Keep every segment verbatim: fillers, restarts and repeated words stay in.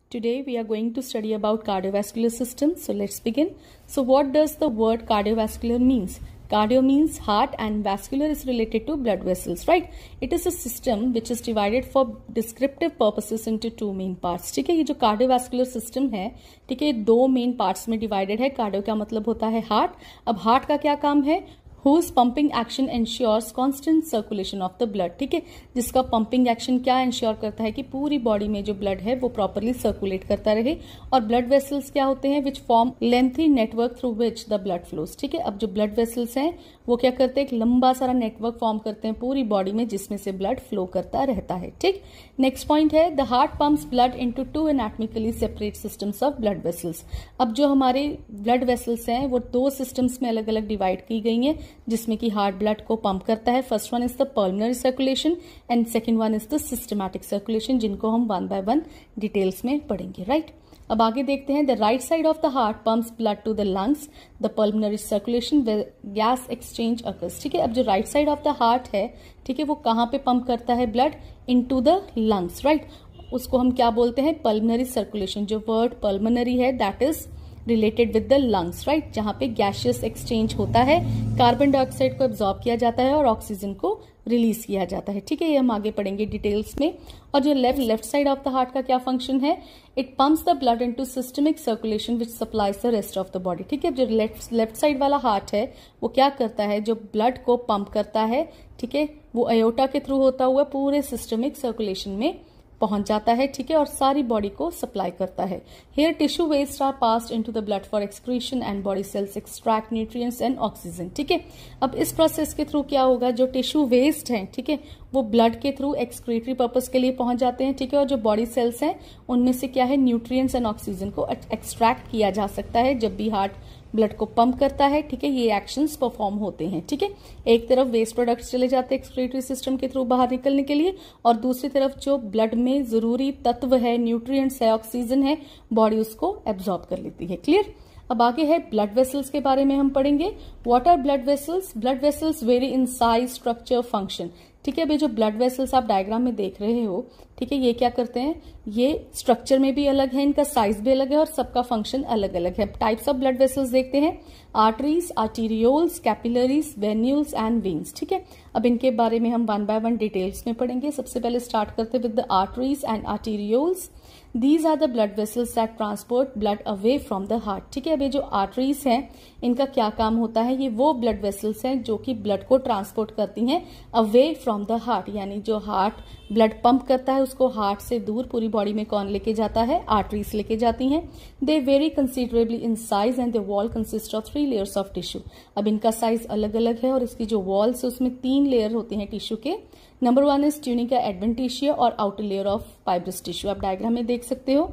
Today we are going to study about cardiovascular system. So let's begin. So what does the word cardiovascular means? Cardio means heart and vascular is related to blood vessels, right? It is a system which is divided for descriptive purposes into two main parts. ठीक है, ये जो cardiovascular system है, ठीक है, दो main parts में divided है. Cardio क्या मतलब होता है? Heart. अब heart का क्या काम है? Whose pumping action ensures constant circulation of the blood. ठीक है, जिसका pumping action क्या ensure करता है कि पूरी बॉडी में जो ब्लड है वो properly circulate करता रहे. और blood vessels क्या होते हैं? Which form lengthy network through which the blood flows. ठीक है, अब जो blood vessels हैं वो क्या करते हैं? एक लंबा सारा नेटवर्क फॉर्म करते हैं पूरी बॉडी में जिसमें से ब्लड फ्लो करता रहता है. ठीक, नेक्स्ट पॉइंट है the heart pumps blood into two anatomically separate systems of blood vessels. अब जो हमारे ब्लड वेसल्स हैं वो दो सिस्टम्स में अलग अलग डिवाइड की गई हैं जिसमें कि हार्ट ब्लड को पंप करता है. First one is the pulmonary circulation and second one is the systematic circulation, जिनको हम वन बाय वन डिटेल्स में पढ़ेंगे. Right right? अब आगे देखते हैं the right side of the heart pumps blood to the lungs, the pulmonary circulation gas exchange occurs. ठीक है, अब जो right side of the heart है, ठीक है, वो कहाँ पे पंप करता है blood? Into the lungs. Right, उसको हम क्या बोलते हैं? Pulmonary circulation. जो वर्ड पल्मोनरी है that is related with the lungs, right, जहां पे गैसियस एक्सचेंज होता है, कार्बन डाइऑक्साइड को एब्जॉर्ब किया जाता है और ऑक्सीजन को रिलीज किया जाता है. ठीक है, ये हम आगे पढ़ेंगे डिटेल्स में. और जो left left side of the heart का क्या फंक्शन है? It pumps the blood into systemic circulation which supplies the rest of the body. ठीक है, जो लेफ्ट लेफ्ट साइड वाला हार्ट है वो क्या करता है? जो ब्लड को पंप करता है, ठीक है, वो एयोटा के थ्रू होता हुआ पूरे सिस्टमिक सर्कुलेशन में पहुंच जाता है. ठीक है, और सारी बॉडी को सप्लाई करता है. Here tissue waste are passed into the blood for excretion and body cells extract nutrients and oxygen. ठीक है, अब इस प्रोसेस के थ्रू क्या होगा? जो टिश्यू वेस्ट हैं, ठीक है, वो ब्लड के थ्रू एक्सक्रीटरी पर्पस के लिए पहुंच जाते हैं. ठीक है, और जो बॉडी सेल्स हैं उनमें से क्या है? न्यूट्रिएंट्स एंड ऑक्सीजन को एक्सट्रैक्ट किया जा सकता है जब भी हार्ट ब्लड को पंप करता है. ठीक है, ये एक्शंस परफॉर्म होते हैं. ठीक है, एक तरफ वेस्ट प्रोडक्ट्स चले जाते हैं एक्सक्रीटरी सिस्टम के थ्रू बाहर निकलने के लिए, और दूसरी तरफ जो ब्लड में जरूरी तत्व है, न्यूट्रिएंट्स है, ऑक्सीजन है, बॉडी उसको एब्जॉर्ब कर लेती है. क्लियर? अब आगे है ब्लड वेसल्स के बारे में हम पढ़ेंगे. What are blood vessels? Blood vessels vary in size, structure, function. ठीक है, अभी जो ब्लड वेसल्स आप डायग्राम में देख रहे हो, ठीक है, ये क्या करते हैं? ये स्ट्रक्चर में भी अलग है, इनका साइज भी अलग है और सबका फंक्शन अलग अलग है. टाइप्स ऑफ ब्लड वेसल्स देखते हैं. Arteries, arterioles, capillaries, venules and veins. ठीक है, अब इनके बारे में हम वन बाय वन डिटेल्स में पढ़ेंगे. सबसे पहले स्टार्ट करते हैं with the arteries and arterioles. These are the blood vessels that transport blood away from the heart. ठीक है, अब ये जो आर्टरीज हैं इनका क्या काम होता है? ये वो ब्लड वेसल्स हैं जो कि ब्लड को ट्रांसपोर्ट करती हैं अवे फ्रॉम द हार्ट, यानी जो हार्ट ब्लड पंप करता है उसको हार्ट से दूर पूरी बॉडी में कौन लेके जाता है? आर्टरीज लेके जाती हैं. They vary considerably in size and the wall consist of three layers of tissue. अब इनका साइज अलग अलग है और इसकी जो वॉल्स है उसमें तीन लेयर होते हैं टिश्यू के. Number one is tunica adventitia or outer layer of fibrous tissue. आप डायग्राम में देख सकते हो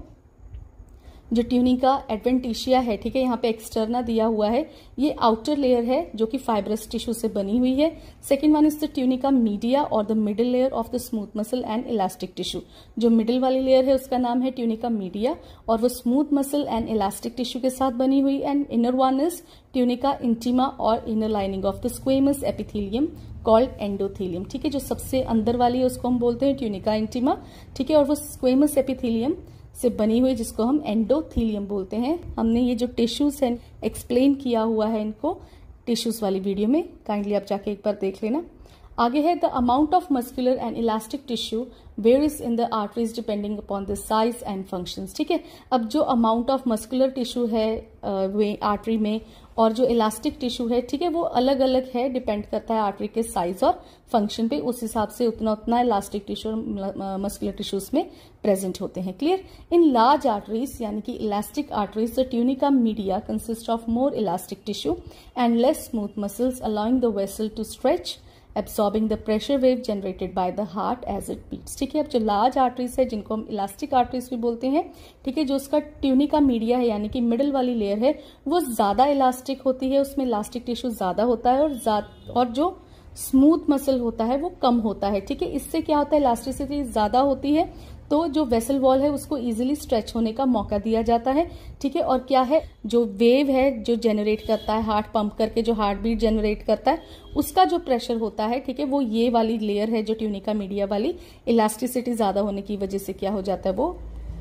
जो ट्यूनिका एडवेंटिशिया है, ठीक है, यहाँ पे एक्सटर्ना दिया हुआ है, ये आउटर लेयर है जो कि फाइब्रस टिश्यू से बनी हुई है. Second one is the tunica media or the middle layer of the smooth muscle and elastic tissue. जो मिडिल वाली लेयर है उसका नाम है ट्यूनिका मीडिया और वो smooth muscle and elastic tissue के साथ बनी हुई. And inner one is tunica intima or inner lining of the squamous epithelium called endothelium. ठीक है, जो सबसे अंदर वाली है उसको हम बोलते हैं ट्यूनिका इंटीमा. ठीक है, और वो स्क्वेमस एपिथेलियम से बनी हुई जिसको हम एंडोथेलियम बोलते हैं. हमने ये जो टिश्यूज हैं एक्सप्लेन किया हुआ है इनको टिश्यूज वाली वीडियो में, काइंडली आप जाके एक बार देख लेना. आगे है the amount of muscular and elastic tissue varies in the arteries depending upon the size and functions. ठीक है, अब जो अमाउंट ऑफ मस्कुलर टिश्यू है आर्टरी में और जो इलास्टिक टिश्यू है, ठीक है, वो अलग अलग है, डिपेंड करता है आर्टरी के साइज और फंक्शन पे. उस हिसाब से उतना उतना इलास्टिक टिश्यू और मस्कुलर टिश्यूज में प्रेजेंट होते हैं. क्लियर? इन लार्ज आर्टरीज यानी कि elastic arteries the tunica media consist of more elastic tissue and less smooth muscles allowing the vessel to stretch absorbing the pressure wave generated by the heart as it beats. ठीक है, अब जो large arteries है जिनको हम elastic arteries भी बोलते हैं, ठीक है, जो उसका ट्यूनिका मीडिया है यानी कि मिडिल वाली लेयर है वो ज्यादा इलास्टिक होती है, उसमें इलास्टिक टिश्यू ज्यादा होता है और और जो स्मूथ मसल होता है वो कम होता है. ठीक है, इससे क्या होता है? इलास्टिसिटी ज्यादा होती है तो जो वेसल वॉल है उसको इजीली स्ट्रेच होने का मौका दिया जाता है. ठीक है, और क्या है? जो वेव है जो जनरेट करता है हार्ट पंप करके, जो हार्ट बीट जनरेट करता है, उसका जो प्रेशर होता है, ठीक है, वो ये वाली लेयर है जो ट्यूनिका मीडिया वाली, इलास्टिसिटी ज्यादा होने की वजह से क्या हो जाता है? वो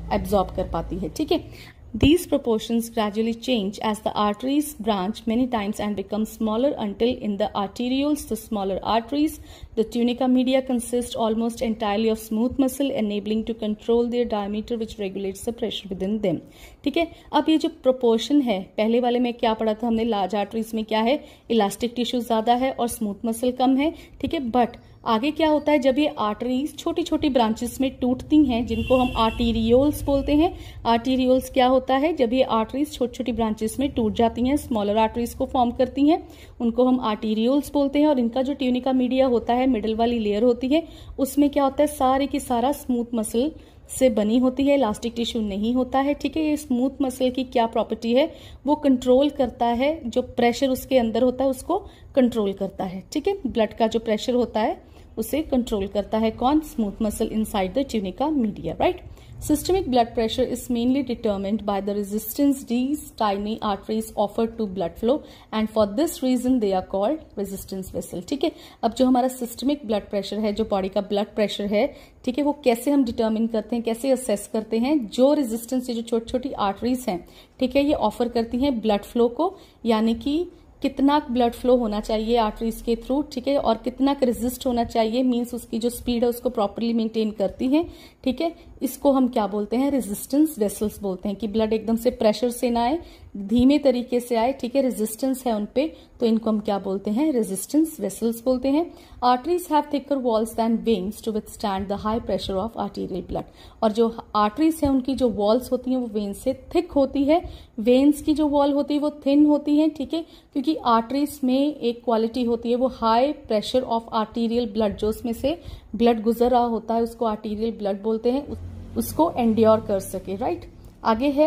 एब्जॉर्ब कर पाती है, ठीक है। These proportions gradually change as the arteries branch many times and become smaller until in the arterioles, the smaller arteries, the tunica media consist almost entirely of smooth muscle enabling to control their diameter which regulates the pressure within them. ठीक है, अब ये जो proportion है, पहले वाले में क्या पढ़ा था हमने, लार्ज आर्टरीज में क्या है, इलास्टिक टिश्यू ज्यादा है और स्मूथ मसल कम है, ठीक है। बट आगे क्या होता है, जब ये आर्टरीज छोटी छोटी ब्रांचेस में टूटती हैं जिनको हम आर्टीरियोल्स बोलते हैं। आर्टीरियोल्स क्या होता है, जब ये आर्टरीज छोटी छोटी ब्रांचेस में टूट जाती हैं, स्मॉलर आर्टरीज को फॉर्म करती हैं, उनको हम आर्टीरियोल्स बोलते हैं। और इनका जो ट्यूनिका मीडिया होता है, मिडल वाली लेयर होती है, उसमें क्या होता है, सारे की सारा स्मूथ मसल से बनी होती है, इलास्टिक टिश्यू नहीं होता है, ठीक है। ये स्मूथ मसल की क्या प्रॉपर्टी है, वो कंट्रोल करता है, जो प्रेशर उसके अंदर होता है उसको कंट्रोल करता है, ठीक है। ब्लड का जो प्रेशर होता है उसे कंट्रोल करता है कौन, smooth muscle inside the tunica media, right. Systemic blood pressure is mainly determined by the resistance these tiny arteries offer to blood flow and for this reason they are called resistance vessel, ठीक है। अब जो हमारा systemic blood pressure है, जो body का blood pressure है, ठीक है, वो कैसे हम डिटर्मिन करते हैं, कैसे असेस करते हैं, जो रेजिस्टेंस, जो छोटी छोटी आर्टरीज हैं, ठीक है, ये ऑफर करती हैं ब्लड फ्लो को, यानी कि कितना ब्लड फ्लो होना चाहिए आर्टरीज के थ्रू, ठीक है, और कितना रेजिस्ट होना चाहिए, मींस उसकी जो स्पीड है उसको प्रॉपर्ली मेंटेन करती हैं, ठीक है। इसको हम क्या बोलते हैं, रेजिस्टेंस वेसल्स बोलते हैं, कि ब्लड एकदम से प्रेशर से ना आए, धीमे तरीके से आए, ठीक है, रेजिस्टेंस है उनपे, तो इनको हम क्या बोलते हैं, रेजिस्टेंस वेसल्स बोलते हैं। Arteries have thicker walls than veins to withstand the high pressure of arterial blood, और जो आर्टरीज है उनकी जो वॉल्स होती हैं वो वेन्स से थिक होती है, वेन्स की जो वॉल होती है वो थिन होती है, ठीक है, क्योंकि आर्टरीज में एक क्वालिटी होती है, वो high pressure of arterial blood, जो उसमें से ब्लड गुजर रहा होता है उसको आर्टीरियल ब्लड बोलते हैं, उसको एंड्योर कर सके, राइट। आगे है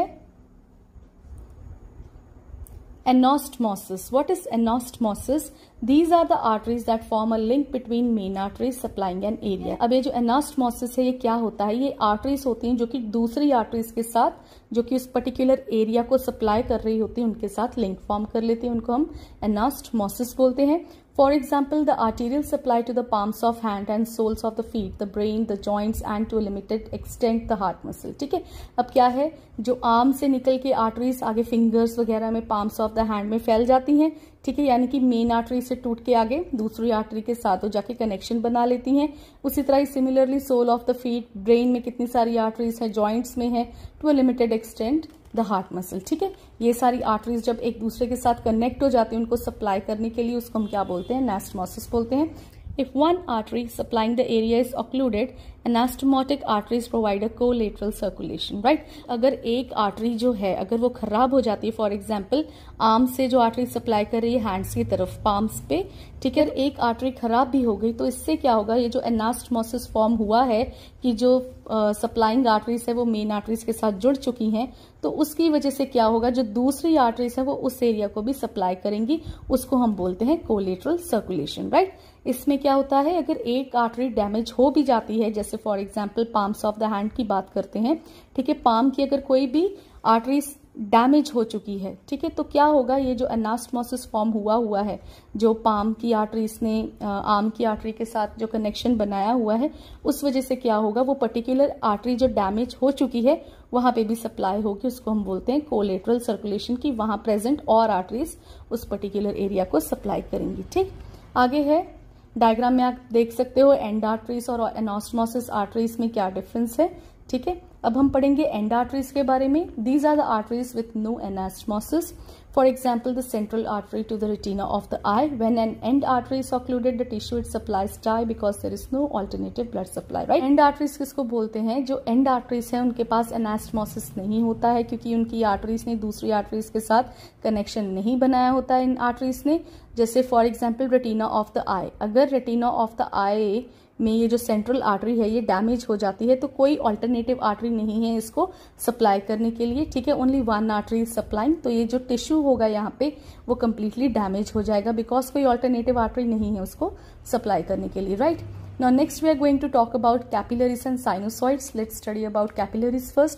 Anastomosis. What is anastomosis? These are the arteries that form a link between main arteries supplying an area. अब ये जो anastomosis है, ये क्या होता है, ये arteries होती हैं जो कि दूसरी arteries के साथ, जो कि उस पर्टिकुलर एरिया को सप्लाई कर रही होती है, उनके साथ लिंक फॉर्म कर लेती है, उनको हम anastomosis बोलते हैं। For example, the arterial supply to the palms of hand and soles of the feet, the brain, the joints and to a limited extent the heart muscle, ठीक है। अब क्या है, जो आर्म से निकल के आर्टरीज आगे फिंगर्स वगैरह में, पाम्स ऑफ द हैंड में फैल जाती हैं, ठीक है, यानी कि मेन आर्टरी से टूट के आगे दूसरी आर्टरी के साथ वो जाके कनेक्शन बना लेती हैं। उसी तरह ही similarly sole of the feet, brain में कितनी सारी आर्टरीज हैं, जॉइंट्स में है, to a limited extent the heart muscle, ठीक है। ये सारी आर्टरीज जब एक दूसरे के साथ कनेक्ट हो जाती हैं उनको सप्लाई करने के लिए, उसको हम क्या बोलते हैं, एनास्टोमोसिस बोलते हैं। If one artery supplying the area is occluded, anastomotic arteries provide a collateral circulation, right? अगर एक आर्टरी जो है अगर वो खराब हो जाती है, फॉर एग्जाम्पल आर्म से जो आर्टरी सप्लाई कर रही है हैंड्स की तरफ, पाम्स पे, ठीक है, एक आर्टरी खराब भी हो गई तो इससे क्या होगा, ये जो एनास्टोमोसिस फॉर्म हुआ है कि जो सप्लाइंग आर्टरीज है वो मेन आर्टरीज के साथ जुड़ चुकी हैं, तो उसकी वजह से क्या होगा, जो दूसरी आर्टरीज है वो उस एरिया को भी सप्लाई करेंगी, उसको हम बोलते हैं कोलेटरल सर्कुलेशन, राइट। इसमें क्या होता है, अगर एक आर्टरी डैमेज हो भी जाती है, जैसे for example palms of the hand की बात करते हैं, ठीक है, पाम की अगर कोई भी आर्टरी डैमेज हो चुकी है, ठीक है, तो क्या होगा, ये जो एनास्टोमोसिस फॉर्म हुआ हुआ है, जो पाम की आर्टरीज ने आर्म की आर्टरी के साथ जो कनेक्शन बनाया हुआ है, उस वजह से क्या होगा, वो पर्टिकुलर आर्टरी जो डैमेज हो चुकी है वहां पे भी सप्लाई होगी, उसको हम बोलते हैं कोलेटरल सर्कुलेशन, की वहां प्रेजेंट और आर्टरीज उस पर्टिकुलर एरिया को सप्लाई करेंगी, ठीक। आगे है डायग्राम में आप देख सकते हो एंड आर्टरीज और एनास्टोमोसिस आर्टरीज में क्या डिफरेंस है, ठीक है। अब हम पढ़ेंगे एंड आर्टरीज के बारे में। These are the arteries with no anastomosis, for example the central artery to the retina of the eye, when an end artery is occluded the tissue it supplies die because there is no alternative blood supply, right. End arteries किसको बोलते हैं, जो and arteries है उनके पास anastomosis नहीं होता है, क्योंकि उनकी आर्टरीज ने दूसरी आर्टरीज के साथ कनेक्शन नहीं बनाया होता है इन आर्टरीज ने। जैसे for example retina of the eye, अगर रेटिना ऑफ द आई में ये जो सेंट्रल आर्टरी है ये डैमेज हो जाती है तो कोई अल्टरनेटिव आर्टरी नहीं है इसको सप्लाई करने के लिए, ठीक है, only one artery is supplying, तो ये जो टिश्यू होगा यहाँ पे वो कम्प्लीटली डैमेज हो जाएगा बिकॉज कोई अल्टरनेटिव आर्टरी नहीं है उसको सप्लाई करने के लिए, right. Now next we are going to talk about capillaries and sinusoids. Let's study about capillaries first.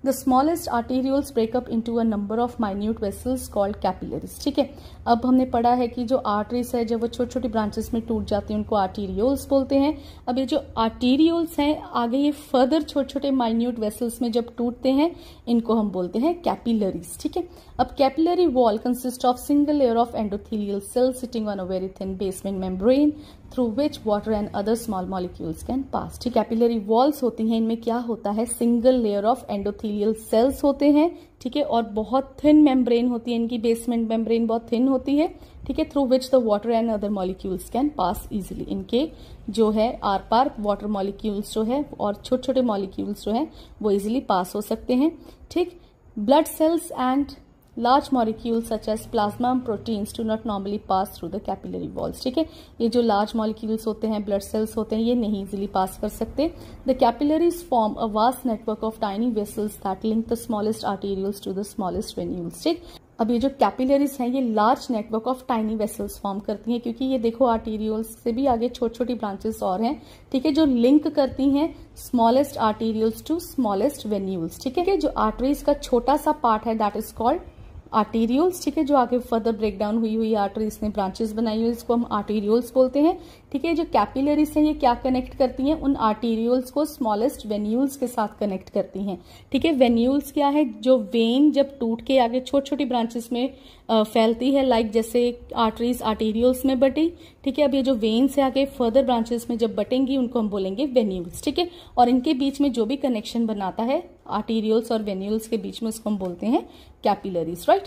The smallest arterioles break up into a number of minute vessels called capillaries. ठीक है, अब हमने पढ़ा है कि जो आर्टरीज है जब वो छोटी छोटी ब्रांचेस में टूट जाती हैं उनको आर्टेरियोल्स बोलते हैं। अब ये जो आर्टेरियोल्स हैं आगे ये फर्दर छोटे छोटे माइन्यूट वेसल्स में जब टूटते हैं इनको हम बोलते हैं कैपिलरीज। ठीक है, अब capillary wall consist of single layer of endothelial cells sitting on a very thin basement membrane through which water and other small molecules can pass. ठीक, कैपिलरी वॉल्स होती हैं, इनमें क्या होता है, single layer of endothelial cells होते हैं। ठीक है, और बहुत थिन मेम्ब्रेन होती है, इनकी बेसमेंट मेम्ब्रेन बहुत थिन होती है। ठीक है, through which the water and other molecules can pass easily. इनके जो है आर पार वाटर मॉलिक्यूल्स जो है और छोटे छोटे मॉलिक्यूल्स जो है वो इजिली पास हो सकते हैं। ठीक, blood cells and large molecules such as plasma and proteins do not normally pass through the capillary walls। ठीक है, ये जो large molecules होते हैं, blood cells होते हैं, ये नहीं easily pass कर सकते। The capillaries form a vast network of tiny vessels that link the smallest arterioles to the smallest venules। ठीक, अब ये जो कैपिलरीज हैं ये large network of tiny vessels form करती हैं, क्योंकि ये देखो आर्टेरियोल्स से भी आगे छोटी छोटी ब्रांचेस और हैं। ठीक है, जो लिंक करती हैं smallest arterioles to smallest venules. ठीक है, जो आर्टरीज का छोटा सा पार्ट है दैट इज कॉल्ड आर्टेरियोल्स। ठीक है, जो आगे फर्दर ब्रेकडाउन हुई हुई आर्टरीज ने ब्रांचेस बनाई हुई इसको हम आर्टेरियोल्स बोलते हैं। ठीक है, जो कैपिलरीज हैं ये क्या कनेक्ट करती हैं, उन आर्टेरियोल्स को स्मॉलेस्ट वेन्यूल्स के साथ कनेक्ट करती हैं। ठीक है, वेन्यूल्स क्या है, जो वेन जब टूट के आगे छोटी छोटी ब्रांचेस में फैलती है, लाइक जैसे आर्टरीज आर्टेरियोल्स में बटी। ठीक है, अब ये जो वेन से आगे फर्दर ब्रांचेस में जब बटेंगी उनको हम बोलेंगे वेन्यूल्स। ठीक है, और इनके बीच में जो भी कनेक्शन बनाता है आर्टेरियोल्स और वेन्यूल्स के बीच में उसको हम बोलते हैं कैपिलरीज। राइट,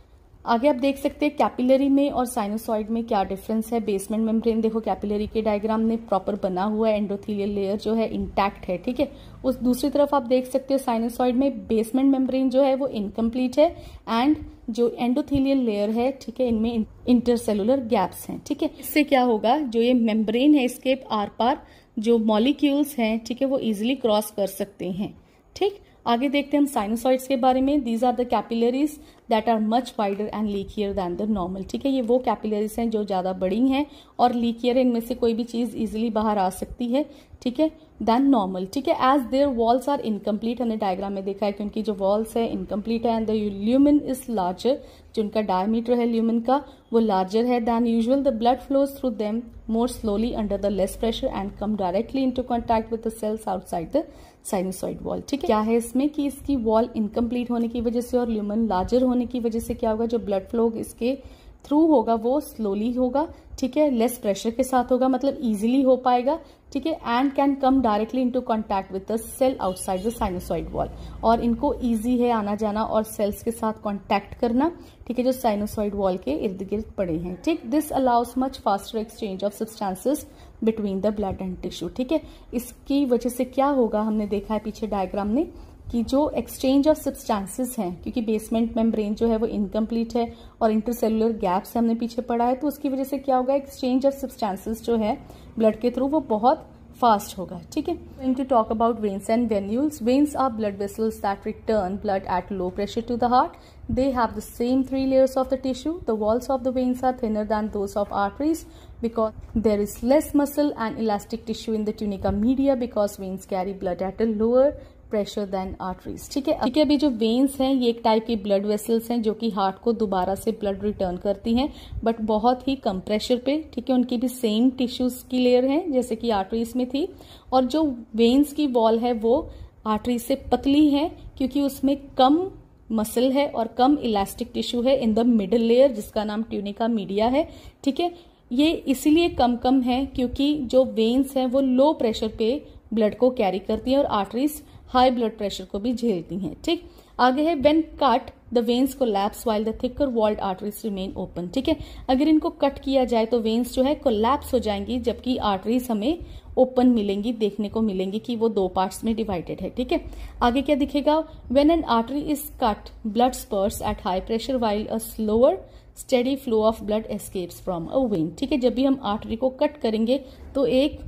आगे आप देख सकते हैं कैपिलरी में और साइनोसॉइड में क्या डिफरेंस है। बेसमेंट मेम्ब्रेन देखो कैपिलरी के डायग्राम में प्रॉपर बना हुआ है, एंडोथेलियल लेयर जो है इंटैक्ट है। ठीक है, उस दूसरी तरफ आप देख सकते हो साइनोसॉइड में बेसमेंट मेम्ब्रेन जो है वो इनकम्प्लीट है एंड जो एंडोथेलियल लेयर है, ठीक है, इनमें इंटरसेलुलर गैप्स हैं। ठीक है, इससे क्या होगा, जो ये मेम्ब्रेन है इसके आर पार जो मॉलिक्यूल्स हैं, ठीक है, वो इजिली क्रॉस कर सकते हैं। ठीक, आगे देखते हैं हम साइनोसॉइड्स के बारे में। These are the capillaries that are much wider and leakier than the normal. ठीक है, ये वो कैपिलरीज हैं जो ज्यादा बड़ी हैं और लीकियर है, इनमें से कोई भी चीज इजिली बाहर आ सकती है। ठीक है, दैन नॉर्मल। ठीक है, as their walls are incomplete, हमने डायग्राम में देखा है कि उनकी जो वॉल्स है इनकम्प्लीट है and the lumen is larger, जो उनका डायमीटर है ल्यूमेन का वो लार्जर है than usual. The blood flows through them more slowly under the less pressure and come directly into contact with the cells outside the sinusoid wall. ठीक है, क्या है इसमें कि इसकी वॉल इनकम्प्लीट होने की वजह से और ल्यूमेन लार्जर होने की वजह से क्या होगा, जो ब्लड फ्लो इसके थ्रू होगा वो स्लोली होगा। ठीक है, लेस प्रेशर के साथ होगा, मतलब इजीली हो पाएगा। ठीक है, and can come directly into contact with the cell outside the sinusoid wall, और इनको इजी है आना जाना और सेल्स के साथ कांटेक्ट करना। ठीक है, जो साइनोसॉइड वॉल के इर्द गिर्द पड़े हैं। ठीक, this allows much faster exchange of substances between the blood and tissue. ठीक है, इसकी वजह से क्या होगा, हमने देखा है पीछे डायग्राम में कि जो एक्सचेंज ऑफ सब्सटेंसेस हैं, क्योंकि बेसमेंट मेम्ब्रेन जो है वो इनकम्प्लीट है और इंटरसेलुलर गैप्स हमने पीछे पढ़ा है, तो उसकी वजह से क्या होगा, एक्सचेंज ऑफ सब्सटेंसेस जो है ब्लड के थ्रू वो बहुत फास्ट होगा। ठीक है, going to talk about veins and venules. Veins are blood vessels that return blood at low pressure to the heart. They have the same three layers of the tissue. The walls of the veins are thinner than those of arteries because there is less muscle and elastic tissue in the tunica media because veins carry blood at a lower pressure then arteries. ठीक है, ठीक है, अभी जो veins हैं ये एक type की ब्लड वेसल्स हैं जो कि हार्ट को दोबारा से ब्लड रिटर्न करती हैं, बट बहुत ही कम प्रेशर पे. ठीक है, उनकी भी सेम टिश्यूज की लेयर है जैसे कि आर्टरीज में थी, और जो वेन्स की वॉल है वो आर्टरीज से पतली है क्योंकि उसमें कम मसल है और कम इलास्टिक टिश्यू है इन द मिडल लेयर जिसका नाम ट्यूनिका मीडिया है. ठीक है, ये इसीलिए कम कम है क्योंकि जो वेन्स हैं वो लो प्रेशर पे ब्लड को कैरी करती हैं और आर्टरीज हाई ब्लड प्रेशर को भी झेलती हैं. ठीक, आगे है when cut the veins collapse while the thicker walled arteries remain open. ठीक है, अगर इनको कट किया जाए तो वेन्स जो है कोलैप्स हो जाएंगी जबकि आर्टरीज हमें ओपन मिलेंगी, देखने को मिलेंगी कि वो दो पार्ट्स में डिवाइडेड है. ठीक है, आगे क्या दिखेगा, when an artery is cut blood spurts at high pressure while a slower steady flow of blood escapes from a vein. ठीक है, जब भी हम आर्टरी को कट करेंगे तो एक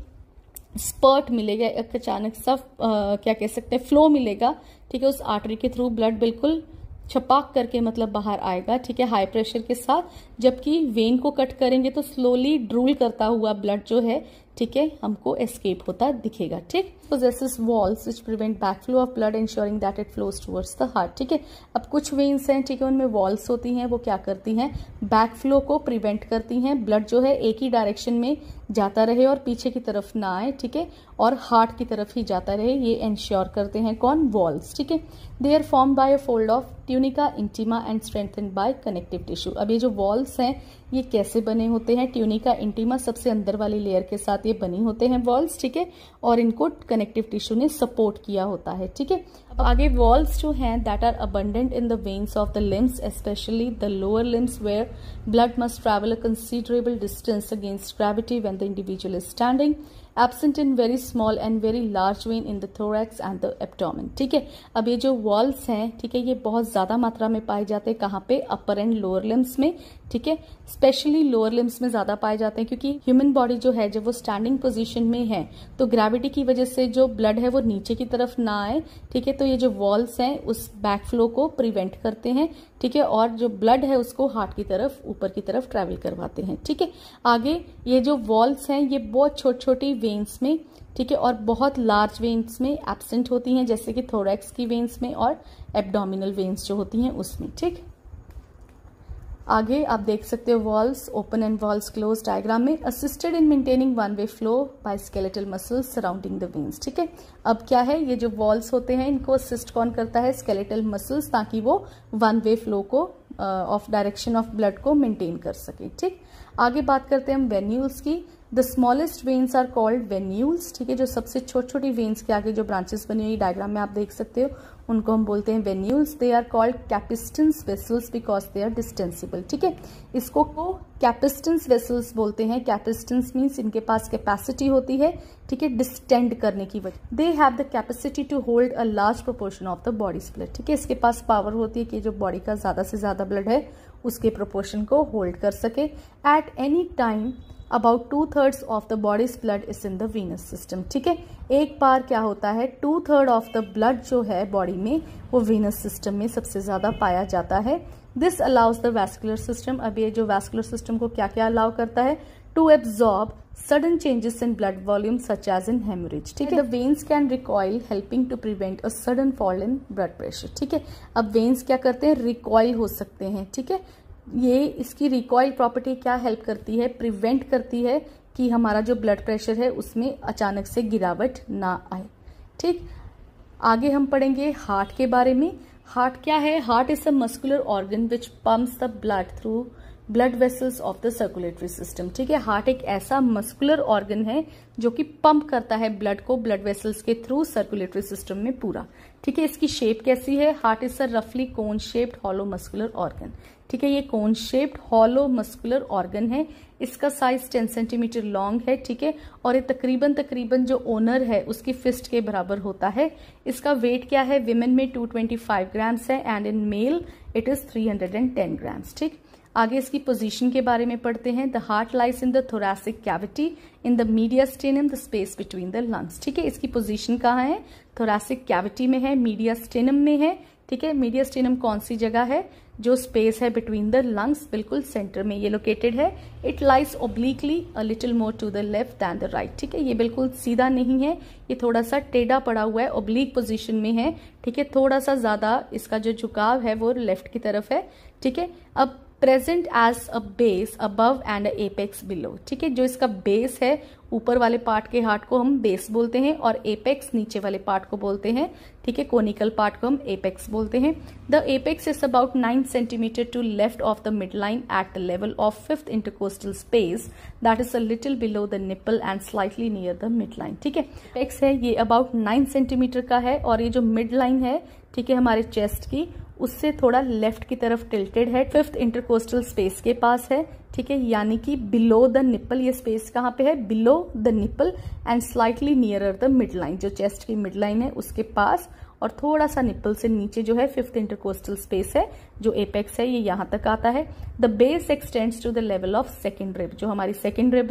स्पर्ट मिलेगा, एक अचानक सा आ, क्या कह सकते हैं फ्लो मिलेगा. ठीक है, उस आर्टरी के थ्रू ब्लड बिल्कुल छपाक करके मतलब बाहर आएगा. ठीक है, हाई प्रेशर के साथ, जबकि वेन को कट करेंगे तो स्लोली ड्रूल करता हुआ ब्लड जो है ठीक है, हमको एस्केप होता दिखेगा। ठीक, possesses walls which prevent backflow of blood ensuring that it flows towards the heart। ठीक है, अब कुछ वेन्स हैं, ठीक है, उनमें वॉल्स होती हैं, वो क्या करती हैं, बैकफ्लो को प्रिवेंट करती हैं, ब्लड जो है एक ही डायरेक्शन में जाता रहे और पीछे की तरफ ना आए, ठीक है, और हार्ट की तरफ ही जाता रहे, ये इंश्योर करते हैं कौन, वॉल्स। ठीक है, they are form by a fold of tunica intima and strengthened by connective tissue. अब ये जो वॉल्स हैं ये कैसे बने होते हैं, ट्यूनिका इंटीमा सबसे अंदर वाली लेयर के साथ ये बनी होते हैं वॉल्स। ठीक है, और इनको कनेक्टिव टिश्यू ने सपोर्ट किया होता है। ठीक है, अब आगे वॉल्स जो हैं that are abundant in the veins of the limbs specially the lower limbs where blood must travel a considerable distance against gravity when the individual is standing, absent in very small and very large vein in the thorax and the abdomen. ठीक है, अब ये जो walls हैं, ठीक है, ये बहुत ज्यादा मात्रा में पाए जाते हैं कहाँ पे, अपर एंड लोअर लिम्स में। ठीक है, स्पेशली लोअर लिम्स में ज्यादा पाए जाते हैं क्योंकि ह्यूमन बॉडी जो है जब वो स्टैंडिंग पोजीशन में है तो ग्रेविटी की वजह से जो ब्लड है वो नीचे की तरफ ना आए। ठीक है, तो ये जो वॉल्स हैं उस बैकफ्लो को प्रिवेंट करते हैं। ठीक है, और जो ब्लड है उसको हार्ट की तरफ ऊपर की तरफ ट्रेवल करवाते हैं। ठीक है, आगे ये जो वॉल्स हैं ये बहुत छोटी छोटी वेन्स में, ठीक है, और बहुत लार्ज वेन्स में एब्सेंट होती हैं, जैसे कि थोरैक्स की वेन्स में और एब्डोमिनल वेन्स जो होती हैं उसमें। ठीक, आगे आप देख सकते हो walls open and walls close diagram में, assisted in maintaining one way flow by skeletal muscles surrounding the veins. ठीक है, अब क्या है, ये जो वॉल्स होते हैं इनको असिस्ट कौन करता है, स्केलेटल मसल्स, ताकि वो वन वे फ्लो को ऑफ डायरेक्शन ऑफ ब्लड को मेंटेन कर सके। ठीक, आगे बात करते हैं हम वेन्यूल्स की। The smallest veins are called venules. ठीक है, जो सबसे छोटी छोटी वेन्स के आगे जो ब्रांचेस बनी हुई डायग्राम में आप देख सकते हो उनको हम बोलते हैं venules. They are called capacitance vessels because they are distensible. ठीक है, इसको को कैपिस्टेंस वेसल्स बोलते हैं। कैपिस्टेंस मीन्स इनके पास कैपेसिटी होती है, ठीक है, डिस्टेंड करने की वजह। They have the capacity to hold a large proportion of the body's blood. ठीक है, इसके पास पावर होती है कि जो बॉडी का ज्यादा से ज्यादा ब्लड है उसके प्रोपोर्शन को होल्ड कर सके। At any time about two thirds of the body's blood is in the venous system. ठीक है, एक बार क्या होता है, two third of the blood जो है बॉडी में वो वीनस सिस्टम में सबसे ज्यादा पाया जाता है। This allows the vascular system. अब ये जो वैस्कुलर सिस्टम को क्या क्या अलाउ करता है, to absorb sudden changes in blood volume such as in hemorrhage। ठीक है, the veins can recoil helping to prevent a sudden fall in blood pressure। ठीक है, अब veins क्या करते हैं, recoil हो सकते हैं। ठीक है, ये इसकी recoil property क्या help करती है, prevent करती है कि हमारा जो blood pressure है उसमें अचानक से गिरावट ना आए। ठीक, आगे हम पढ़ेंगे हार्ट के बारे में। हार्ट क्या है, heart is a muscular organ which pumps the blood through blood vessels of the circulatory system. ठीक है, हार्ट एक ऐसा मस्कुलर ऑर्गन है जो कि पंप करता है ब्लड को ब्लड वेसल्स के थ्रू सर्कुलेटरी सिस्टम में पूरा। ठीक है, इसकी शेप कैसी है, हार्ट इज अ रफली cone shaped hollow muscular organ. ठीक है, ये cone shaped hollow muscular organ है, इसका साइज टेन सेंटीमीटर लॉन्ग है। ठीक है, और ये तकरीबन तकरीबन जो ओनर है उसकी फिस्ट के बराबर होता है। इसका वेट क्या है, विमेन में टू ट्वेंटी फाइव ग्राम्स है and in male it is three hundred ten grams. ठीक, आगे इसकी पोजीशन के बारे में पढ़ते हैं। The heart lies in the thoracic cavity in the mediastinum the space between the lungs. ठीक है, इसकी पोजीशन कहाँ है, थोरैसिक कैविटी में है, मीडियास्टेनम में है। ठीक है, मीडियास्टेनम कौन सी जगह है, जो स्पेस है बिटवीन द लंग्स बिल्कुल सेंटर में ये लोकेटेड है। It lies obliquely a little more to the left than the right. ठीक है, ये बिल्कुल सीधा नहीं है, ये थोड़ा सा टेढ़ा पड़ा हुआ है, ओब्लिक पोजीशन में है। ठीक है, थोड़ा सा ज्यादा इसका जो झुकाव है वो लेफ्ट की तरफ है। ठीक है, अब present as a base above and apex below. ठीक है, जो इसका बेस है ऊपर वाले पार्ट के हार्ट को हम बेस बोलते हैं और एपेक्स नीचे वाले पार्ट को बोलते हैं। ठीक है, कोनिकल पार्ट को हम एपेक्स बोलते हैं। The apex is about nine centimetre to left of the mid line at the level of fifth intercostal space that is a little below the nipple and slightly near the mid line. ठीक है, apex है ये about nine centimetre का है और ये जो mid line है, ठीक है, हमारे चेस्ट की उससे थोड़ा लेफ्ट की तरफ टिल्टेड है, फिफ्थ इंटरकोस्टल स्पेस के पास है। ठीक है, यानी कि बिलो द निपल, ये स्पेस कहाँ पे है, below the nipple and slightly nearer the mid line, जो चेस्ट की मिड लाइन है उसके पास और थोड़ा सा निपल से नीचे जो है फिफ्थ इंटरकोस्टल स्पेस है, जो एपेक्स है, ये यहाँ तक आता है। The base extends to the level of second rib, जो हमारी सेकेंड रिब है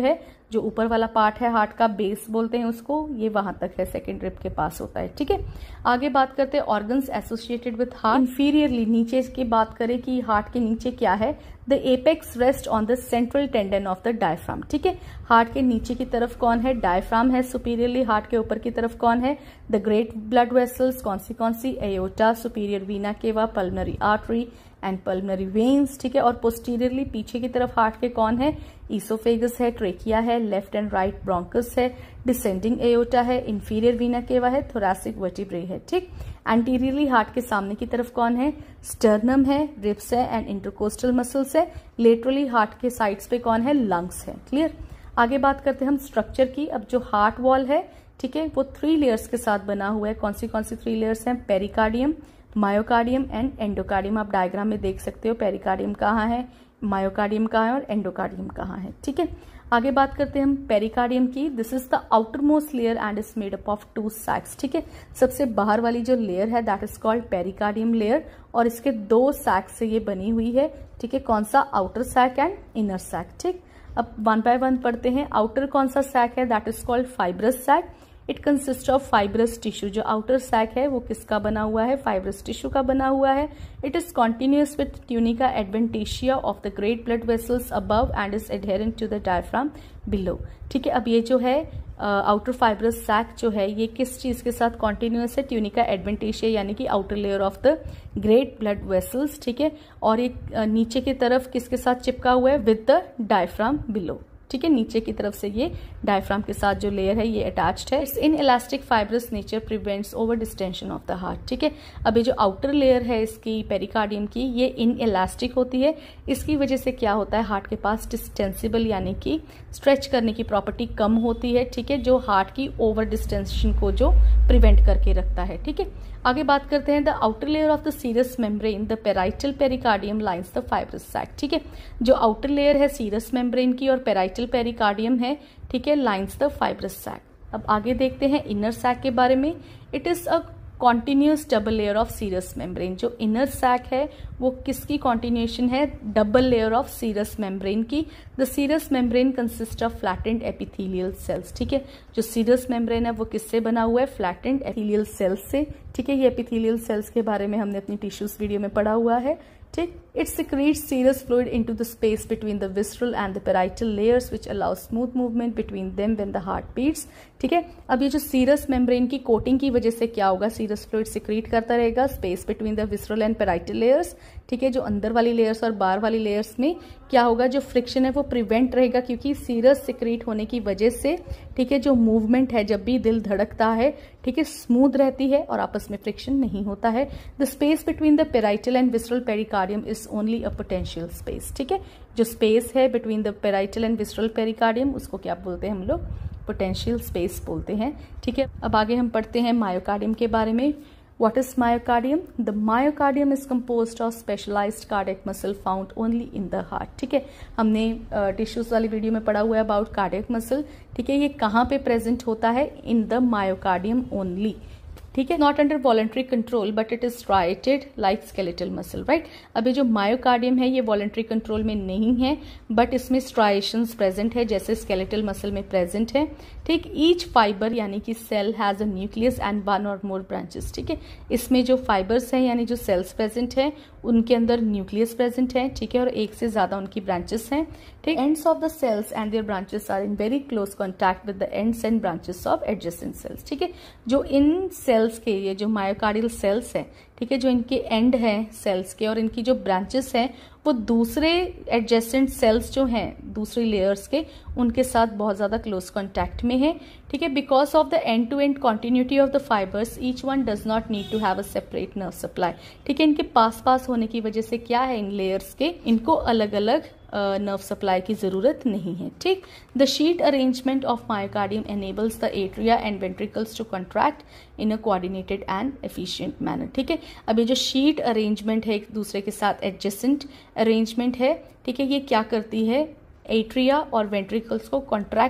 जो ऊपर वाला पार्ट है हार्ट का, बेस बोलते हैं उसको, ये वहां तक है, सेकेंड रिब के पास होता है। ठीक है, आगे बात करते हैं organs associated with heart. Inferiorly, नीचे की बात करें कि हार्ट के नीचे क्या है, the apex rest on the central tendon of the diaphragm. ठीक है, हार्ट के नीचे की तरफ कौन है, डायफ्राम है। सुपीरियरली हार्ट के ऊपर की तरफ कौन है, द ग्रेट ब्लड वेसल्स, कौन सी कौन सी, aorta, superior vena cava, pulmonary artery and pulmonary veins. ठीक है, और पोस्टीरियरली पीछे की तरफ हार्ट के कौन है, ईसोफेगस है, ट्रेकिया है, लेफ्ट एंड राइट ब्रोंकस है, डिसेंडिंग एओर्टा है, इंफीरियर वीना केवा है, थोरैसिक वर्टिब्रे है। ठीक, एंटीरियरली हार्ट के सामने की तरफ कौन है, स्टर्नम है, रिब्स है एंड इंटरकोस्टल मसल्स है। लेटरली हार्ट के साइड्स पे कौन है, लंग्स है। क्लियर, आगे बात करते हैं हम स्ट्रक्चर की। अब जो हार्ट वॉल है, ठीक है, वो थ्री लेयर्स के साथ बना हुआ है। कौन सी कौन सी थ्री लेयर्स हैं, पेरिकार्डियम, मायोकार्डियम एंड एंडोकार्डियम। आप डायग्राम में देख सकते हो पेरिकार्डियम कहाँ है, मायोकार्डियम कहाँ है और एंडोकार्डियम कहाँ है। ठीक है, आगे बात करते हैं हम पेरिकार्डियम की। This is the outermost layer and is made up of two sacs. ठीक है, सबसे बाहर वाली जो लेयर है that is called pericardium layer, और इसके दो सैक्स से ये बनी हुई है। ठीक है, कौन सा, outer sac and inner sac. ठीक, अब वन बाय वन पढ़ते हैं। आउटर कौन सा सैक है, that is called fibrous sac. It consist of fibrous tissue. जो आउटर सैक है वो किसका बना हुआ है, फाइब्रस टिश्यू का बना हुआ है। It is continuous with tunica adventitia of the great blood vessels above and is adherent to the diaphragm below. ठीक है, अब ये जो है आउटर फाइब्रस सैक जो है ये किस चीज के साथ कॉन्टिन्यूअस है, ट्यूनिका एडवेंटिशिया यानी कि outer layer of the great blood vessels. ठीक है, और एक uh, नीचे की तरफ किसके साथ चिपका हुआ है, विद द डायफ्राम बिलो। ठीक है, नीचे की तरफ से ये डायफ्राम के साथ जो लेयर है ये अटैच्ड है। Its inelastic fibrous nature prevents over distension of the heart. ठीक है, अब ये जो आउटर लेयर है इसकी पेरिकार्डियम की, ये इन इलास्टिक होती है। इसकी वजह से क्या होता है, हार्ट के पास डिस्टेंसिबल यानी कि स्ट्रेच करने की प्रॉपर्टी कम होती है। ठीक है, जो हार्ट की ओवर डिस्टेंशन को जो प्रिवेंट करके रखता है। ठीक है, आगे बात करते हैं the outer layer of the serous membrane, the parietal pericardium lines the fibrous sac. ठीक है, जो आउटर लेयर है सीरस मेम्ब्रेन की और पेराइटल पेरिकार्डियम है, ठीक है, लाइंस द फाइब्रस सैक। अब आगे देखते हैं इनर सैक के बारे में। It is a continuous double layer of serous membrane. जो इनर सैक है वो किसकी कॉन्टिन्यूएशन है, double layer of serous membrane की। The serous membrane consist of flattened epithelial cells. ठीक है, जो सीरस मेम्ब्रेन है वो किससे बना हुआ है, फ्लैटेंड एपिथेलियल सेल्स से। ठीक है, ये एपिथेलियल सेल्स के बारे में हमने अपनी टिश्यूज वीडियो में पढ़ा हुआ है। ठीक, it secretes serous fluid into the space between the visceral and the parietal layers which allows smooth movement between them when the heart beats। ठीक है, अब ये जो सीरस मेम्ब्रेन की कोटिंग की वजह से क्या होगा, सीरस फ्लूइड सिक्रीट करता रहेगा space between the visceral and parietal layers. ठीक है, जो अंदर वाली लेयर्स और बाहर वाली लेयर्स में क्या होगा, जो फ्रिक्शन है वो प्रिवेंट रहेगा, क्योंकि सीरस सिक्रीट होने की वजह से ठीक है जो मूवमेंट है, जब भी दिल धड़कता है, ठीक है, स्मूथ रहती है और आपस में फ्रिक्शन नहीं होता है। The space between the parietal and visceral pericardium is only a potential space. ठीक है, जो स्पेस है between the parietal and visceral pericardium उसको क्या बोलते हैं हम लोग, पोटेंशियल स्पेस बोलते हैं। ठीक है, अब आगे हम पढ़ते हैं मायोकार्डियम के बारे में। What is myocardium? The myocardium is composed of specialized cardiac muscle found only in the heart। ठीक है, हमने टिश्यूज uh, वाली वीडियो में पढ़ा हुआ है अबाउट कार्डियक मसल। ठीक है, ये कहाँ पे प्रेजेंट होता है, इन द मायोकार्डियम ओनली। ठीक है, not under voluntary control but it is striated like skeletal muscle. Right, अब ये जो मायोकार्डियम है ये वॉलंटरी कंट्रोल में नहीं है, बट इसमें स्ट्राइशंस प्रेजेंट है जैसे स्केलेटल मसल में प्रेजेंट है। ठीक, ईच फाइबर यानी कि cell has a nucleus and one और मोर ब्रांचेस। ठीक है, इसमें जो फाइबर्स हैं यानी जो सेल्स प्रेजेंट है उनके अंदर न्यूक्लियस प्रेजेंट है। ठीक है, और एक से ज्यादा उनकी ब्रांचेस हैं। ठीक, ends of the cells and their branches are in very close contact with the ends and branches of adjacent cells. ठीक है, जो इन सेल्स के, ये जो मायोकार्डियल सेल्स हैं, ठीक है, जो इनके एंड हैं सेल्स के और इनकी जो ब्रांचेस हैं वो दूसरे एडजेसेंट सेल्स जो हैं दूसरी लेयर्स के उनके साथ बहुत ज्यादा क्लोज कॉन्टैक्ट में है। ठीक है, because of the end to end continuity of the fibres each one does not need to have a separate nerve supply. ठीक है, इनके पास पास होने की वजह से क्या है, इन लेयर्स के इनको अलग अलग नर्व सप्लाई की जरूरत नहीं है। ठीक, the sheet arrangement of myocardium enables the atria and ventricles to contract in a coordinated and efficient manner. ठीक है, अब ये जो शीट अरेंजमेंट है एक दूसरे के साथ एडजेसेंट अरेंजमेंट है, ठीक है, ये क्या करती है, एट्रिया और वेंट्रिकल्स को कॉन्ट्रैक्ट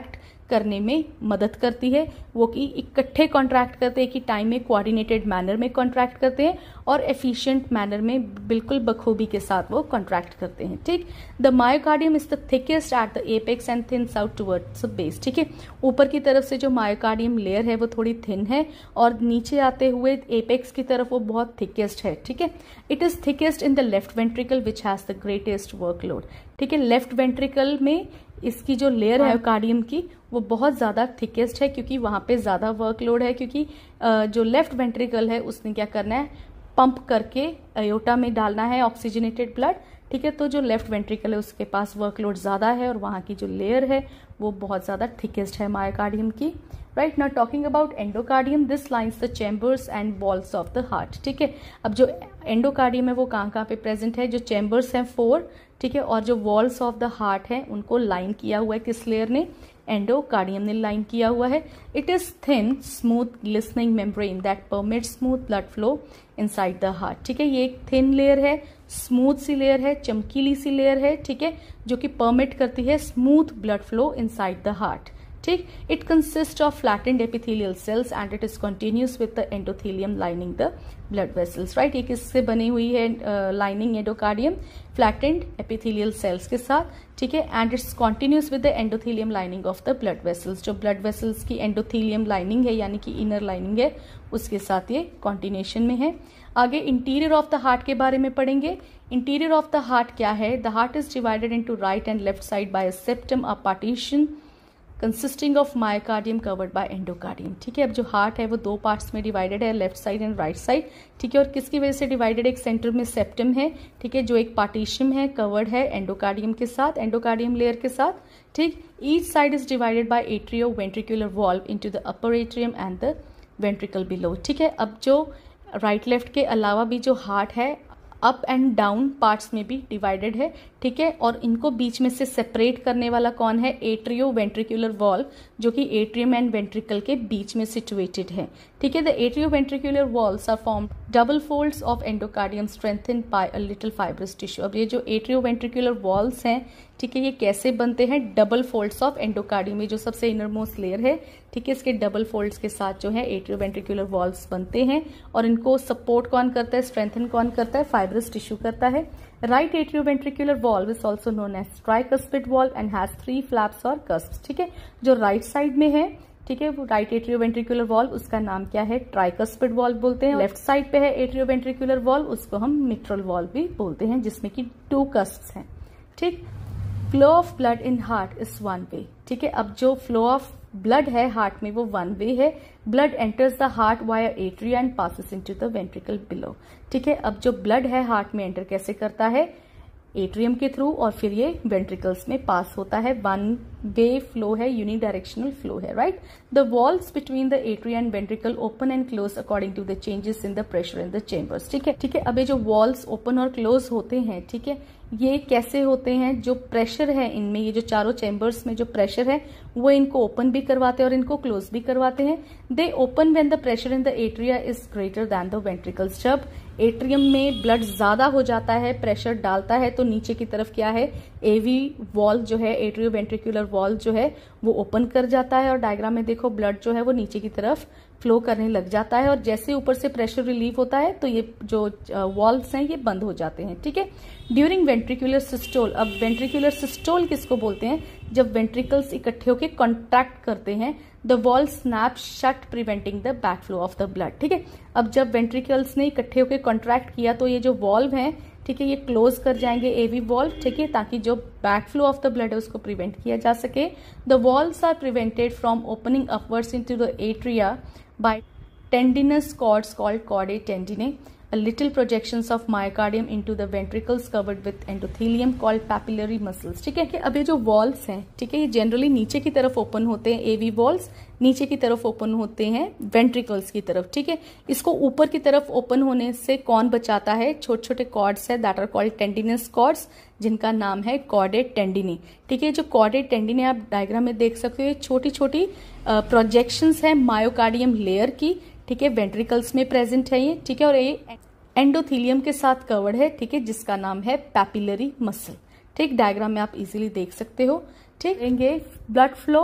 करने में मदद करती है, वो कि इकट्ठे कॉन्ट्रैक्ट करते हैं कि टाइम में कोऑर्डिनेटेड मैनर में कॉन्ट्रैक्ट करते हैं और एफिशिएंट मैनर में बिल्कुल बखूबी के साथ वो कॉन्ट्रैक्ट करते हैं। ठीक, the myocardium is the thickest at the apex and thins out towards the base. ठीक है, ऊपर की तरफ से जो मायोकार्डियम लेयर है वो थोड़ी थिन है और नीचे आते हुए एपेक्स की तरफ वो बहुत थिकेस्ट है। ठीक है, it is thickest in the left ventricle which has the greatest workload. ठीक है, लेफ्ट वेंट्रिकल में इसकी जो लेयर है मायोकार्डियम की वो बहुत ज़्यादा थिकेस्ट है क्योंकि वहाँ पे ज़्यादा वर्कलोड है, क्योंकि जो लेफ्ट वेंट्रिकल है उसने क्या करना है, पंप करके अयोटा में डालना है ऑक्सीजनेटेड ब्लड। ठीक है, तो जो लेफ्ट वेंट्रिकल है उसके पास वर्कलोड ज़्यादा है और वहाँ की जो लेयर है वो बहुत ज़्यादा थिकेस्ट है मायोकार्डियम की। Right, now talking about endocardium, this lines the chambers and walls of the heart. ठीक है, अब जो एंडोकार्डियम है वो कहाँ कहाँ पे प्रेजेंट है, जो चैम्बर्स हैं फोर, ठीक है, और जो वॉल्स ऑफ द हार्ट है उनको लाइन किया हुआ है किस लेयर ने, एंडोकार्डियम ने लाइन किया हुआ है। It is thin smooth glistening membrane that permit smooth blood flow inside the heart. ठीक है, ये एक थिन लेयर है, स्मूथ सी लेयर है, चमकीली सी लेयर है। ठीक है, जो कि परमिट करती है smooth blood flow inside the heart. ठीक, it consist of flattened epithelial cells and it is continuous with the endothelium lining the blood vessels. Right, ये किससे बनी हुई है lining endocardium, flattened epithelial cells के साथ। ठीक है, and it's continuous with the endothelium lining of the blood vessels. जो ब्लड वेसल्स की एंडोथेलियम लाइनिंग है यानी कि इनर लाइनिंग है उसके साथ ये कॉन्टिन्यूशन में है। आगे इंटीरियर ऑफ द हार्ट के बारे में पढ़ेंगे। इंटीरियर ऑफ द हार्ट क्या है, the heart is divided into right and left side by a septum, a partition consisting of myocardium covered by endocardium. ठीक है, अब जो हार्ट है वो दो पार्ट्स में डिवाइडेड है, left side and right side. ठीक है, और किसकी वजह से डिवाइडेड, एक सेंटर में सेप्टम है, ठीक है, जो एक पार्टीशन है, कवर्ड है एंडोकार्डियम के साथ, एंडोकार्डियम लेयर के साथ। ठीक, each side is divided by atrioventricular valve into the upper atrium and the ventricle below. ठीक है, अब जो राइट लेफ्ट के अलावा भी जो हार्ट है अप एंड डाउन पार्ट्स में भी डिवाइडेड है। ठीक है, और इनको बीच में से सेपरेट करने वाला कौन है, एट्रियो वेंट्रिकुलर वॉल्व, जो कि एट्रियम एंड वेंट्रिकल के बीच में सिचुएटेड है। ठीक है, the atrioventricular valves are form double folds of endocardium strengthened by a little fibrous tissue. अब ये जो एट्रियो वेंट्रिकुलर वॉल्स हैं, ठीक है, ये कैसे बनते हैं, डबल फोल्ड्स ऑफ एंडोकार्डियम में जो सबसे इनरमोस्ट लेयर है, ठीक है, इसके डबल फोल्ड्स के साथ जो है एट्रियो वेंट्रिकुलर वॉल्स बनते हैं और इनको सपोर्ट कौन करता है, स्ट्रेंथन कौन करता है, फाइब्रस टिश्यू करता है। Right atrioventricular valve is also known as tricuspid valve and has three flaps और कस्प्स। ठीक है, जो राइट साइड में है, ठीक है, वो राइट एट्रियोवेंट्रिकुलर वॉल्व, उसका नाम क्या है, ट्राइकस्पिड वॉल्व बोलते हैं। लेफ्ट साइड पे है एट्रियोवेंट्रिकुलर वॉल्व, उसको हम मिट्रल वॉल्व भी बोलते हैं, जिसमें कि टू कस्प्स हैं। ठीक, flow of blood in heart is one way. ठीक है, अब जो फ्लो ऑफ ब्लड है हार्ट में वो वन वे है। Blood enters the heart via atria and passes into the ventricle below. ठीक है, अब जो ब्लड है हार्ट में एंटर कैसे करता है, एट्रियम के थ्रू, और फिर ये वेंट्रिकल्स में पास होता है। वन वे फ्लो है, यूनिडायरेक्शनल फ्लो है। Right, the valves between the atria and ventricle open and close according to the changes in the pressure in the chambers. ठीक है, ठीक है, अब ये जो वॉल्स ओपन और क्लोज होते हैं, ठीक है, ये कैसे होते हैं, जो प्रेशर है इनमें, ये जो चारों चैम्बर्स में जो प्रेशर है वो इनको ओपन भी करवाते हैं और इनको क्लोज भी करवाते हैं। They open when the pressure in the atria is greater than the ventricles. जब एट्रियम में ब्लड ज्यादा हो जाता है, प्रेशर डालता है, तो नीचे की तरफ क्या है, एवी वॉल जो है, एट्रियो वेंट्रिकुलर वॉल जो है वो ओपन कर जाता है और डायग्राम में देखो ब्लड जो है वो नीचे की तरफ फ्लो करने लग जाता है और जैसे ऊपर से प्रेशर रिलीफ होता है तो ये जो वॉल्स हैं ये बंद हो जाते हैं। ठीक है, ड्यूरिंग वेंट्रिकुलर सिस्टोल, अब वेंट्रिकुलर सिस्टोल किसको बोलते हैं, जब वेंट्रिकल्स इकट्ठे होकर कॉन्ट्रैक्ट करते हैं, the valve snap shut preventing the back flow of the blood. ठीक है, अब जब वेंट्रिकल्स ने इकट्ठे होकर कॉन्ट्रैक्ट किया तो ये जो वॉल्व हैं, ठीक है, ये क्लोज कर जाएंगे एवी वॉल्व, ठीक है, ताकि जो back flow of the blood है उसको प्रिवेंट किया जा सके। The valves are prevented from opening upwards into the atria by tendinous cords called chordae tendinae, a little projections of myocardium into the ventricles covered with endothelium called papillary muscles। ठीक है, कि अब ये जो walls हैं, ठीक है, ये जनरली नीचे की तरफ ओपन होते हैं, एवी वॉल्स नीचे की तरफ ओपन होते हैं वेंट्रिकल्स की तरफ। ठीक है, इसको ऊपर की तरफ ओपन होने से कौन बचाता है, छोटे छोटे कॉर्ड्स है that are called tendinous cords, जिनका नाम है कॉर्डे टेंडिनी। ठीक है, जो कॉर्डे टेंडिनी आप डायग्राम में देख सकते हो, ये छोटी छोटी प्रोजेक्शंस है मायोकार्डियम लेयर की। ठीक है, वेंट्रिकल्स में प्रेजेंट है ये। ठीक है, और ये एंडोथीलियम के साथ कवर्ड है। ठीक है, जिसका नाम है पैपिलरी मसल। ठीक, डायग्राम में आप इजीली देख सकते हो। ठीक, blood flow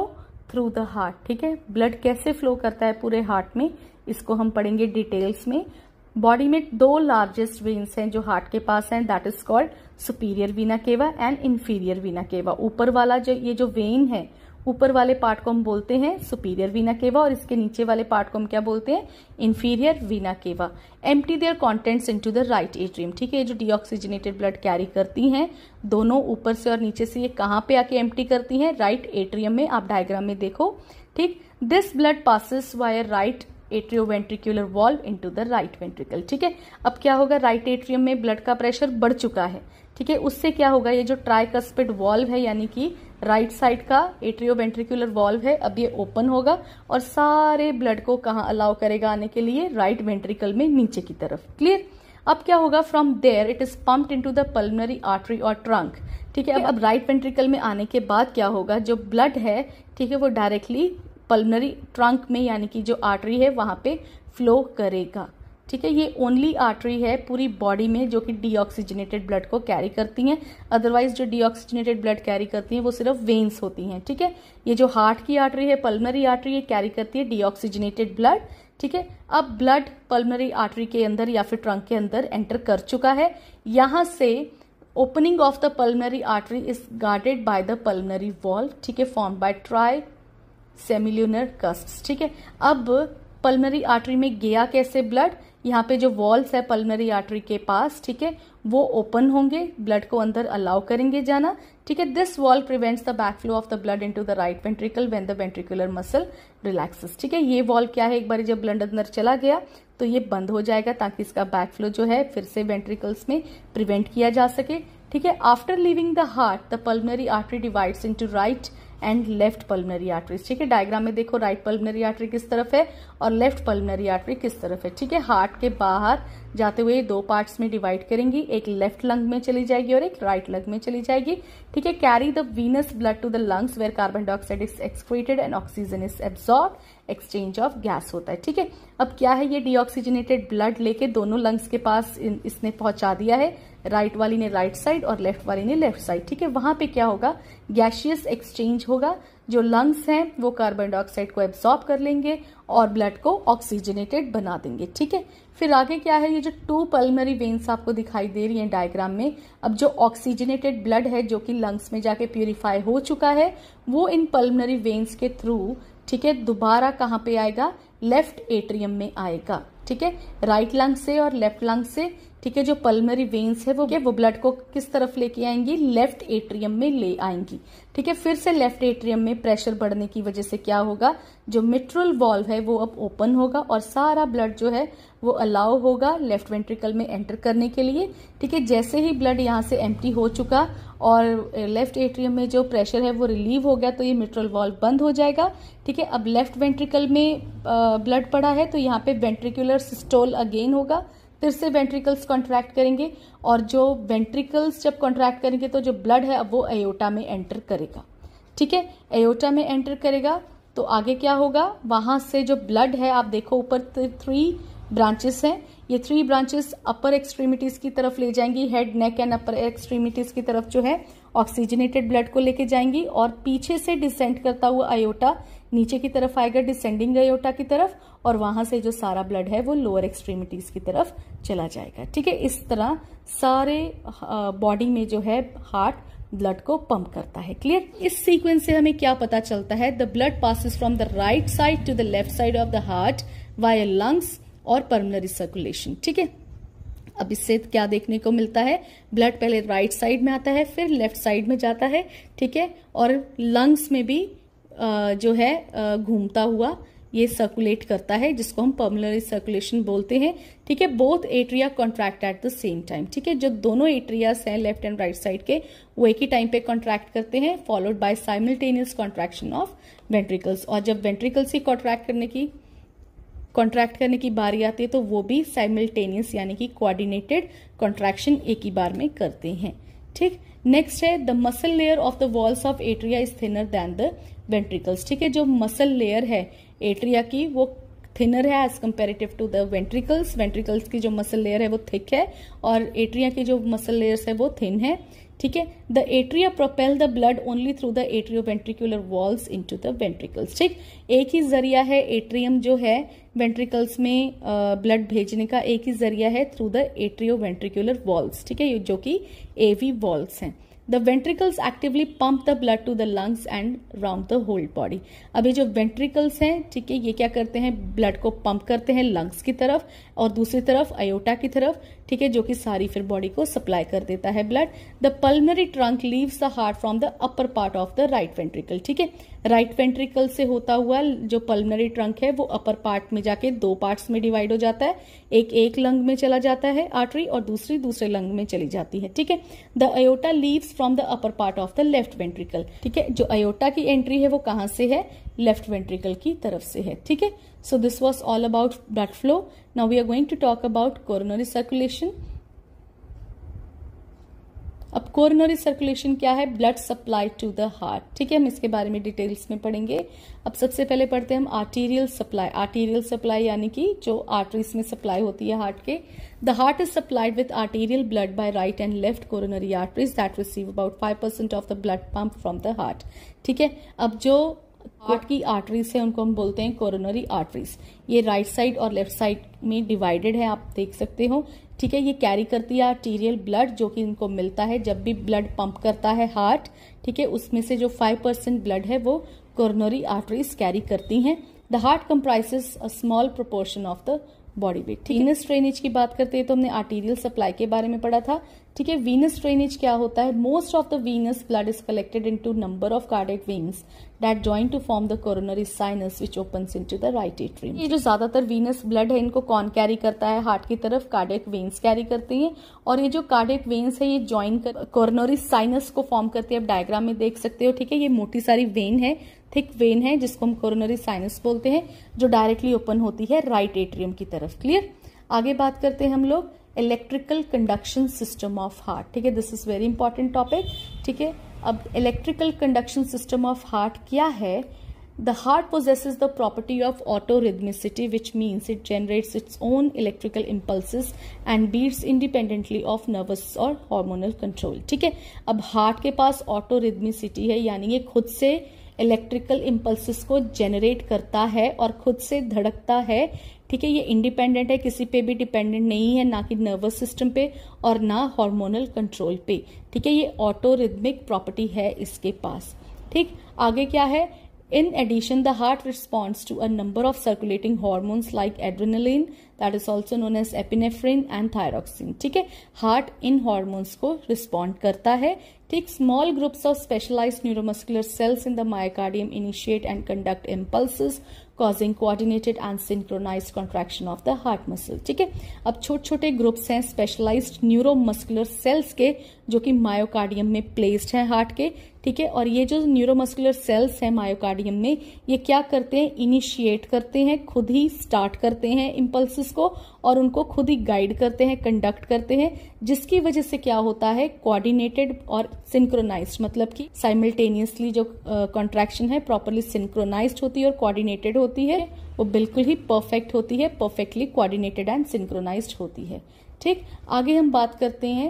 through the heart. ठीक है, ब्लड कैसे फ्लो करता है पूरे हार्ट में, इसको हम पढ़ेंगे डिटेल्स में। बॉडी में दो लार्जेस्ट वेन्स हैं जो हार्ट के पास हैं, that is called superior vena cava and inferior vena केवा। ऊपर वाला जो ये जो वेन है, ऊपर वाले पार्ट को हम बोलते हैं सुपीरियर वीना केवा और इसके नीचे वाले पार्ट को हम क्या बोलते हैं, inferior vena cava. Empty their contents into the right atrium. ठीक है, ये जो डीऑक्सीजनेटेड ब्लड कैरी करती हैं दोनों ऊपर से और नीचे से, ये कहाँ पे आके एम्प्टी करती हैं, राइट एट्रियम में। आप डायग्राम में देखो। ठीक, this blood passes via right atrioventricular valve into the right ventricle. ठीक है, अब क्या होगा, राइट एट्रियम में ब्लड का प्रेशर बढ़ चुका है। ठीक है, उससे क्या होगा, ये जो ट्राइकस्पिड वॉल्व है यानी कि राइट साइड का एट्रियोवेंट्रिकुलर वॉल्व है, अब ये ओपन होगा और सारे ब्लड को कहाँ अलाउ करेगा आने के लिए, राइट वेंट्रिकल में नीचे की तरफ। क्लियर। अब क्या होगा, from there it is pumped into the pulmonary artery और ट्रंक। ठीक है, अब अब राइट वेंट्रिकल में आने के बाद क्या होगा, जो ब्लड है ठीक है वो डायरेक्टली पल्मोनरी ट्रंक में यानी कि जो आर्टरी है वहां पे फ्लो करेगा। ठीक है, ये ओनली आर्टरी है पूरी बॉडी में जो कि डीऑक्सीजनेटेड ब्लड को कैरी करती हैं। अदरवाइज जो डीऑक्सीजनेटेड ब्लड कैरी करती हैं वो सिर्फ वेन्स होती हैं। ठीक है, ये जो हार्ट की आर्टरी है, पल्मोनरी आर्टरी, ये कैरी करती है डीऑक्सीजनेटेड ब्लड। ठीक है, अब ब्लड पल्मोनरी आर्टरी के अंदर या फिर ट्रंक के अंदर एंटर कर चुका है। यहां से opening of the pulmonary artery is guarded by the pulmonary valve. ठीक है, form by tri semilunar cusps. ठीक है, अब पल्मोनरी आर्टरी में गया कैसे ब्लड, यहाँ पे जो वॉल्स है पल्मोनरी आर्टरी के पास, ठीक है, वो ओपन होंगे, ब्लड को अंदर अलाउ करेंगे जाना। ठीक है, this valve prevents the back flow of the blood into the right ventricle when the ventricular muscle relaxes. ठीक है, ये वॉल क्या है, एक बार जब ब्लड अंदर चला गया तो ये बंद हो जाएगा ताकि इसका बैक फ्लो जो है फिर से वेंट्रिकल्स में प्रिवेंट किया जा सके। ठीक है, after leaving the heart the pulmonary artery divides into right and left pulmonary arteries. ठीक है, डायग्राम में देखो राइट पल्मोनरी आर्टरी किस तरफ है और लेफ्ट पल्मोनरी आर्टरी किस तरफ है। ठीक है, हार्ट के बाहर जाते हुए दो पार्ट्स में डिवाइड करेंगी, एक लेफ्ट लंग में चली जाएगी और एक राइट लंग में चली जाएगी। ठीक है, carry the venous blood to the lungs where carbon dioxide is excreted and oxygen is absorb, exchange of gas होता है। ठीक है, अब क्या है, ये डीऑक्सीजनेटेड ब्लड लेके दोनों लंग्स के पास इसने पहुंचा दिया है, राइट वाली ने राइट साइड और लेफ्ट वाली ने लेफ्ट साइड। ठीक है, वहां पे क्या होगा, गैशियस एक्सचेंज होगा, जो लंग्स हैं वो कार्बन डाइऑक्साइड को एब्सॉर्ब कर लेंगे और ब्लड को ऑक्सीजनेटेड बना देंगे। ठीक है, फिर आगे क्या है, ये जो टू पल्मोनरी वेन्स आपको दिखाई दे रही हैं डायग्राम में, अब जो ऑक्सीजनेटेड ब्लड है जो कि लंग्स में जाके प्यूरिफाई हो चुका है वो इन पल्मोनरी वेन्स के थ्रू, ठीक है, दोबारा कहां पे आएगा, लेफ्ट एट्रियम में आएगा। ठीक है, राइट लंग से और लेफ्ट लंग से। ठीक है, जो पल्मोनरी वेन्स है वो वो ब्लड को किस तरफ लेके आएंगी, लेफ्ट एट्रियम में ले आएंगी। ठीक है, फिर से लेफ्ट एट्रियम में प्रेशर बढ़ने की वजह से क्या होगा, जो मिट्रल वॉल्व है वो अब ओपन होगा और सारा ब्लड जो है वो अलाउ होगा लेफ्ट वेंट्रिकल में एंटर करने के लिए। ठीक है, जैसे ही ब्लड यहाँ से एम्प्टी हो चुका और लेफ्ट एट्रियम में जो प्रेशर है वो रिलीव हो गया तो ये मिट्रल वॉल्व बंद हो जाएगा। ठीक है, अब लेफ्ट वेंट्रिकल में ब्लड पड़ा है तो यहाँ पे वेंट्रिकुलर सिस्टोल अगेन होगा, फिर से वेंट्रिकल्स कॉन्ट्रैक्ट करेंगे और जो वेंट्रिकल्स जब कॉन्ट्रैक्ट करेंगे तो जो ब्लड है अब वो एयोटा में एंटर करेगा। ठीक है, एयोटा में एंटर करेगा तो आगे क्या होगा, वहां से जो ब्लड है आप देखो ऊपर थ्री ब्रांचेस हैं, ये थ्री ब्रांचेस अपर एक्सट्रीमिटीज की तरफ ले जाएंगी, head neck and upper extremities की तरफ जो है ऑक्सीजनेटेड ब्लड को लेके जाएंगी और पीछे से डिसेंड करता हुआ आयोटा नीचे की तरफ आएगा, डिसेंडिंग आयोटा की तरफ, और वहां से जो सारा ब्लड है वो लोअर एक्सट्रीमिटीज की तरफ चला जाएगा। ठीक है, इस तरह सारे बॉडी में जो है हार्ट ब्लड को पंप करता है। क्लियर। इस सीक्वेंस से हमें क्या पता चलता है, the blood passes from the right side to the left side of the heart via lungs और पल्मोनरी सर्कुलेशन। ठीक है, अब इससे क्या देखने को मिलता है, ब्लड पहले राइट साइड में आता है फिर लेफ्ट साइड में जाता है। ठीक है, और लंग्स में भी जो है घूमता हुआ ये सर्कुलेट करता है जिसको हम पल्मोनरी सर्कुलेशन बोलते हैं। ठीक है, both atria contract at the same time. ठीक है, जो दोनों एट्रियास हैं लेफ्ट एंड राइट साइड के वो एक ही टाइम पे कॉन्ट्रैक्ट करते हैं, followed by simultaneous contraction of ventricles. और जब वेंट्रिकल्स ही कॉन्ट्रैक्ट करने की कॉन्ट्रैक्ट करने की बारी आती है तो वो भी साइमल्टेनियस यानी कि कोऑर्डिनेटेड कॉन्ट्रैक्शन एक ही बार में करते हैं। ठीक, नेक्स्ट है the muscle layer of the walls of atria is thinner than the ventricles. ठीक है, जो मसल लेयर है एट्रिया की वो थिनर है as comparative to the ventricles. Ventricles की जो मसल लेयर है वो थिक है और एट्रिया की जो मसल लेयर्स है वो थिन है। ठीक है। The atria propel the blood only through the atrioventricular valves into the ventricles, ठीक। एक ही जरिया है एट्रियम जो है वेंट्रिकल्स में ब्लड भेजने का, एक ही जरिया है थ्रू द एट्रियोवेंट्रिकुलर वॉल्स, ठीक है, जो कि एवी वॉल्स हैं। The ventricles actively pump the blood to the lungs and round the whole body. अब ये जो ventricles हैं, ठीक है, ये क्या करते हैं, ब्लड को पंप करते हैं लंग्स की तरफ और दूसरी तरफ अयोटा की तरफ, ठीक है, जो कि सारी फिर बॉडी को सप्लाई कर देता है blood. The pulmonary trunk leaves the heart from the upper part of the right ventricle, ठीक है। राइट वेंट्रिकल से होता हुआ जो पल्मनरी ट्रंक है वो अपर पार्ट में जाके दो पार्ट्स में डिवाइड हो जाता है, एक एक लंग में चला जाता है आर्टरी और दूसरी दूसरे लंग में चली जाती है, ठीक है। The aorta leaves from the upper part of the left ventricle, ठीक है। जो अयोटा की एंट्री है वो कहां से है, लेफ्ट वेंट्रिकल की तरफ से है, ठीक है। So this was all about blood flow. Now we are going to talk about coronary circulation. अब कोरोनरी सर्कुलेशन क्या है, blood supply to the heart, ठीक है, हम इसके बारे में डिटेल्स में पढ़ेंगे। अब सबसे पहले पढ़ते हैं हम आर्टीरियल सप्लाई। आर्टीरियल सप्लाई यानी कि जो आर्टरीज में सप्लाई होती है हार्ट के। The heart is supplied with arterial blood by right and left coronary arteries that receive about five percent of the blood pump from the heart, ठीक है। अब जो हार्ट की आर्टरीज है उनको हम बोलते हैं कोरोनरी आर्टरीज। ये राइट साइड और लेफ्ट साइड में डिवाइडेड है, आप देख सकते हो, ठीक है। ये कैरी करती है आर्टीरियल ब्लड जो कि इनको मिलता है जब भी ब्लड पंप करता है हार्ट, ठीक है। उसमें से जो फाइव परसेंट ब्लड है वो कोरोनरी आर्टरीज कैरी करती हैं। The heart comprises a small proportion of the body weight, ठीक है। वीनस ड्रेनेज की बात करते हैं तो हमने आर्टीरियल सप्लाई के बारे में पढ़ा था, ठीक है। वीनस ड्रेनेज क्या होता है, most of the venous blood is collected into number of cardiac veins that join to form the coronary sinus which opens into the right atrium. ये जो ज्यादातर वीनस ब्लड है इनको कौन कैरी करता है, हार्ट की तरफ कार्डियक वेन्स कैरी करते हैं और ये जो कार्डियक वेन्स है ये ज्वाइन कर कोरोनरी साइनस को फॉर्म करती है। आप डायग्राम में देख सकते हो, ठीक है। ये मोटी सारी वेन है, थिक वेन है जिसको हम कोरोनरी साइनस बोलते हैं, जो डायरेक्टली ओपन होती है राइट एट्रियम की तरफ। क्लियर। आगे बात करते हैं हम लोग electrical conduction system of heart, ठीक है। This is very important topic, ठीक है। अब electrical conduction system of heart क्या है, the heart possesses the property of autorhythmicity which means it generates its own electrical impulses and beats independently of nervous और hormonal control, ठीक है। अब heart के पास autorhythmicity है यानी ये खुद से इलेक्ट्रिकल इम्पल्सिस को जेनरेट करता है और खुद से धड़कता है, ठीक है। ये इंडिपेंडेंट है, किसी पे भी डिपेंडेंट नहीं है, ना कि नर्वस सिस्टम पे और ना हार्मोनल कंट्रोल पे, ठीक है। ये ऑटोरिथमिक प्रॉपर्टी है इसके पास, ठीक। आगे क्या है, in addition the heart responds to a number of circulating hormones like adrenaline that is also known as epinephrine and thyroxine, ठीक है। हार्ट इन हॉर्मोन्स को रिस्पॉन्ड करता है, ठीक। Small groups of specialised neuromuscular cells in the myocardium initiate and conduct impulses causing coordinated and synchronized contraction of the heart muscle, ठीक है। अब छोटे छोटे ग्रुप्स हैं स्पेशलाइज्ड न्यूरोमस्कुलर सेल्स के जो कि मायोकार्डियम में प्लेस्ड हैं हार्ट के, ठीक है। और ये जो न्यूरोमस्कुलर सेल्स हैं मायोकार्डियम में ये क्या करते हैं, इनिशिएट करते हैं, खुद ही स्टार्ट करते हैं इम्पल्सिस को और उनको खुद ही गाइड करते हैं, कंडक्ट करते हैं, जिसकी वजह से क्या होता है, कोऑर्डिनेटेड और सिंक्रोनाइज्ड, मतलब कि साइमल्टेनियसली जो कॉन्ट्रैक्शन है प्रॉपरली सिंक्रोनाइज्ड होती है और कोऑर्डिनेटेड होती है, वो बिल्कुल ही परफेक्ट होती है, परफेक्टली कोऑर्डिनेटेड एंड सिंक्रोनाइज्ड होती है, ठीक। आगे हम बात करते हैं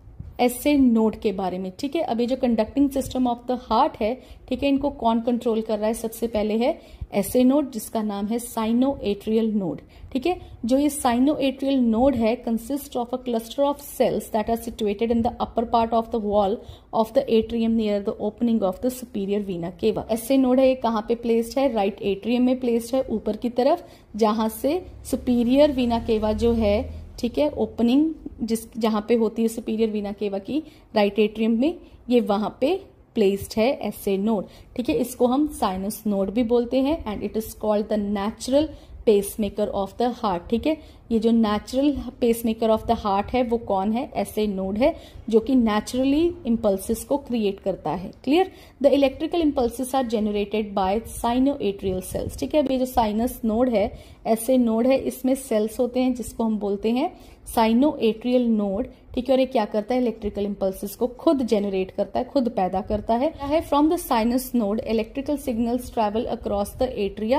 एसए नोड के बारे में, ठीक है। अब ये जो conducting system of the heart है, ठीक है, इनको कौन कंट्रोल कर रहा है, सबसे पहले है एसए नोड जिसका नाम है साइनो एट्रियल नोड, ठीक है। जो ये साइनो एट्रियल नोड है consist of a cluster of cells that are situated in the upper part of the wall of the atrium near the opening of the superior vena cava. SA node है, ये कहाँ पे placed है, right atrium में placed है ऊपर की तरफ, जहां से सुपीरियर वीना केवा जो है, ठीक है, ओपनिंग जिस जहां पे होती है सुपीरियर वीना केवा की राइट एट्रियम में, ये वहां पे प्लेस्ड है एसए नोड, ठीक है। इसको हम साइनस नोड भी बोलते हैं and it is called the natural pacemaker of the heart, ठीक है। ये जो natural pacemaker of the heart है वो कौन है, एसए नोड है, जो कि नेचुरली इम्पल्सिस को क्रिएट करता है। Clear. The electrical impulses are generated by sinoatrial cells, ठीक है। अब ये जो साइनस नोड है, एसए नोड है, इसमें सेल्स होते हैं जिसको हम बोलते हैं साइनोएट्रियल नोड, ठीक है। और ये क्या करता है, इलेक्ट्रिकल इम्पल्सिस को खुद जनरेट करता है, खुद पैदा करता है। From the sinus node electrical signals travel across the atria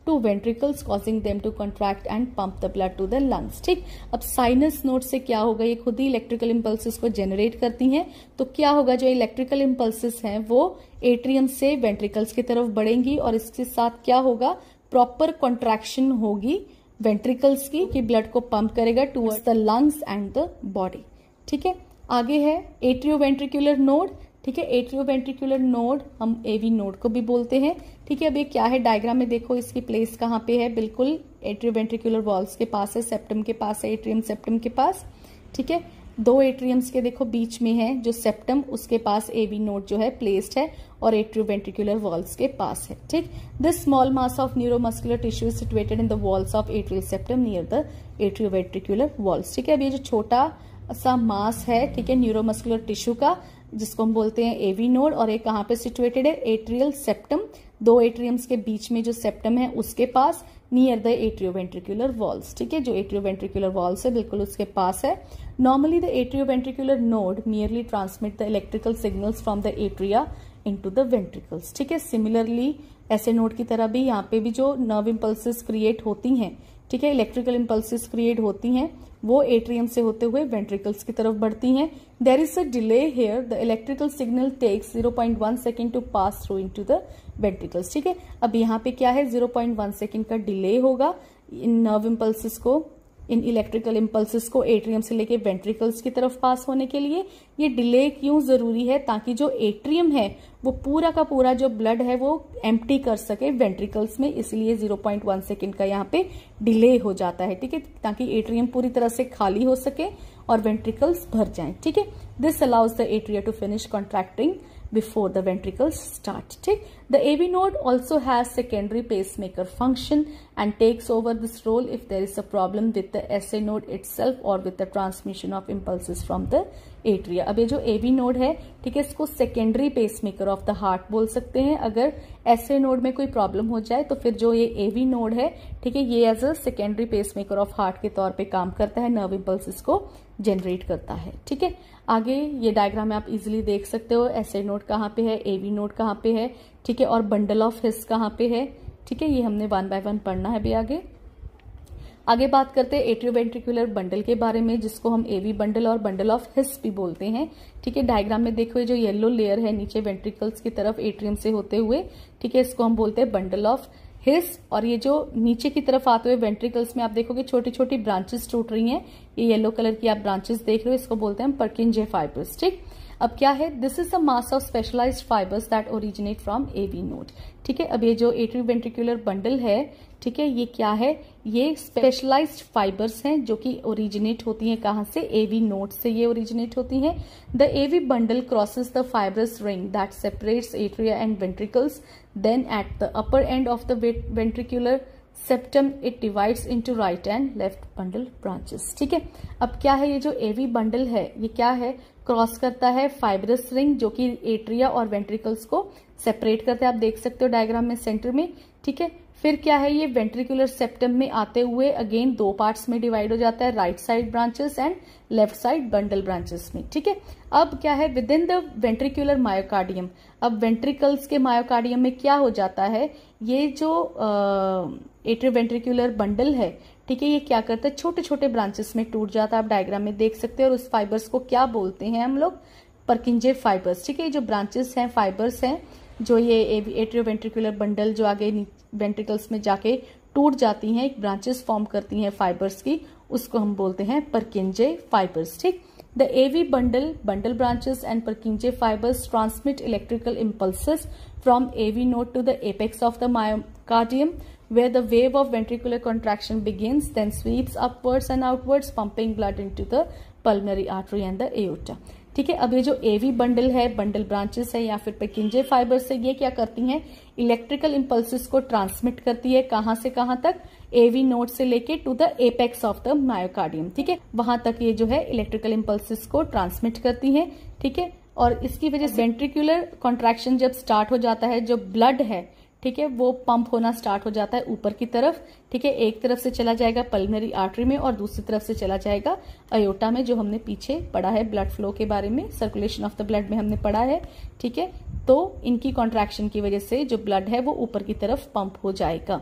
to ventricles causing them to contract and pump the blood to the lungs. ठीक, अब साइनस नोड से क्या होगा, ये खुद ही इलेक्ट्रिकल इंपल्सेस को जनरेट करती हैं, तो क्या होगा, जो इलेक्ट्रिकल इंपल्सेस हैं वो एट्रियम से वेंट्रिकल्स की तरफ बढ़ेंगी और इसके साथ क्या होगा, प्रॉपर कॉन्ट्रैक्शन होगी वेंट्रिकल्स की कि ब्लड को पंप करेगा towards the lungs and the body. ठीक है, आगे है एट्रियोवेंट्रिकुलर नोड। ठीक है, एट्रियोवेंट्रिकुलर नोड हम एवी नोड को भी बोलते हैं। ठीक है, अब ये क्या है, डायग्राम में देखो इसकी प्लेस कहाँ पे है, बिल्कुल एट्रियोवेंट्रिकुलर वॉल्स के पास है, सेप्टम के पास है, एट्रियम सेप्टम के पास। ठीक है, दो एट्रियम्स के देखो बीच में है जो सेप्टम, उसके पास एवी नोड जो है प्लेस्ड है और एट्रियोवेंट्रिकुलर वॉल्स के पास है। ठीक, this small mass of neuromuscular tissue is situated in the walls of atrial septum near the atrioventricular walls. ठीक है, अब ये जो छोटा सा मास है, ठीक है, न्यूरोमस्कुलर टिश्यू का, जिसको हम बोलते हैं एवी नोड, और ये कहाँ पे सिचुएटेड है, एट्रियल सेप्टम, दो एट्रियम्स के बीच में जो सेप्टम है उसके पास, नियर द एट्रियोवेंट्रिकुलर वॉल्स। ठीक है, जो एट्रियोवेंट्रिकुलर वॉल्स है बिल्कुल उसके पास है। Normally the atrioventricular node merely transmit the electrical signals from the atria into the ventricles। ठीक है, सिमिलरली ऐसे नोड की तरह भी यहाँ पे भी जो नर्व इम्पल्सेस क्रिएट होती हैं, ठीक है, इलेक्ट्रिकल इम्पल्सेस क्रिएट होती हैं, वो एट्रियम से होते हुए वेंट्रिकल्स की तरफ बढ़ती हैं। There is a delay here, the electrical signal takes zero point one second to pass through into the ventricles. ठीक है, अब यहाँ पे क्या है, ज़ीरो पॉइंट वन सेकेंड का डिले होगा इन नर्व इम्पल्सेस को, इन इलेक्ट्रिकल इम्पल्सेस को एट्रियम से लेके वेंट्रिकल्स की तरफ पास होने के लिए। ये डिले क्यों जरूरी है, ताकि जो एट्रियम है वो पूरा का पूरा जो ब्लड है वो एम्प्टी कर सके वेंट्रिकल्स में, इसलिए ज़ीरो पॉइंट वन सेकेंड का यहाँ पे डिले हो जाता है। ठीक है, ताकि एट्रियम पूरी तरह से खाली हो सके और वेंट्रिकल्स भर जाएं। ठीक है, this allows the atria to finish contracting before the ventricles start। ठीक, the A V node also has secondary pacemaker function and takes over this role if there is a problem with the S A node itself or with the transmission of impulses from the atria। अब ये जो A V node है, ठीक है, इसको secondary pacemaker of the heart बोल सकते हैं। अगर S A node में कोई प्रॉब्लम हो जाए तो फिर जो ये A V node है, ठीक है, ये as a secondary pacemaker of heart के तौर पे काम करता है, नर्व इम्पल्सेस को जनरेट करता है। ठीक है, आगे ये डायग्राम में आप इजीली देख सकते हो, एस ए नोड कहाँ पे है, एवी नोड कहाँ पे है, ठीक है, और बंडल ऑफ हिस कहाँ पे है। ठीक है, ये हमने वन बाय वन पढ़ना है भी आगे। आगे बात करते हैं एट्रियोवेंट्रिकुलर बंडल के बारे में, जिसको हम एवी बंडल और बंडल ऑफ हिस भी बोलते हैं। ठीक है, डायग्राम में देखो ये जो येलो लेयर है नीचे वेंट्रिकल्स की तरफ एट्रियम से होते हुए, ठीक है, इसको हम बोलते हैं बंडल ऑफ हिस। और ये जो नीचे की तरफ आते हुए वेंट्रिकल्स में आप देखोगे छोटी छोटी ब्रांचेस टूट रही हैं, ये येलो कलर की आप ब्रांचेस देख रहे हो, इसको बोलते हैं पर्किंजे फाइबर्स। ठीक, अब क्या है, this is the mass of specialised fibres that originate from AV node. ठीक है, अब ये जो एट्रियोवेंट्रिकुलर बंडल है, ठीक है, ये क्या है, ये स्पेशलाइज्ड फाइबर्स हैं जो कि ओरिजिनेट होती हैं कहाँ से, एवी नोड से ये ओरिजिनेट होती हैं। The AV bundle crosses the fibrous ring that separates atria and ventricles, then at the upper end of the ventricular septum it divides into right and left bundle branches. ठीक है, अब क्या है, ये जो एवी बंडल है ये क्या है, क्रॉस करता है फाइब्रस रिंग जो कि एट्रिया और वेंट्रिकल्स को सेपरेट करते हैं, आप देख सकते हो डायग्राम में सेंटर में। ठीक है, फिर क्या है, ये वेंट्रिकुलर सेप्टम में आते हुए अगेन दो पार्ट्स में डिवाइड हो जाता है, right side branches and left side bundle branches में। ठीक है, अब क्या है, within the ventricular myocardium, अब वेंट्रिकल्स के मायोकार्डियम में क्या हो जाता है, ये जो एट्रियोवेंट्रिकुलर बंडल है, ठीक है, ये क्या करता है, छोटे छोटे ब्रांचेस में टूट जाता है, आप डायग्राम में देख सकते हैं। और उस फाइबर्स को क्या बोलते हैं हम लोग, पर्किंजे फाइबर्स। ठीक है, ये जो ब्रांचेस हैं, फाइबर्स हैं, जो ये एट्रियोवेंट्रिकुलर बंडल जो आगे वेंट्रिकल्स में जाके टूट जाती हैं, एक ब्रांचेस फॉर्म करती हैं फाइबर्स की, उसको हम बोलते हैं पर्किंजे फाइबर्स। ठीक, the AV bundle, bundle branches and Purkinje fibres transmit electrical impulses from AV node to the apex of the myocardium where the wave of ventricular contraction begins, then sweeps upwards and outwards, pumping blood into the pulmonary artery and the aorta। ठीक है, अब ये जो AV bundle है, bundle branches है या फिर पर्किंजे fibres है, ये क्या करती हैं, इलेक्ट्रिकल इम्पल्सेस को ट्रांसमिट करती है, कहां से कहां तक, एवी नोड से लेके to the apex of the myocardium. ठीक है, वहां तक ये जो है इलेक्ट्रिकल इम्पल्सेस को ट्रांसमिट करती है। ठीक है, और इसकी वजह से वेंट्रिकुलर कॉन्ट्रैक्शन जब स्टार्ट हो जाता है, जो ब्लड है, ठीक है, वो पंप होना स्टार्ट हो जाता है ऊपर की तरफ। ठीक है, एक तरफ से चला जाएगा पल्मोनरी आर्टरी में और दूसरी तरफ से चला जाएगा अयोटा में, जो हमने पीछे पढ़ा है ब्लड फ्लो के बारे में, सर्कुलेशन ऑफ द ब्लड में हमने पढ़ा है। ठीक है, तो इनकी कॉन्ट्रैक्शन की वजह से जो ब्लड है वो ऊपर की तरफ पंप हो जाएगा।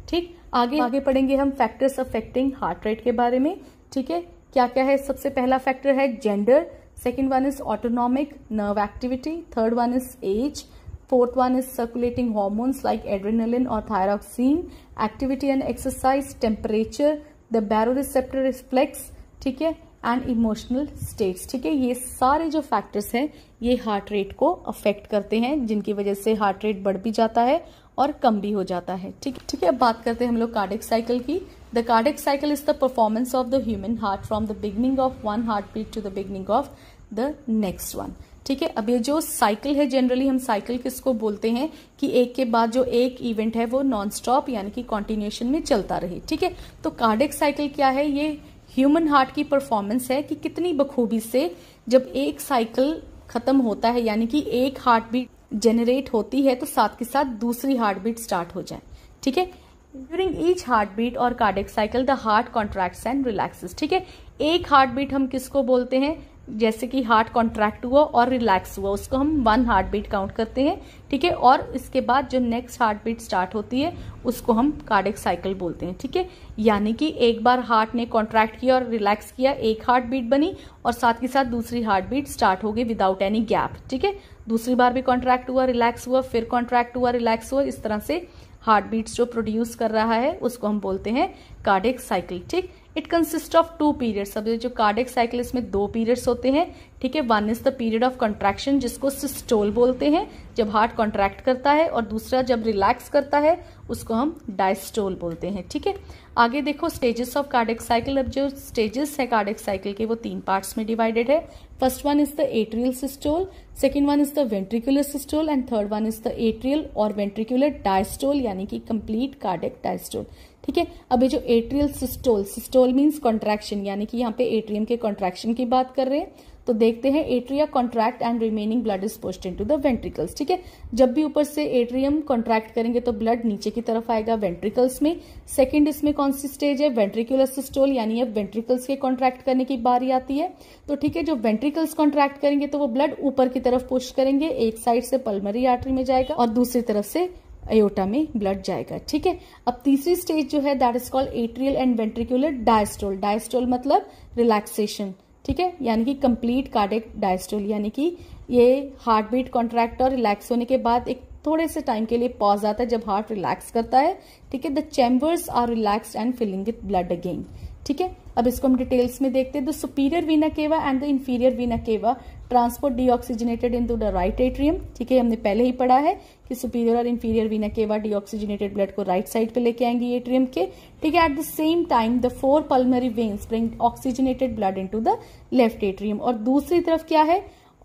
ठीक, आगे आगे पढ़ेंगे हम फैक्टर्स अफेक्टिंग हार्ट रेट के बारे में। ठीक है, क्या क्या है? सबसे पहला फैक्टर है gender, second one is autonomic nerve activity, third one is age, fourth one is circulating hormones like adrenaline or thyroxine, activity and exercise, temperature, the baroreceptor reflex, ठीक है, एंड इमोशनल स्टेट्स। ठीक है, ये सारे जो factors हैं ये heart rate को अफेक्ट करते हैं, जिनकी वजह से हार्ट रेट बढ़ भी जाता है और कम भी हो जाता है। ठीक ठीक है, अब बात करते हैं हम लोग कार्डियक साइकिल की। The cardiac cycle is the performance of the human heart from the beginning of one heart beat to the beginning of the next one. ठीक है, अब ये जो साइकिल है, जनरली हम साइकिल किसको बोलते हैं कि एक के बाद जो एक इवेंट है वो नॉन स्टॉप यानी कि कॉन्टिन्यूएशन में चलता रहे। ठीक है, तो कार्डियक साइकिल क्या है? ये ह्यूमन हार्ट की परफॉर्मेंस है कि कितनी बखूबी से जब एक साइकिल खत्म होता है यानी कि एक हार्ट बीट जनरेट होती है तो साथ के साथ दूसरी हार्ट बीट स्टार्ट हो जाए। ठीक है, ड्यूरिंग ईच हार्ट बीट और cardiac cycle the heart contracts and relaxes. ठीक है, एक हार्ट बीट हम किसको बोलते हैं? जैसे कि हार्ट कॉन्ट्रैक्ट हुआ और रिलैक्स हुआ उसको हम वन हार्ट बीट काउंट करते हैं। ठीक है, और इसके बाद जो नेक्स्ट हार्ट बीट स्टार्ट होती है उसको हम कार्डियक साइकिल बोलते हैं। ठीक है, यानी कि एक बार हार्ट ने कॉन्ट्रैक्ट किया और रिलैक्स किया, एक हार्ट बीट बनी और साथ के साथ दूसरी हार्ट बीट स्टार्ट हो गई विदाउट एनी गैप। ठीक है, दूसरी बार भी कॉन्ट्रैक्ट हुआ, रिलैक्स हुआ, फिर कॉन्ट्रैक्ट हुआ, रिलैक्स हुआ, इस तरह से हार्ट बीट्स जो प्रोड्यूस कर रहा है उसको हम बोलते हैं कार्डियक साइकिल। ठीक, it consist of two periods. अब जो कार्डियक साइकिल इसमें दो पीरियड्स होते हैं। ठीक है, one is the period of contraction जिसको सिस्टोल बोलते हैं जब हार्ट कॉन्ट्रैक्ट करता है, और दूसरा जब रिलैक्स करता है उसको हम डायस्टोल बोलते हैं। ठीक है, आगे देखो स्टेजेस ऑफ कार्डियक साइकिल। अब जो स्टेजेस है कार्डियक साइकिल के वो तीन पार्ट्स में डिवाइडेड है। First one is the atrial systole, second one is the ventricular systole and third one is the atrial और वेंट्रिकुलर डायस्टोल यानी कि कंप्लीट कार्डियक डायस्टोल। ठीक है, अब ये जो atrial systole, systole means contraction यानी कि यहाँ पे एट्रियम के कॉन्ट्रैक्शन की बात कर रहे हैं। तो देखते हैं atria contract and remaining blood is pushed into the ventricles. ठीक है, जब भी ऊपर से एट्रियम कॉन्ट्रैक्ट करेंगे तो ब्लड नीचे की तरफ आएगा वेंट्रिकल्स में। सेकंड इसमें कौन सी स्टेज है? वेंट्रिकुलर सिस्टोल, यानी अब वेंट्रिकल्स के कॉन्ट्रैक्ट करने की बारी आती है। तो ठीक है, जो वेंट्रिकल्स कॉन्ट्रैक्ट करेंगे तो वो ब्लड ऊपर की तरफ पुश करेंगे, एक साइड से पल्मोनरी आर्टरी में जाएगा और दूसरी तरफ से एयोटा में ब्लड जाएगा। ठीक है, अब तीसरी स्टेज जो है that is called atrial and ventricular diastole. Diastole मतलब रिलैक्सेशन। ठीक है, यानी कि कंप्लीट कार्डियक डायस्टोल, यानी कि ये हार्ट बीट कॉन्ट्रैक्ट और रिलैक्स होने के बाद एक थोड़े से टाइम के लिए पॉज आता है जब हार्ट रिलैक्स करता है। ठीक है, the chambers are relaxed and filling with blood again. ठीक है, अब इसको हम डिटेल्स में देखते हैं। The superior vena cava and the inferior vena cava transport deoxygenated into the right atrium. ठीक है, हमने पहले ही पढ़ा है कि सुपीरियर और inferior vena cava deoxygenated blood को राइट साइड पे लेके आएंगे एट्रियम के। ठीक है, at the same time the four pulmonary veins bring oxygenated blood into the left atrium. और दूसरी तरफ क्या है?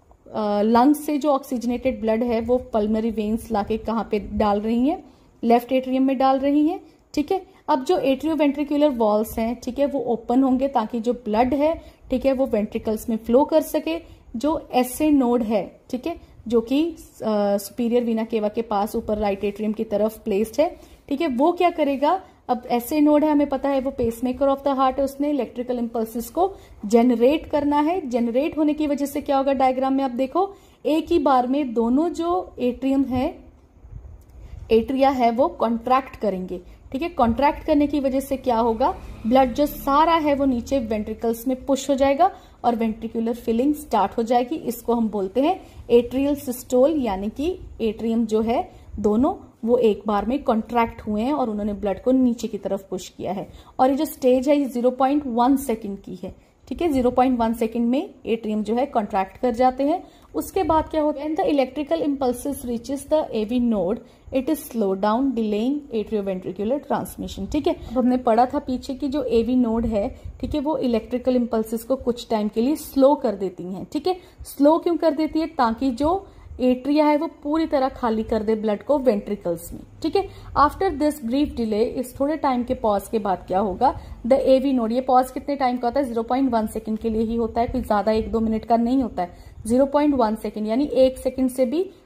लंग्स uh, से जो ऑक्सीजनेटेड ब्लड है वो पल्मोनरी वेन्स लाके कहाँ पे डाल रही है? लेफ्ट एट्रियम में डाल रही है। ठीक है, अब जो एट्रियोवेंट्रिकुलर वॉल्स हैं, ठीक है, वो ओपन होंगे ताकि जो ब्लड है, ठीक है, वो वेंट्रिकल्स में फ्लो कर सके। जो एसए नोड है, ठीक है, जो कि सुपीरियर वीना केवा के पास ऊपर राइट एट्रियम की तरफ प्लेस्ड है। ठीक है, वो क्या करेगा? अब एसए नोड है, हमें पता है वो पेसमेकर ऑफ द हार्ट है, उसने इलेक्ट्रिकल इंपल्सेस को जनरेट करना है। जनरेट होने की वजह से क्या होगा? डायग्राम में आप देखो, एक ही बार में दोनों जो एट्रियम है, एट्रिया है, वो कॉन्ट्रैक्ट करेंगे। ठीक है, कॉन्ट्रैक्ट करने की वजह से क्या होगा? ब्लड जो सारा है वो नीचे वेंट्रिकल्स में पुश हो जाएगा और वेंट्रिकुलर फिलिंग स्टार्ट हो जाएगी। इसको हम बोलते हैं एट्रियल सिस्टोल, यानी कि एट्रियम जो है दोनों वो एक बार में कॉन्ट्रैक्ट हुए हैं और उन्होंने ब्लड को नीचे की तरफ पुश किया है। और ये जो स्टेज है ये ज़ीरो पॉइंट वन सेकेंड की है। ठीक है, ज़ीरो पॉइंट वन सेकेंड में एट्रियम जो है कॉन्ट्रैक्ट कर जाते हैं। उसके बाद क्या होता है? The electrical impulses reaches the AV node, it is slow down delaying atrioventricular transmission. ठीक है, अब हमने पढ़ा था पीछे की जो एवी नोड है, ठीक है, वो इलेक्ट्रिकल इंपल्सेस को कुछ टाइम के लिए स्लो कर देती हैं। ठीक है, स्लो क्यों कर देती है? ताकि जो एट्रिया है वो पूरी तरह खाली कर दे ब्लड को वेंट्रिकल्स में। ठीक है, आफ्टर दिस ब्रीफ डिले, इस थोड़े टाइम के पॉज के बाद क्या होगा? द एवी नोड, ये पॉज कितने टाइम का होता है? ज़ीरो पॉइंट वन सेकेंड के लिए ही होता है, कोई ज्यादा एक दो मिनट का नहीं होता है। ज़ीरो पॉइंट वन सेकेंड यानी एक सेकेंड से भी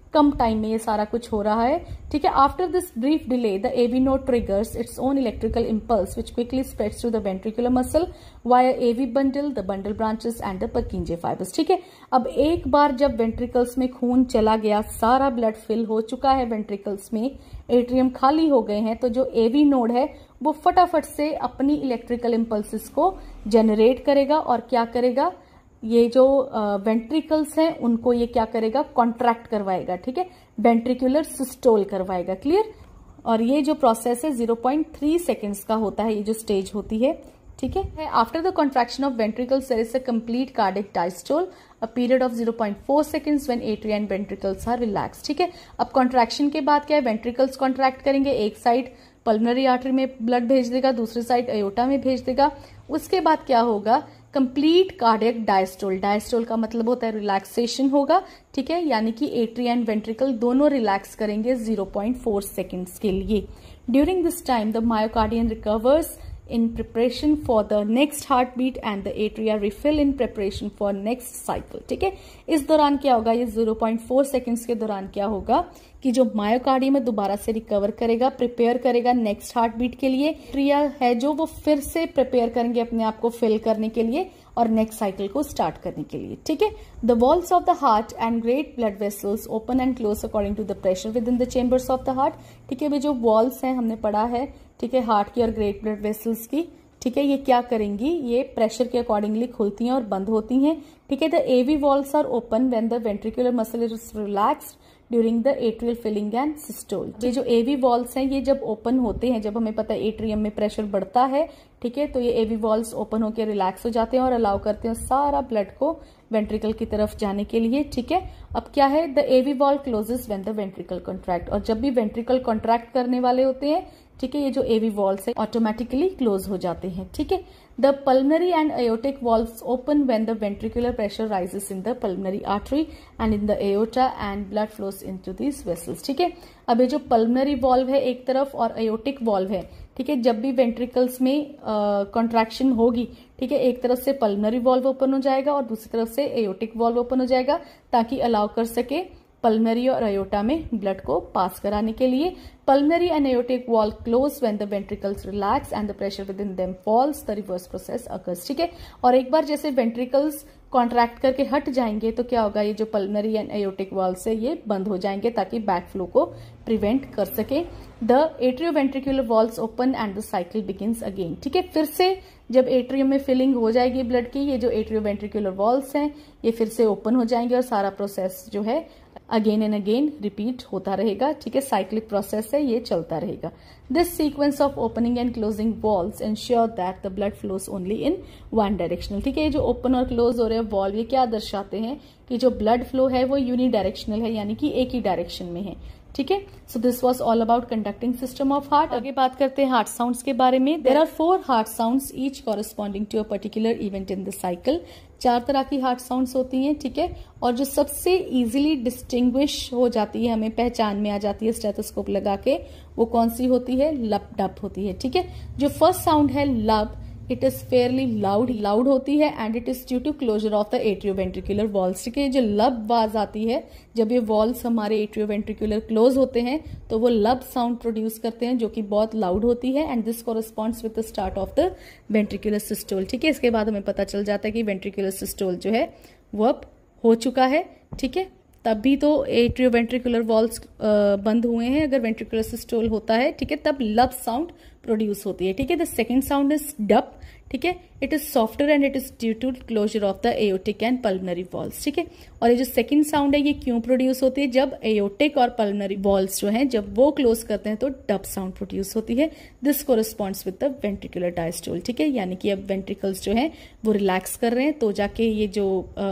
कम टाइम में ये सारा कुछ हो रहा है, ठीक है। After this brief delay the AV node triggers its own electrical impulse which quickly spreads to the ventricular muscle via AV bundle, the bundle branches and the Purkinje fibres, ठीक है। अब एक बार जब वेंट्रिकल्स में खून चला गया, सारा ब्लड फिल हो चुका है वेंट्रिकल्स में, एट्रियम खाली हो गए हैं, तो जो एवी नोड है वो फटाफट से अपनी इलेक्ट्रिकल इम्पल्सिस को जनरेट करेगा और क्या करेगा, ये जो वेंट्रिकल्स हैं उनको ये क्या करेगा, कॉन्ट्रैक्ट करवाएगा, ठीक है, वेंट्रिकुलर सिस्टोल करवाएगा, क्लियर। और ये जो प्रोसेस है ज़ीरो पॉइंट थ्री सेकेंड्स का होता है, ये जो स्टेज होती है, ठीक है। After the contraction of ventricles there is a complete cardiac diastole, a period of zero point four seconds when atria and ventricles are relax, ठीक है। अब कॉन्ट्रैक्शन के बाद क्या है, वेंट्रिकल्स कॉन्ट्रैक्ट करेंगे, एक साइड पल्मोनरी आर्टरी में ब्लड भेज देगा, दूसरी साइड एयोटा में भेज देगा। उसके बाद क्या होगा, कंप्लीट कार्डियक डायस्टोल, डायस्टोल का मतलब होता है रिलैक्सेशन होगा, ठीक है, यानी कि एट्रिया एंड वेंट्रिकल दोनों रिलैक्स करेंगे ज़ीरो पॉइंट फोर सेकेंड्स के लिए। During this time the myocardium recovers in preparation for the next heartbeat and the atria refill in preparation for next cycle, ठीक है। इस दौरान क्या होगा, ये ज़ीरो पॉइंट फोर सेकेंड्स के दौरान क्या होगा कि जो मायोकार्डियम है दोबारा से रिकवर करेगा, प्रिपेयर करेगा नेक्स्ट हार्टबीट के लिए। एट्रिया है जो वो फिर से प्रिपेयर करेंगे अपने आप को फिल करने के लिए और नेक्स्ट साइकिल को स्टार्ट करने के लिए, ठीक है। The walls of the heart and great blood vessels open and close according to the pressure within the chambers of the heart, ठीक है। वे जो वॉल्स हैं हमने पढ़ा है, ठीक है, हार्ट की और ग्रेट ब्लड वेसल्स की, ठीक है, ये क्या करेंगी, ये प्रेशर के अकॉर्डिंगली खुलती हैं और बंद होती हैं, ठीक है। The AV walls are open when the ventricular muscle is relaxed during the atrial filling and systole. ये जो एवी वॉल्स हैं ये जब ओपन होते हैं, जब हमें पता है एट्रियम में प्रेशर बढ़ता है, ठीक है, तो ये एवी वॉल्स ओपन होकर रिलैक्स हो जाते हैं और अलाउ करते हैं सारा ब्लड को वेंट्रिकल की तरफ जाने के लिए, ठीक है। अब क्या है, the AV wall closes when the ventricle contract, और जब भी वेंट्रिकल कॉन्ट्रैक्ट करने वाले होते हैं, ठीक है, ये जो एवी वॉल्स है ऑटोमेटिकली क्लोज हो जाते हैं, ठीक है। The pulmonary and aortic valves open when the ventricular pressure rises in the pulmonary artery and in the aorta and blood flows into these vessels, ठीक है। अब ये जो पल्मोनरी वॉल्व है एक तरफ और एयोटिक वॉल्व है, ठीक है, जब भी वेंट्रिकल्स में कॉन्ट्रैक्शन uh, होगी, ठीक है, एक तरफ से पल्मोनरी वॉल्व ओपन हो जाएगा और दूसरी तरफ से एयोटिक वॉल्व ओपन हो जाएगा ताकि अलाउ कर सके पल्मोनरी और एयोटा में ब्लड को पास कराने के लिए। Pulmonary and aortic wall close when the ventricles relax and the pressure within them falls, the reverse process occurs, ठीक है। और एक बार जैसे वेंट्रिकल्स कॉन्ट्रैक्ट करके हट जाएंगे तो क्या होगा, ये जो पल्मोनरी एंड एयोटिक वॉल से ये बंद हो जाएंगे ताकि बैक फ्लो को प्रिवेंट कर सके। The atrioventricular walls open and the cycle begins again, ठीक है। फिर से जब एट्रियम में फिलिंग हो जाएगी ब्लड की, ये जो एट्रियोवेंट्रिकुलर वॉल्स हैं ये फिर से ओपन हो जाएंगे और सारा प्रोसेस जो है अगेन एंड अगेन रिपीट होता रहेगा, ठीक है, साइक्लिक प्रोसेस है, ये चलता रहेगा। This sequence of opening and closing walls ensure that the blood flows only in one directional, ठीक है। ये जो ओपन और क्लोज हो रहे हैं वॉल्व ये क्या दर्शाते हैं कि जो ब्लड फ्लो है वो यूनिडायरेक्शनल है, यानी कि एक ही डायरेक्शन में है, ठीक है। So this was all about conducting system of heart. आगे बात करते हैं हार्ट साउंड्स के बारे में। There are four heart sounds each corresponding to a particular event in the cycle. चार तरह की हार्ट साउंड्स होती हैं, ठीक है, और जो सबसे इजीली डिस्टिंग्विश हो जाती है, हमें पहचान में आ जाती है स्टेथोस्कोप लगा के, वो कौन सी होती है, लब डब होती है, ठीक है। जो फर्स्ट साउंड है lub, it is fairly loud loud होती है and it is due to closure of the atrioventricular walls, ठीक है। जो लब आवाज आती है जब ये वॉल्स हमारे एट्रियोवेंट्रिकुलर क्लोज होते हैं तो वो लब साउंड प्रोड्यूस करते हैं जो कि बहुत लाउड होती है and this corresponds with the start of the ventricular systole, ठीक है। इसके बाद हमें पता चल जाता है कि वेंट्रिकुलर सिस्टोल जो है वो अब हो चुका है, ठीक है। तभी तो एट्रियोवेंट्रिकुलर वॉल्स बंद हुए हैं, अगर वेंट्रिकुलर सिस्टोल होता है, ठीक है, तब लब साउंड प्रोड्यूस होती है, ठीक है। The second sound is dup, ठीक है, it is softer and it is due to closure of the aortic and pulmonary walls, ठीक है। और ये जो सेकंड साउंड है ये क्यों प्रोड्यूस होती है, जब एयोटिक और पल्मोनरी वॉल्स जो हैं जब वो क्लोज करते हैं तो डप साउंड प्रोड्यूस होती है। This corresponds with the ventricular diastole, ठीक है, यानी कि अब वेंट्रिकल्स जो हैं वो रिलैक्स कर रहे हैं तो जाके ये जो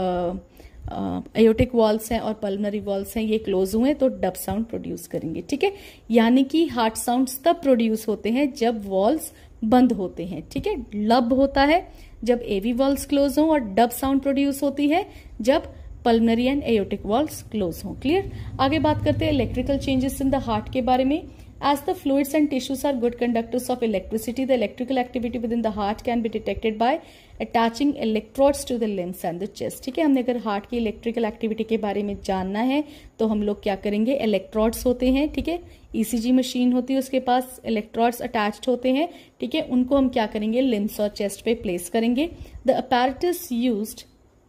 एयोटिक uh, वॉल्स हैं और पल्मोनरी वॉल्स हैं ये क्लोज हुए तो डब साउंड प्रोड्यूस करेंगे, ठीक है। यानी कि हार्ट साउंड्स तब प्रोड्यूस होते हैं जब वॉल्स बंद होते हैं, ठीक है। लब होता है जब एवी वॉल्स क्लोज हों और डब साउंड प्रोड्यूस होती है जब pulmonary and aortic walls close हों, क्लियर। आगे बात करते हैं electrical changes in the heart के बारे में। As the fluids and tissues are good conductors of electricity, the electrical activity within the heart can be detected by attaching electrodes to the limbs and the chest. ठीक है, हमने अगर heart की electrical activity के बारे में जानना है तो हम लोग क्या करेंगे, इलेक्ट्रोड्स होते हैं, ठीक है, ईसीजी मशीन होती है, उसके पास इलेक्ट्रोड्स अटैच्ड होते हैं, ठीक है, उनको हम क्या करेंगे, लिम्स और चेस्ट पे प्लेस करेंगे. The apparatus used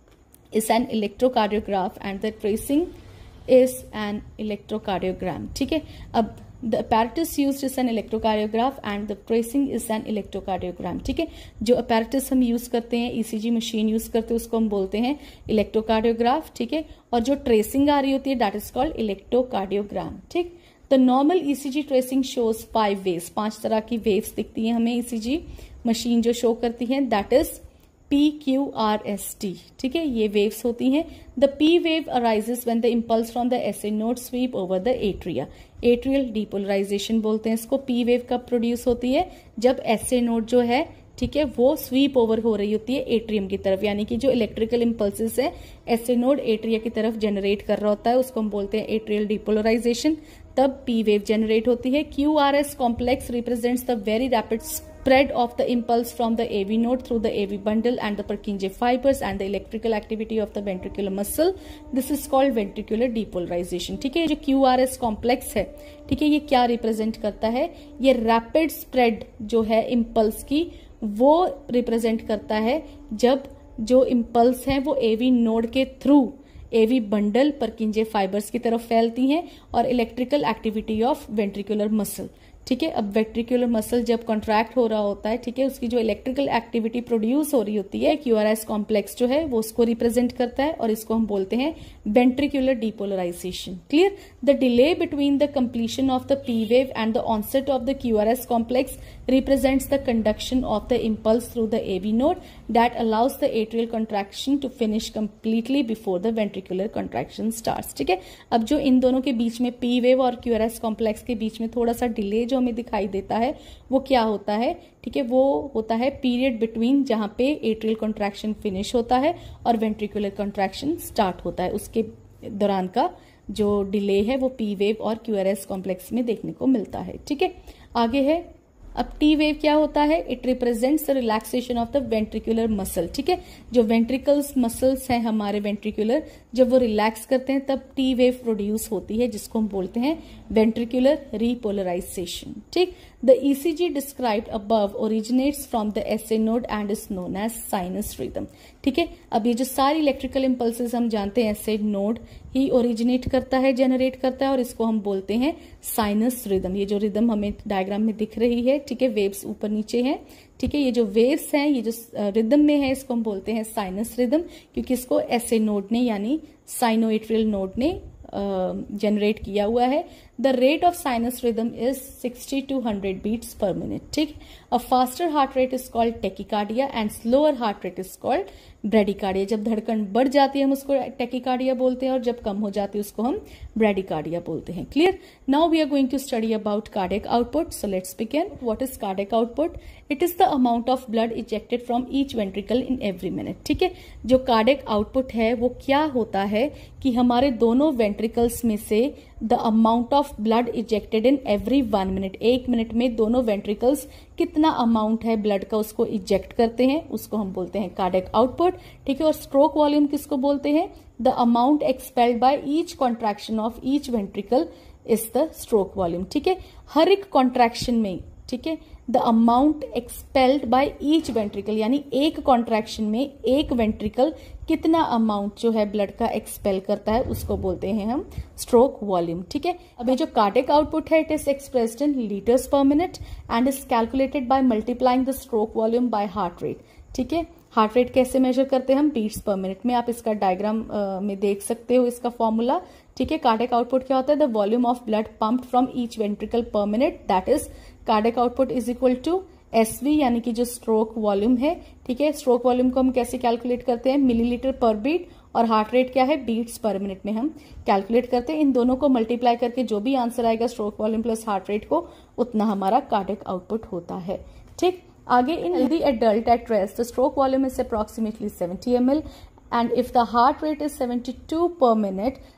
is an electrocardiograph and the tracing is an electrocardiogram. ठीक है, अब the apparatus used is an electrocardiograph and the tracing is an electrocardiogram. ठीक है, जो apparatus हम यूज करते हैं, ईसीजी मशीन यूज करते हैं, उसको हम बोलते हैं इलेक्ट्रोकार्डियोग्राफ. ठीक है, और जो ट्रेसिंग आ रही होती है दैट इज कॉल्ड इलेक्ट्रोकार्डियोग्राम. ठीक, the normal ECG tracing shows five waves, पांच तरह की वेव्स दिखती हैं हमें ईसीजी मशीन जो शो करती है, that is P, Q, R, S, T. ठीक है, ये वेव्स होती हैं. The P wave arises when the impulse from the S A node sweep over the atria. Atrial depolarisation बोलते हैं इसको. P वेव कब प्रोड्यूस होती है, जब एस ए नोड जो है, ठीक है, वो स्वीप ओवर हो रही होती है एट्रियम की तरफ, यानी कि जो इलेक्ट्रिकल इम्पल्सेस है एस ए नोड एट्रिया की तरफ जनरेट कर रहा होता है, उसको हम बोलते हैं एट्रियल डीपोलराइजेशन. तब P वेव जनरेट होती है. Q R S complex represents the very rapid spread of the impulse from the A V node through the A V bundle and the Purkinje fibers and the electrical activity of the ventricular muscle. This is called ventricular depolarization. ठीक है, जो Q R S complex है, ठीक है, ये क्या represent करता है, ये रैपिड स्प्रेड जो है इम्पल्स की वो रिप्रेजेंट करता है जब जो इम्पल्स हैं वो एवी नोड के through AV bundle Purkinje fibres की तरफ फैलती हैं और electrical activity of ventricular muscle. ठीक है, अब वेंट्रिकुलर मसल जब कॉन्ट्रैक्ट हो रहा होता है, ठीक है, उसकी जो इलेक्ट्रिकल एक्टिविटी प्रोड्यूस हो रही होती है, क्यूआरएस कॉम्प्लेक्स जो है वो उसको रिप्रेजेंट करता है और इसको हम बोलते हैं ventricular depolarization. Clear. The delay between the completion of the P wave and the onset of the QRS complex represents the conduction of the impulse through the A V node that allows the atrial contraction to finish completely before the ventricular contraction starts. ठीक है, अब जो इन दोनों के बीच में P wave और Q R S complex के बीच में थोड़ा सा डिले जो हमें दिखाई देता है वो क्या होता है, ठीक है, वो होता है पीरियड बिटवीन जहां पे एट्रियल कॉन्ट्रैक्शन फिनिश होता है और वेंट्रिकुलर कॉन्ट्रैक्शन स्टार्ट होता है, उसके दौरान का जो डिले है वो P wave और Q R S कॉम्प्लेक्स में देखने को मिलता है. ठीक है, आगे है. अब टी वेव क्या होता है, it represents the relaxation of the ventricular muscle. ठीक है, जो वेंट्रिकल्स मसल्स हैं हमारे वेंट्रिकुलर, जब वो रिलैक्स करते हैं तब टी वेव प्रोड्यूस होती है जिसको हम बोलते हैं वेंट्रिकुलर रिपोलराइजेशन. ठीक, the ECG described above originates from the SA node and is known as sinus rhythm. ठीक है, अब ये जो सारी इलेक्ट्रिकल इंपल्सेस हम जानते हैं एसए नोड ही ओरिजिनेट करता है, जनरेट करता है और इसको हम बोलते हैं साइनस रिदम. ये जो रिदम हमें डायग्राम में दिख रही है, ठीक है, वेव्स ऊपर नीचे हैं. ठीक है, ये जो वेव्स हैं ये जो रिदम में है इसको हम बोलते हैं साइनस रिदम, क्योंकि इसको एसए नोड ने यानी साइनोएट्रियल नोड ने जनरेट uh, किया हुआ है. The rate of sinus rhythm is sixty to hundred beats per minute. ठीक, a faster heart rate is called tachycardia and slower heart rate is called bradycardia. जब धड़कन बढ़ जाती है हम उसको टेकिकार्डिया बोलते हैं और जब कम हो जाती है उसको हम ब्रेडिकार्डिया बोलते हैं. Clear. Now we are going to study about cardiac output. So let's begin. What is cardiac output? It is the amount of blood ejected from each ventricle in every minute. ठीक है, जो cardiac output है वो क्या होता है कि हमारे दोनों वेंट्रिकल्स में से the amount of blood ejected in every one minute, एक मिनट में दोनों वेंट्रिकल्स कितना अमाउंट है ब्लड का उसको इजेक्ट करते हैं, उसको हम बोलते हैं कार्डियक आउटपुट. ठीक है, और स्ट्रोक वॉल्यूम किसको बोलते हैं? The amount expelled by each contraction of each ventricle is the stroke volume. ठीक है, हर एक कॉन्ट्रैक्शन में, ठीक है, the amount expelled by each ventricle यानी एक कॉन्ट्रैक्शन में एक वेंट्रिकल कितना अमाउंट जो है ब्लड का एक्सपेल करता है उसको बोलते हैं हम स्ट्रोक वॉल्यूम. ठीक है, अब ये जो कार्डियक आउटपुट है it is expressed in litres per minute and is calculated by multiplying the stroke volume by heart rate. ठीक है, हार्ट रेट कैसे मेजर करते हैं हम? बीट्स पर मिनट में. आप इसका डायग्राम में देख सकते हो इसका फॉर्मूला. ठीक है, कार्डियक आउटपुट क्या होता है? The volume of blood pumped from each ventricle per minute, that is cardiac output is equal to SV यानी कि जो स्ट्रोक वॉल्यूम है. ठीक है, स्ट्रोक वॉल्यूम को हम कैसे कैलकुलेट करते हैं? मिलीलीटर पर बीट. और हार्ट रेट क्या है? बीट्स पर मिनट में हम कैलकुलेट करते हैं. इन दोनों को मल्टीप्लाई करके जो भी आंसर आएगा stroke volume plus heart rate को, उतना हमारा कार्डियक आउटपुट होता है. ठीक, आगे in healthy adult at rest the stroke volume is approximately seventy M L and if the heart rate is seventy-two per minute,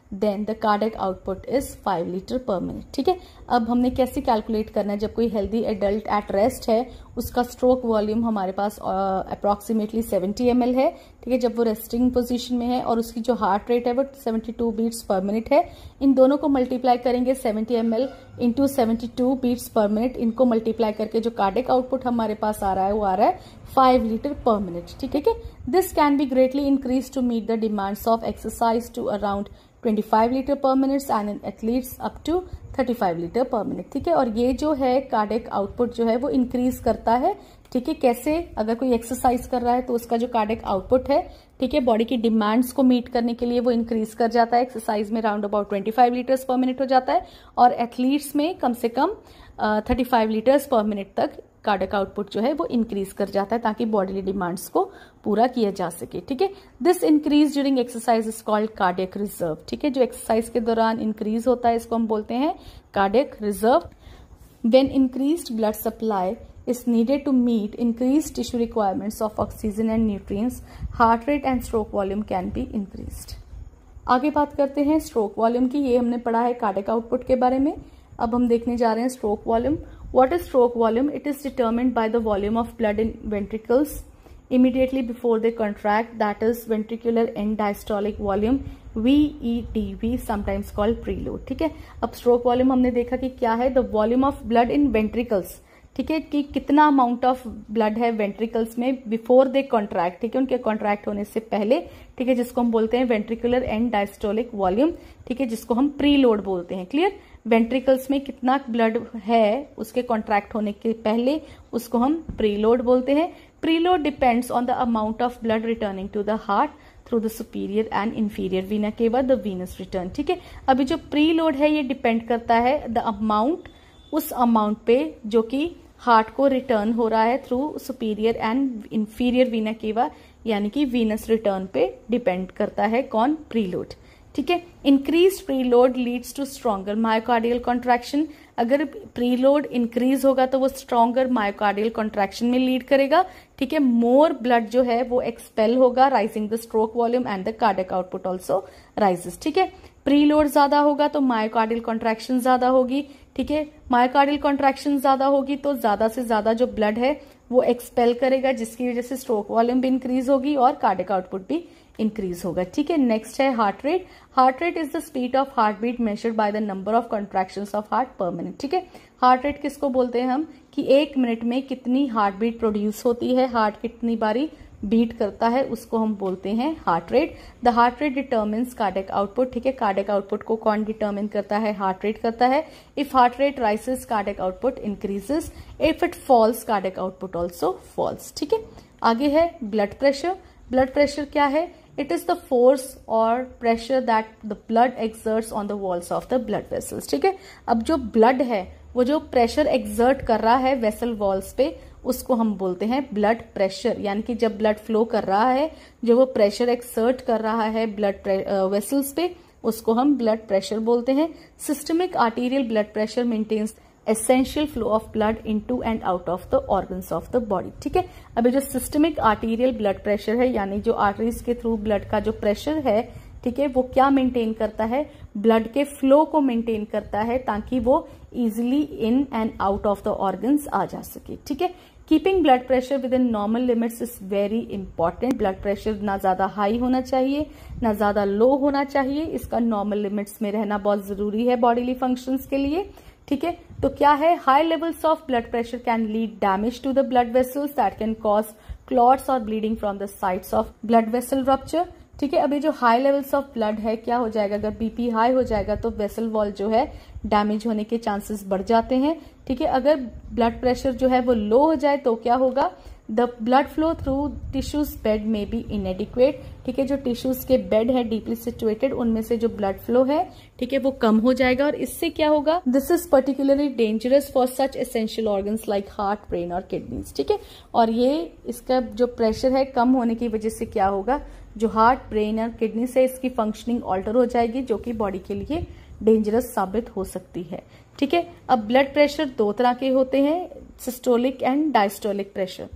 then the cardiac output is five litre per minute. ठीक है, अब हमने कैसे calculate करना है, जब कोई healthy adult at rest है उसका स्ट्रोक वॉल्यूम हमारे पास अप्रॉक्सीमेटली सेवेंटी एम एल है। ठीक है, जब वो रेस्टिंग पोजीशन में है और उसकी जो हार्ट रेट है वो seventy two beats per minute है। इन दोनों को मल्टीप्लाई करेंगे, seventy M L into seventy two beats per minute, इनको मल्टीप्लाई करके जो कार्डियक आउटपुट हमारे पास आ रहा है वो आ रहा है फाइव लीटर पर मिनट। ठीक है, this can be greatly increase to meet the demands of exercise to around twenty five litre per minute and in athletes up to thirty five litre per minute. ठीक है, और ये जो है cardiac output जो है वो इंक्रीज करता है। ठीक है, कैसे, अगर कोई एक्सरसाइज कर रहा है तो उसका जो कार्डियक आउटपुट है, ठीक है, बॉडी की डिमांड्स को मीट करने के लिए वो इंक्रीज कर जाता है। एक्सरसाइज में round about twenty five litres per minute हो जाता है और एथलीट्स में कम से कम thirty five litres per minute तक कार्डियक आउटपुट जो है वो इंक्रीज कर जाता है ताकि बॉडी डिमांड्स को पूरा किया जा सके। ठीक है, this increase during exercise is called cardiac reserve. ठीक है, जो एक्सरसाइज के दौरान इंक्रीज होता है इसको हम बोलते हैं cardiac reserve. When increased blood supply is needed to meet increased tissue requirements of oxygen and nutrients, heart rate and stroke volume can be increased. आगे बात करते हैं स्ट्रोक वॉल्यूम की। ये हमने पढ़ा है कार्डियक आउटपुट के बारे में, अब हम देखने जा रहे हैं stroke volume. What is stroke volume? It is determined by the volume of blood in ventricles immediately before they contract, that is ventricular end diastolic volume, V E D V, sometimes called preload. ठीक है, अब stroke volume हमने देखा कि क्या है, the volume of blood in ventricles. ठीक है, कि कितना अमाउंट ऑफ ब्लड है वेंट्रिकल्स में बिफोर दे कॉन्ट्रैक्ट। ठीक है, उनके कॉन्ट्रैक्ट होने से पहले। ठीक है, जिसको हम बोलते हैं वेंट्रिकुलर एंड डायस्टोलिक वॉल्यूम। ठीक है, जिसको हम प्रीलोड बोलते हैं। क्लियर, वेंट्रिकल्स में कितना ब्लड है उसके कॉन्ट्रैक्ट होने के पहले, उसको हम प्रीलोड बोलते हैं। Preload depends on the amount of blood returning to the heart through the superior and inferior vena cava, the venous return. ठीक है, अभी जो प्रीलोड है ये डिपेंड करता है द अमाउंट, उस अमाउंट पे जो कि हार्ट को रिटर्न हो रहा है through superior and inferior vena cava, यानी कि वीनस रिटर्न पे डिपेंड करता है कौन, प्रीलोड। ठीक है, increase preload leads to stronger myocardial contraction. अगर प्रीलोड इंक्रीज होगा तो वो स्ट्रॉन्गर मायोकार्डियल कॉन्ट्रैक्शन में लीड करेगा। ठीक है, मोर ब्लड जो है वो एक्सपेल होगा, rising the stroke volume and the cardiac output also rises. ठीक है, प्रीलोड ज्यादा होगा तो मायोकार्डियल कॉन्ट्रैक्शन ज्यादा होगी। ठीक है, मायोकार्डियल कॉन्ट्रैक्शन ज्यादा होगी तो ज्यादा से ज्यादा जो ब्लड है वो एक्सपेल करेगा, जिसकी वजह से स्ट्रोक वॉल्यूम भी इंक्रीज होगी और कार्डियक आउटपुट भी इंक्रीज होगा। ठीक है, नेक्स्ट है heart rate. Heart rate is the speed of heart beat measured by the number of contractions of heart per minute. ठीक है, हार्ट रेट किसको बोलते हैं हम, कि एक मिनट में कितनी हार्ट बीट प्रोड्यूस होती है, हार्ट कितनी बारी बीट करता है, उसको हम बोलते हैं heart rate. The heart rate determines cardiac output. ठीक है, कार्डियक आउटपुट को कौन डिटर्मिन करता है, हार्ट रेट करता है। If heart rate rises cardiac output increases, if it falls cardiac output also falls. ठीक है, आगे है ब्लड प्रेशर। ब्लड प्रेशर क्या है, इट इज द फोर्स और pressure that the blood exerts on the walls of the blood vessels. ठीक है, अब जो ब्लड है वो जो प्रेशर एक्सर्ट कर रहा है वेसल वॉल्स पे, उसको हम बोलते हैं ब्लड प्रेशर। यानी कि जब ब्लड फ्लो कर रहा है, जो वो प्रेशर एक्सर्ट कर रहा है ब्लड वेसल्स पे, उसको हम ब्लड प्रेशर बोलते हैं। Systemic arterial blood pressure maintains essential flow of blood into and out of the organs of the body. ठीक है, अभी जो सिस्टमिक आर्टीरियल ब्लड प्रेशर है, यानी जो आर्टरीज के थ्रू ब्लड का जो प्रेशर है, ठीक है, वो क्या मेंटेन करता है, ब्लड के फ्लो को मेंटेन करता है ताकि वो easily in and out of the organs आ जा सके। ठीक है, keeping blood pressure within normal limits is very important. Blood pressure ना ज्यादा हाई होना चाहिए ना ज्यादा लो होना चाहिए, इसका नॉर्मल लिमिट्स में रहना बहुत जरूरी है बॉडीली फंक्शंस के लिए। ठीक है, तो क्या है, high levels of blood pressure can lead damage to the blood vessels that can cause clots और bleeding from the sites of blood vessel rupture. ठीक है, अभी जो हाई लेवल्स ऑफ ब्लड है, क्या हो जाएगा, अगर बीपी हाई हो जाएगा तो वेसल वॉल जो है डैमेज होने के चांसेस बढ़ जाते हैं। ठीक है, अगर ब्लड प्रेशर जो है वो लो हो जाए तो क्या होगा, the blood flow through tissues bed में बी इनएडिक्वेट। ठीक है, जो टिश्यूज के बेड है डीपली सिचुएटेड, उनमें से जो ब्लड फ्लो है, ठीक है, वो कम हो जाएगा और इससे क्या होगा, this is particularly dangerous for such essential organs like heart, brain और किडनीज। ठीक है, और ये इसका जो प्रेशर है कम होने की वजह से क्या होगा, जो हार्ट, ब्रेन और किडनी से इसकी फंक्शनिंग ऑल्टर हो जाएगी, जो कि बॉडी के लिए डेंजरस साबित हो सकती है। ठीक है, अब ब्लड प्रेशर दो तरह के होते हैं, सिस्टोलिक एंड डायस्टोलिक प्रेशर।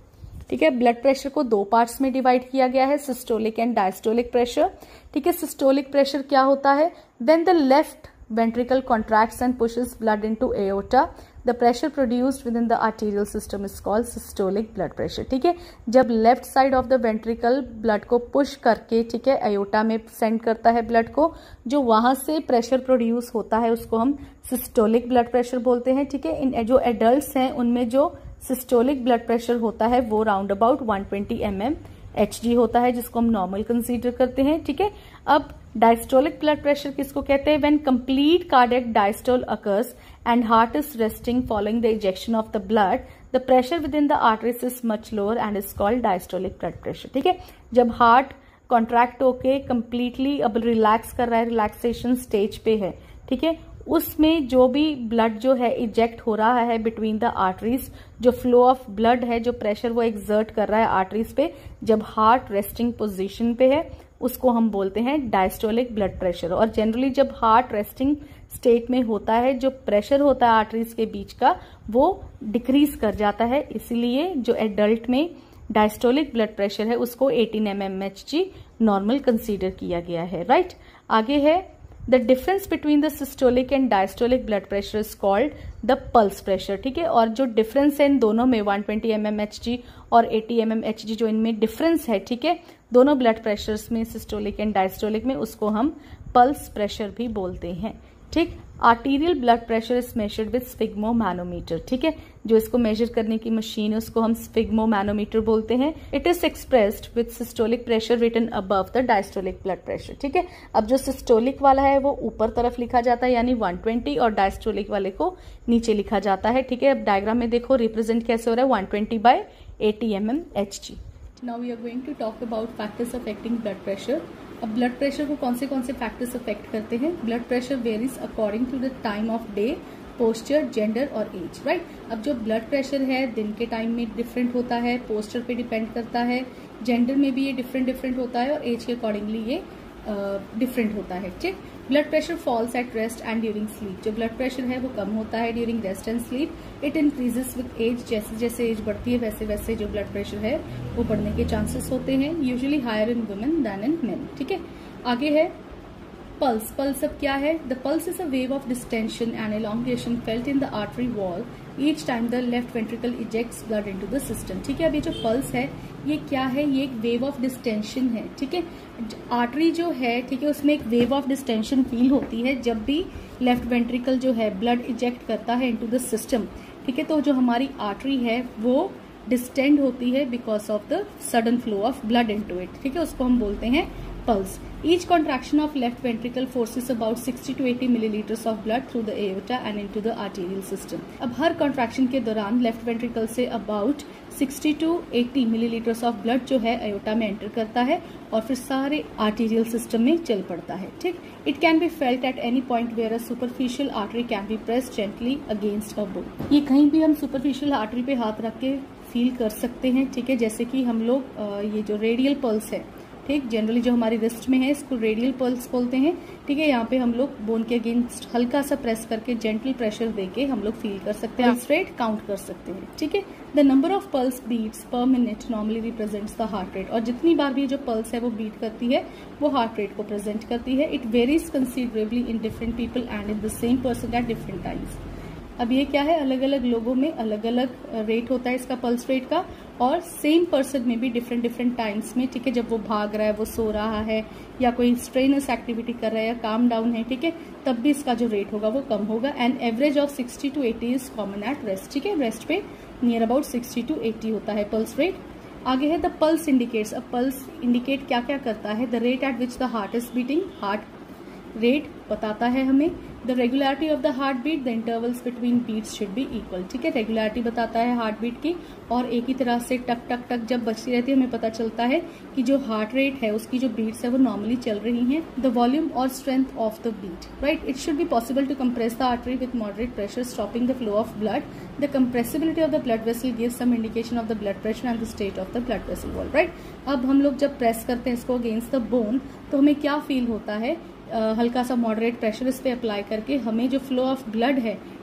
ठीक है। ब्लड प्रेशर को दो पार्ट्स में डिवाइड किया गया है, सिस्टोलिक एंड डायस्टोलिक प्रेशर। ठीक है, सिस्टोलिक प्रेशर क्या होता है? When the left ventricle contracts and pushes blood into aorta, the pressure produced within the arterial system is called systolic blood pressure। ठीक है, जब left side of the ventricle blood को push करके, ठीक है, एओर्टा में सेंड करता है ब्लड को, जो वहां से प्रेशर प्रोड्यूस होता है उसको हम सिस्टोलिक ब्लड प्रेशर बोलते हैं। ठीक है, इन जो एडल्ट्स हैं उनमें जो सिस्टोलिक ब्लड प्रेशर होता है वो round about one twenty M M H G होता है, जिसको हम नॉर्मल कंसीडर करते हैं। ठीक है, अब डायस्टोलिक ब्लड प्रेशर किसको कहते हैं? When complete cardiac diastole occurs and heart is resting following the ejection of the blood, the pressure within the arteries is much lower and is called diastolic blood pressure. ठीक है, जब heart contract होके completely अब relax कर रहा है, relaxation stage पे है, ठीक है, उसमें जो भी ब्लड जो है इजेक्ट हो रहा है बिटवीन द आर्टरीज, जो फ्लो ऑफ ब्लड है, जो प्रेशर वो एक्सर्ट कर रहा है आर्टरीज पे, जब हार्ट रेस्टिंग पोजीशन पे है, उसको हम बोलते हैं डायस्टोलिक ब्लड प्रेशर। और जनरली जब हार्ट रेस्टिंग स्टेट में होता है, जो प्रेशर होता है आर्टरीज के बीच का वो डिक्रीज कर जाता है, इसीलिए जो एडल्ट में डायस्टोलिक ब्लड प्रेशर है उसको eighteen M M H G normal consider किया गया है। राइट, आगे है the difference between the systolic and diastolic blood pressure is called the pulse pressure. ठीक है, और जो डिफरेंस है इन दोनों में one twenty M M H G और eighty M M H G, जो इनमें डिफरेंस है, ठीक है, दोनों ब्लड प्रेशर्स में, सिस्टोलिक एंड डायस्टोलिक में, उसको हम पल्स प्रेशर भी बोलते हैं। ठीक, arterial blood pressure is measured with sphygmomanometer. ठीक है, जो इसको मेजर करने की मशीन है उसको हम स्फिग्मो मैनोमीटर बोलते हैं। It is expressed with systolic pressure written above the diastolic blood pressure. ठीक है, अब जो सिस्टोलिक वाला है वो ऊपर तरफ लिखा जाता है यानी वन ट्वेंटी, और डायस्टोलिक वाले को नीचे लिखा जाता है। ठीक है, अब डायग्राम में देखो रिप्रेजेंट कैसे हो रहा है, one twenty by eighty M M H G. Now we are going to talk about factors affecting blood pressure. अब ब्लड प्रेशर को कौन से कौन से फैक्टर्स अफेक्ट करते हैं? Blood pressure varies according to the time of day, posture, gender और age. Right, अब जो ब्लड प्रेशर है दिन के टाइम में डिफरेंट होता है, पोस्चर पे डिपेंड करता है, जेंडर में भी ये डिफरेंट डिफरेंट होता है, और एज के अकॉर्डिंगली ये डिफरेंट uh, होता है। ठीक, blood pressure falls at rest and during sleep. जो ब्लड प्रेशर है वो कम होता है during rest and sleep. It increases with age, जैसे जैसे एज बढ़ती है वैसे वैसे जो ब्लड प्रेशर है वो बढ़ने के चांसेस होते हैं, usually higher in women than in men. ठीक है, आगे है पल्स। पल्स अब क्या है? The pulse is a wave of distension and elongation felt in the artery wall each time the left ventricle ejects blood into the system. ठीक है, अब ये जो पल्स है ये क्या है? ये एक वेव ऑफ डिस्टेंशन है। ठीक है, आर्टरी जो है, ठीक है, उसमें एक वेव ऑफ डिस्टेंशन फील होती है जब भी लेफ्ट वेंट्रिकल जो है ब्लड इजेक्ट करता है इनटू द सिस्टम। ठीक है, तो जो हमारी आर्टरी है वो डिस्टेंड होती है because of the sudden flow of blood into it. ठीक है, उसको हम बोलते हैं pulse. Each contraction of left ventricle forces about sixty to eighty milliliters of blood through the aorta and into the arterial system. अब हर contraction के दौरान left ventricle से about sixty to eighty milliliters of blood जो है aorta में enter करता है और फिर सारे arterial system में चल पड़ता है। ठीक, it can be felt at any point where a superficial artery can be pressed gently against a bone. ये कहीं भी हम superficial artery पे हाथ रख के फील कर सकते हैं। ठीक है, जैसे कि हम लोग ये जो रेडियल पल्स है, ठीक, जनरली जो हमारी रिस्ट में है इसको रेडियल पल्स बोलते हैं। ठीक है, यहाँ पे हम लोग बोन के अगेंस्ट हल्का सा प्रेस करके जेंटल प्रेशर देके हम लोग फील कर सकते हैं, पल्स रेट काउंट कर सकते हैं। ठीक है, the number of pulse beats per minute normally represents the heart rate. और जितनी बार भी जो पल्स है वो बीट करती है वो हार्ट रेट को प्रेजेंट करती है। It varies considerably in different people and in the same person at different times. अब ये क्या है, अलग अलग लोगों में अलग अलग रेट होता है इसका पल्स रेट का, और सेम पर्सन में भी डिफरेंट डिफरेंट टाइम्स में। ठीक है, जब वो भाग रहा है, वो सो रहा है, या कोई स्ट्रेनस एक्टिविटी कर रहा है या काम डाउन है, ठीक है, तब भी इसका जो रेट होगा वो कम होगा। And average of sixty to eighty is common at rest. ठीक है, रेस्ट पे near about sixty to eighty होता है पल्स रेट। आगे है द पल्स इंडिकेट्स। अब पल्स इंडिकेट क्या क्या करता है? The rate at which the heart is beating, heart rate बताता है हमें। The regularity of the heart beat, the intervals between beats should be equal. ठीक है, रेगुलरिटी बताता है हार्ट बीट की, और एक ही तरह से टक टक टक जब बचती रहती है हमें पता चलता है कि जो हार्ट रेट है उसकी जो बीट्स है वो नॉर्मली चल रही हैं। द वॉल्यूम और strength of the beat, right, it should be possible to compress the artery with moderate pressure stopping the flow of blood. The compressibility of the blood vessel gives some indication of the blood pressure and the state of the blood vessel wall. Right, अब हम लोग जब press करते हैं इसको against the bone तो हमें क्या फील होता है? Uh, हल्का सा मॉडरेट प्रेशर इस पे अप्लाई करके हमें जो फ्लो ऑफ ब्लड है,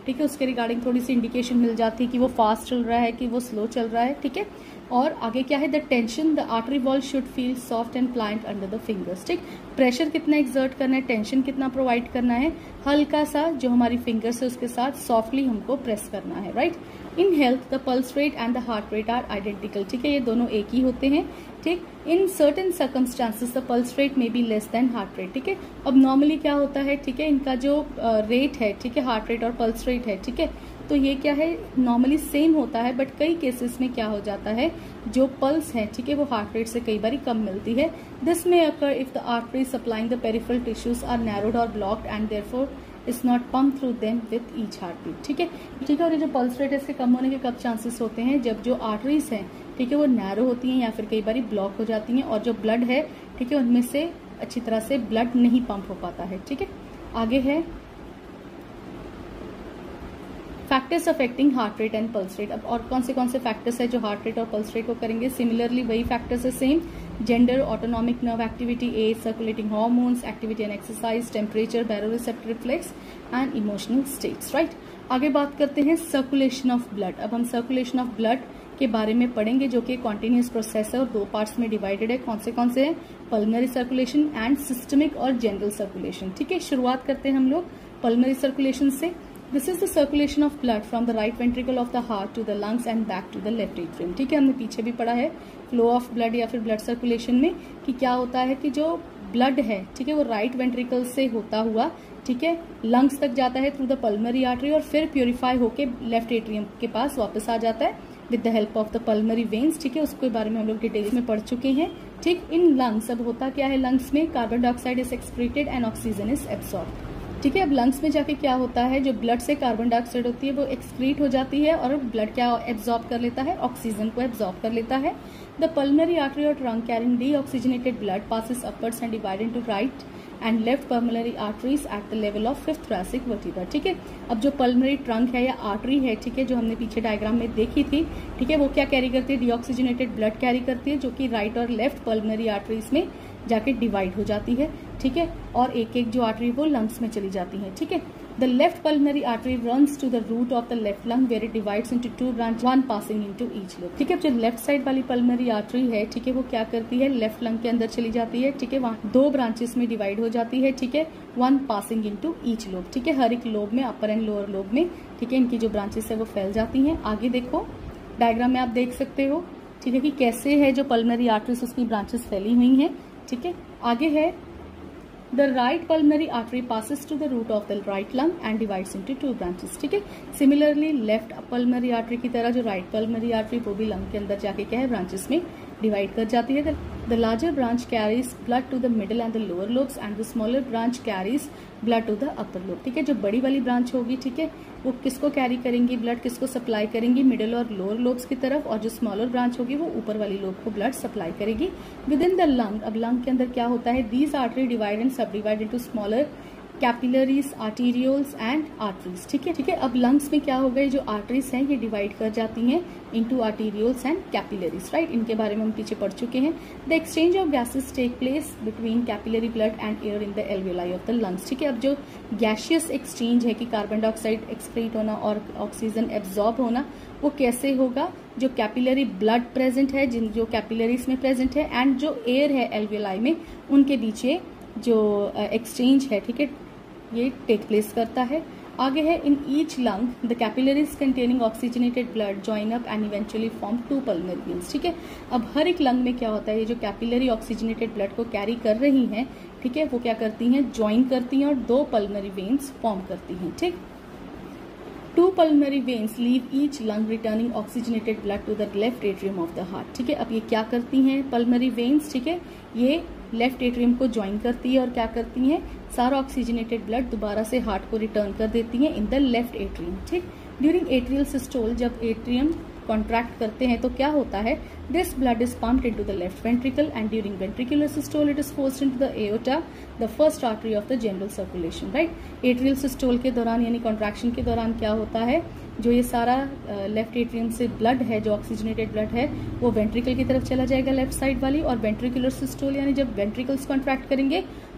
ठीक है, उसके रिगार्डिंग थोड़ी सी इंडिकेशन मिल जाती है कि वो फास्ट चल रहा है कि वो स्लो चल रहा है। ठीक है, और आगे क्या है, the tension the artery wall should feel soft and pliant under the fingers. ठीक, प्रेशर कितना एक्सर्ट करना है, टेंशन कितना प्रोवाइड करना है, हल्का सा जो हमारी फिंगर्स है उसके साथ सॉफ्टली हमको प्रेस करना है। Right, in health the pulse rate and the heart rate are identical. ठीक है, ये दोनों एक ही होते हैं। ठीक, in certain circumstances the pulse rate may be less than heart rate. ठीक है, अब नॉर्मली क्या होता है, ठीक है, इनका जो रेट uh, है, ठीक है, हार्ट रेट और पल्स रेट है, ठीक है, तो ये क्या है, नॉर्मली सेम होता है, बट कई केसेस में क्या हो जाता है, जो पल्स है, ठीक है, वो हार्ट रेट से कई बार कम मिलती है। This may occur if the artery supplying the peripheral tissues are narrowed or blocked and therefore is not pump through them with each heart beat. ठीक है, ठीक है, और ये जो पल्स रेट है इसके कम होने के कब चांसेस होते हैं, जब जो आर्टरीज हैं, ठीक है, वो नैरो होती हैं या फिर कई बार ब्लॉक हो जाती हैं, और जो ब्लड है, ठीक है, उनमें से अच्छी तरह से ब्लड नहीं पंप हो पाता है। ठीक है, आगे है factors affecting heart rate and pulse rate. अब और कौन से कौन से फैक्टर्स है जो हार्ट रेट और पल्स रेट को करेंगे, सिमिलरली वही फैक्टर्स है same, gender, autonomic nerve activity, age, circulating hormones, activity and exercise, temperature, baroreceptor reflex and emotional states. Right, आगे बात करते हैं सर्कुलेशन ऑफ ब्लड। अब हम सर्कुलेशन ऑफ ब्लड के बारे में पढ़ेंगे, जो कि कॉन्टिन्यूस प्रोसेस है और दो पार्ट्स में डिवाइडेड है। कौन से कौन से हैं, पल्मोनरी सर्कुलेशन एंड सिस्टमिक और जनरल सर्कुलेशन। ठीक है, शुरुआत करते हैं हम लोग पल्मोनरी सर्कुलेशन से। This is the circulation of blood from the right ventricle of the heart to the lungs and back to the left atrium. ठीक है, हमने पीछे भी पढ़ा है फ्लो ऑफ ब्लड या फिर ब्लड सर्कुलेशन में कि क्या होता है कि जो ब्लड है, ठीक है, वो राइट वेंट्रिकल से होता हुआ, ठीक है, लंग्स तक जाता है थ्रू द पल्मोनरी आर्टरी और फिर प्योरीफाई होके लेफ्ट एट्रियम के पास वापस आ जाता है with the help of the pulmonary veins. ठीक है, उसके बारे में हम लोग डिटेल्स में पढ़ चुके हैं। ठीक, इन लंग्स अब होता क्या है, लंग्स में carbon dioxide is excreted and oxygen is absorbed. ठीक है, अब लंग्स में जाके क्या होता है, जो ब्लड से कार्बन डाइऑक्साइड होती है वो एक्सक्रीट हो जाती है और ब्लड क्या एब्जॉर्ब कर लेता है, ऑक्सीजन को एब्जॉर्ब कर लेता है। द पल्मोनरी आर्टरी और trunk carrying deoxygenated blood passes upwards and divide into right and left pulmonary arteries at the level of fifth thoracic vertebra. ठीक है, अब जो पल्मोनरी ट्रंक है या आर्टरी है, ठीक है, जो हमने पीछे डायग्राम में देखी थी, ठीक है, वो क्या कैरी करती है, डीऑक्सीजनेटेड ब्लड कैरी करती है, जो कि राइट और लेफ्ट पल्मोनरी आर्टरीज में जाके डिवाइड हो जाती है। ठीक है, और एक एक जो आर्टरी वो लंग्स में चली जाती है। ठीक है, the left pulmonary artery runs to the root of the left lung where it divides into two branch, one passing into each lobe. ठीक है, जो लेफ्ट साइड वाली पल्मोनरी आर्टरी है, ठीक है, वो क्या करती है, लेफ्ट लंग के अंदर चली जाती है। ठीक है, वहाँ दो ब्रांचेस में डिवाइड हो जाती है। ठीक है, one passing into each lobe. ठीक है, हर एक लोब में, अपर एंड लोअर लोब में, ठीक है, इनकी जो ब्रांचेस है वो फैल जाती हैं। आगे देखो डायग्राम में आप देख सकते हो, ठीक है, कि कैसे है जो पल्मोनरी आर्टरीज उसकी ब्रांचेस फैली हुई हैं। ठीक है, आगे है the right pulmonary artery passes to the root of the right lung and divides into two branches. ठीक है, सिमिलरली लेफ्ट पल्मोनरी आर्टरी की तरह जो राइट पल्मोनरी आर्टरी वो भी लंग के अंदर जाके क्या है, ब्रांचेस में डिवाइड कर जाती है। The larger branch carries blood to the middle and the lower lobes and the smaller branch carries blood to the upper lobe. ठीक है, जो बड़ी वाली ब्रांच होगी, ठीक है, वो किसको कैरी करेंगी, ब्लड किसको सप्लाई करेंगी, मिडल और लोअर लोब्स की तरफ, और जो स्मॉलर ब्रांच होगी वो ऊपर वाली लोब को ब्लड सप्लाई करेगी विद इन द लंग। अब लंग के अंदर क्या होता है, these artery divide and subdivide into smaller capillaries, arterioles and arteries. ठीक है, ठीक है, अब लंग्स में क्या हो गए, जो आर्टरीज हैं ये डिवाइड कर जाती हैं into arterioles and capillaries. Right, इनके बारे में हम पीछे पढ़ चुके हैं। The exchange of gases take place between capillary blood and air in the alveoli of the lungs. ठीक है, अब जो गैसियस एक्सचेंज है कि कार्बन डाइऑक्साइड एक्सक्रीट होना और ऑक्सीजन एब्जॉर्ब होना, वो कैसे होगा, जो कैपिलरी ब्लड प्रेजेंट है, जिन जो कैपिलरीज में प्रेजेंट है, एंड जो एयर है एल्वियोलाई में, उनके बीच जो एक्सचेंज है, ठीक है, ये टेक प्लेस करता है। आगे है in each lung the capillaries containing oxygenated blood join up and eventually form two pulmonary veins. ठीक है, अब हर एक लंग में क्या होता है, ये जो कैपिलरी ऑक्सीजनेटेड ब्लड को कैरी कर रही हैं, ठीक है, वो क्या करती हैं, ज्वाइन करती हैं और दो पल्मोनरी वेन्स फॉर्म करती हैं। ठीक, two pulmonary veins leave each lung returning oxygenated blood to the left atrium of the heart. ठीक है, अब ये क्या करती हैं पल्मोनरी वेन्स, ठीक है, ये लेफ्ट एट्रियम को ज्वाइन करती है और क्या करती हैं, सारा ऑक्सीजनेटेड ब्लड दोबारा से हार्ट को रिटर्न कर देती हैं इन द लेफ्ट एट्रियम। ठीक, ड्यूरिंग एट्रियल सिस्टोल जब एट्रियम कॉन्ट्रैक्ट करते हैं तो क्या होता है, this blood is pumped into the left ventricle and during ventricular systole it is forced into the aorta, the first artery of the general circulation. Right, atrial systole के दौरान यानी कॉन्ट्रैक्शन के दौरान क्या होता है, जो ये सारा लेफ्ट एट्रियम से ब्लड है, जो ऑक्सीजनेटेड ब्लड है, वो वेंट्रिकल की तरफ चला जाएगा लेफ्ट साइड वाली, और वेंट्रिकुलर सिस्टोल यानी जब वेंट्रिकल्स कॉन्ट्रैक्ट करेंगे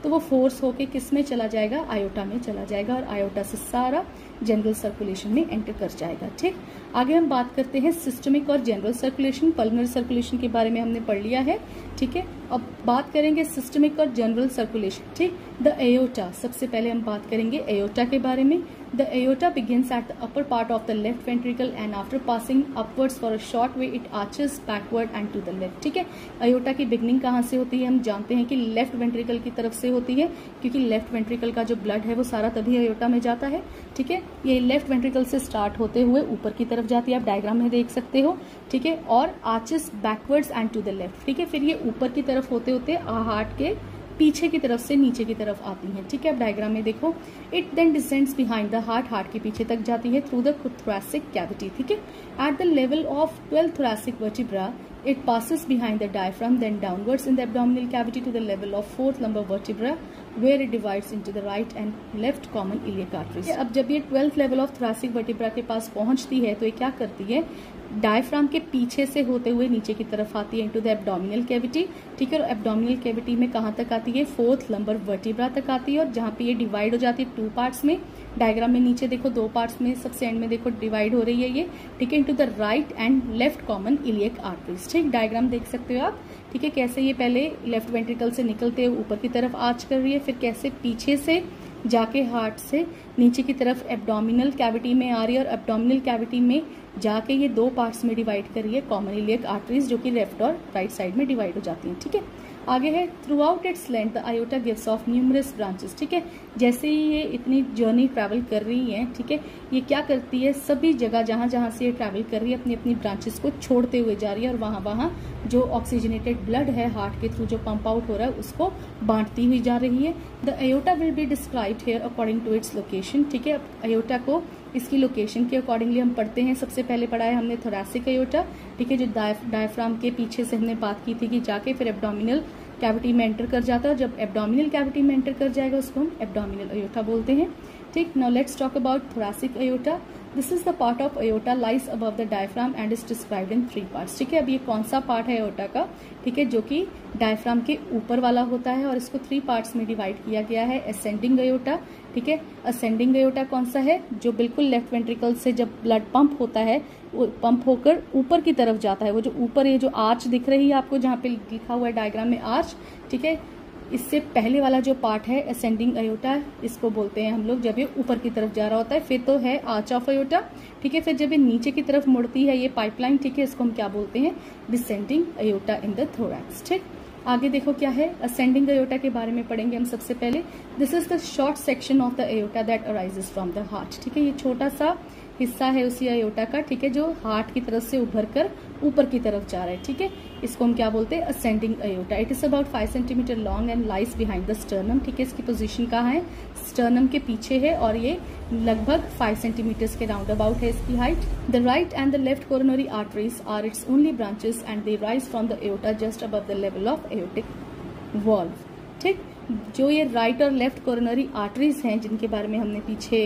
तो वो फोर्स होके किस में चला जाएगा, आयोटा में चला जाएगा और आयोटा से सारा जनरल सर्कुलेशन में एंटर कर जाएगा। ठीक, आगे हम बात करते हैं सिस्टमिक और जनरल सर्कुलेशन। पल्मोनरी सर्कुलेशन के बारे में हमने पढ़ लिया है। ठीक है, अब बात करेंगे सिस्टमिक और जनरल सर्कुलेशन। ठीक, द एयोटा, सबसे पहले हम बात करेंगे एयोटा के बारे में। The aorta begins at the upper part of the left ventricle and after passing upwards for a short way it arches backward and to the left. ठीक है, एयोटा की बिगनिंग कहाँ से होती है, हम जानते हैं कि लेफ्ट वेंट्रिकल की तरफ से होती है, क्योंकि लेफ्ट वेंट्रिकल का जो ब्लड है वो सारा तभी एयोटा में जाता है। ठीक है, ये लेफ्ट वेंट्रिकल से स्टार्ट होते हुए ऊपर की तरफ जाती है, आप डायग्राम में देख सकते हो। ठीक है, और arches backwards and to the left. ठीक है, फिर ये ऊपर की तरफ होते होते हार्ट के पीछे की तरफ से नीचे की तरफ आती हैं। ठीक है, अब डायग्राम में देखो, it then descends behind the heart, heart के पीछे तक जाती है थ्रू द थोरैसिक कैविटी। ठीक है, at the level of twelfth thoracic vertebra it passes behind the diaphragm then downwards in the abdominal cavity to the level of fourth lumbar vertebra where it divides into the right and left common iliac arteries। अब जब ये twelfth level of thoracic vertebra के पास पहुंचती है तो ये क्या करती है, डायफ्राम के पीछे से होते हुए नीचे की तरफ आती है इनटू द एब्डोमिनल कैविटी। ठीक है, और एब्डोमिनल कैविटी में कहाँ तक आती है, फोर्थ लंबर वर्टिब्रा तक आती है, और जहाँ पे ये डिवाइड हो जाती है टू पार्ट्स में। डायग्राम में नीचे देखो दो पार्ट्स में, सबसे एंड में देखो डिवाइड हो रही है ये। ठीक है, into the right and left common iliac arteries. ठीक, डायग्राम देख सकते हो आप। ठीक है, कैसे ये पहले लेफ्ट वेंट्रिकल से निकलते हुए ऊपर की तरफ आर्च कर रही है, फिर कैसे पीछे से जाके हार्ट से नीचे की तरफ एब्डोमिनल कैविटी में आ रही है, और एब्डोमिनल कैविटी में जाके ये दो पार्ट्स में डिवाइड कर रही है, कॉमन इलियक आर्टरीज, जो कि लेफ्ट और राइट साइड में डिवाइड हो जाती हैं। ठीक है, आगे है throughout its length the aorta gives off numerous branches. ठीक है, जैसे ही ये इतनी जर्नी ट्रैवल कर रही है, ठीक है, ये क्या करती है, सभी जगह जहां जहां से ये ट्रैवल कर रही है अपनी अपनी ब्रांचेस को छोड़ते हुए जा रही है, और वहां वहां जो ऑक्सीजनेटेड ब्लड है हार्ट के थ्रू जो पंप आउट हो रहा है उसको बांटती हुई जा रही है। The aorta will be described here according to its location. ठीक है, आयोटा को इसकी लोकेशन के अकॉर्डिंगली हम पढ़ते हैं। सबसे पहले पढ़ा है हमने थोरैसिक आयोटा। ठीक है, जो डायफ्राम के पीछे से हमने बात की थी कि जाके फिर एब्डोमिनल कैविटी में एंटर कर जाता है, जब एब्डोमिनल कैविटी में एंटर कर जाएगा उसको हम एब्डोमिनल आयोटा बोलते हैं। ठीक, now let's talk about thoracic aorta. This is the part of aorta lies above the diaphragm and is described in three parts. ठीक है, अब ये कौन सा पार्ट है आयोटा का, ठीक है, जो कि डायफ्राम के ऊपर वाला होता है, और इसको थ्री पार्ट्स में डिवाइड किया गया है। असेंडिंग आयोटा, ठीक है, असेंडिंग आयोटा कौन सा है, जो बिल्कुल लेफ्ट वेंट्रिकल से जब ब्लड पंप होता है वो पंप होकर ऊपर की तरफ जाता है, वो जो ऊपर ये जो आर्च दिख रही है आपको जहाँ पे लिखा हुआ है डायग्राम में आर्च। ठीक है, इससे पहले वाला जो पार्ट है असेंडिंग आयोटा, इसको बोलते हैं हम लोग जब ये ऊपर की तरफ जा रहा होता है। फिर तो है आर्च ऑफ आयोटा। ठीक है, फिर जब ये नीचे की तरफ मुड़ती है ये पाइपलाइन, ठीक है, इसको हम क्या बोलते हैं, descending aorta in the thorax. ठीक, आगे देखो क्या है, असेंडिंग आयोटा के बारे में पढ़ेंगे हम सबसे पहले। This is the short section of the aorta that arises from the heart. ठीक है, ये छोटा सा हिस्सा है उसी आयोटा का, ठीक है, जो हार्ट की तरफ से उभर कर ऊपर की तरफ जा रहा है। ठीक है, इसको हम क्या बोलते हैं, ascending aorta. It is about five centimetre long and lies behind the sternum. ठीक है, इसकी पोजीशन कहाँ है, स्टर्नम के पीछे है, और ये लगभग फाइव सेंटीमीटर्स के राउंड अबाउट है इसकी height. The right and the left coronary arteries are its only branches and they rise from the aorta just above the level of aortic valve. ठीक, जो ये राइट और लेफ्ट कोरोनरी आर्टरीज हैं जिनके बारे में हमने पीछे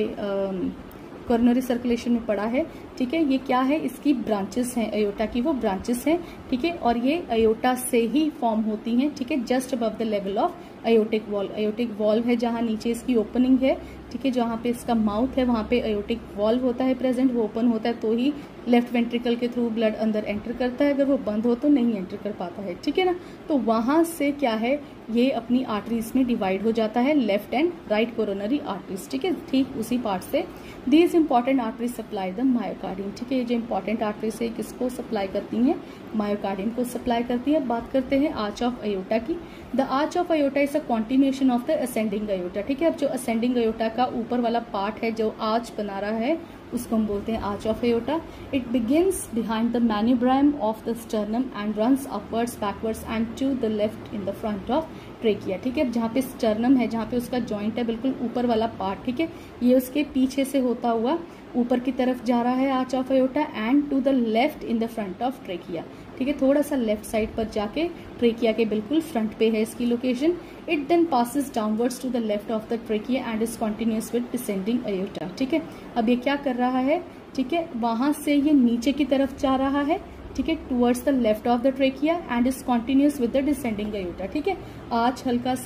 कोरोनरी सर्कुलेशन में पढ़ा है, ठीक है, ये क्या है, इसकी ब्रांचेस हैं, आयोटा की वो ब्रांचेस हैं। ठीक है, और ये आयोटा से ही फॉर्म होती हैं। ठीक है, just above the level of aortic valve. Aortic valve है जहां नीचे इसकी ओपनिंग है, ठीक है, जहां पे इसका माउथ है वहां पे आयोटिक वॉल्व होता है प्रेजेंट, वो ओपन होता है तो ही लेफ्ट वेंट्रिकल के थ्रू ब्लड अंदर एंटर करता है, अगर वो बंद हो तो नहीं एंटर कर पाता है। ठीक है ना, तो वहां से क्या है, ये अपनी आर्टरीज में डिवाइड हो जाता है, left and right coronary arteries. ठीक है, ठीक उसी पार्ट से these important arteries supply the myocardium. ठीक है, ये जो इंपॉर्टेंट आर्टरीज है किसको सप्लाई करती हैं, मायोकार्डियम को सप्लाई करती है। बात करते हैं आर्च ऑफ आयोटा की। The arch of aorta is a continuation of the ascending aorta. ठीक है, अब जो असेंडिंग आयोटा का ऊपर वाला पार्ट है जो आर्च बना रहा है उसको हम बोलते हैं arch of aorta. It begins behind the manubrium of the sternum and runs upwards backwards and to the left in the front of trachea. ठीक है, जहाँ पे स्टर्नम है, जहाँ पे उसका जॉइंट है बिल्कुल ऊपर वाला पार्ट, ठीक है, ये उसके पीछे से होता हुआ ऊपर की तरफ जा रहा है arch of aorta and to the left in the front of trachea. ठीक है, थोड़ा सा लेफ्ट साइड पर जाके ट्रेकिया के बिल्कुल फ्रंट पे है इसकी location. It then passes downwards to the left of the trachea and is continuous with descending aorta. ठीक है, अब ये क्या कर रहा है, ठीक है, वहां से ये नीचे की तरफ जा रहा है, ठीक है, towards the left of the trachea and is continuous with the descending aorta. ठीक है, आज हल्का सा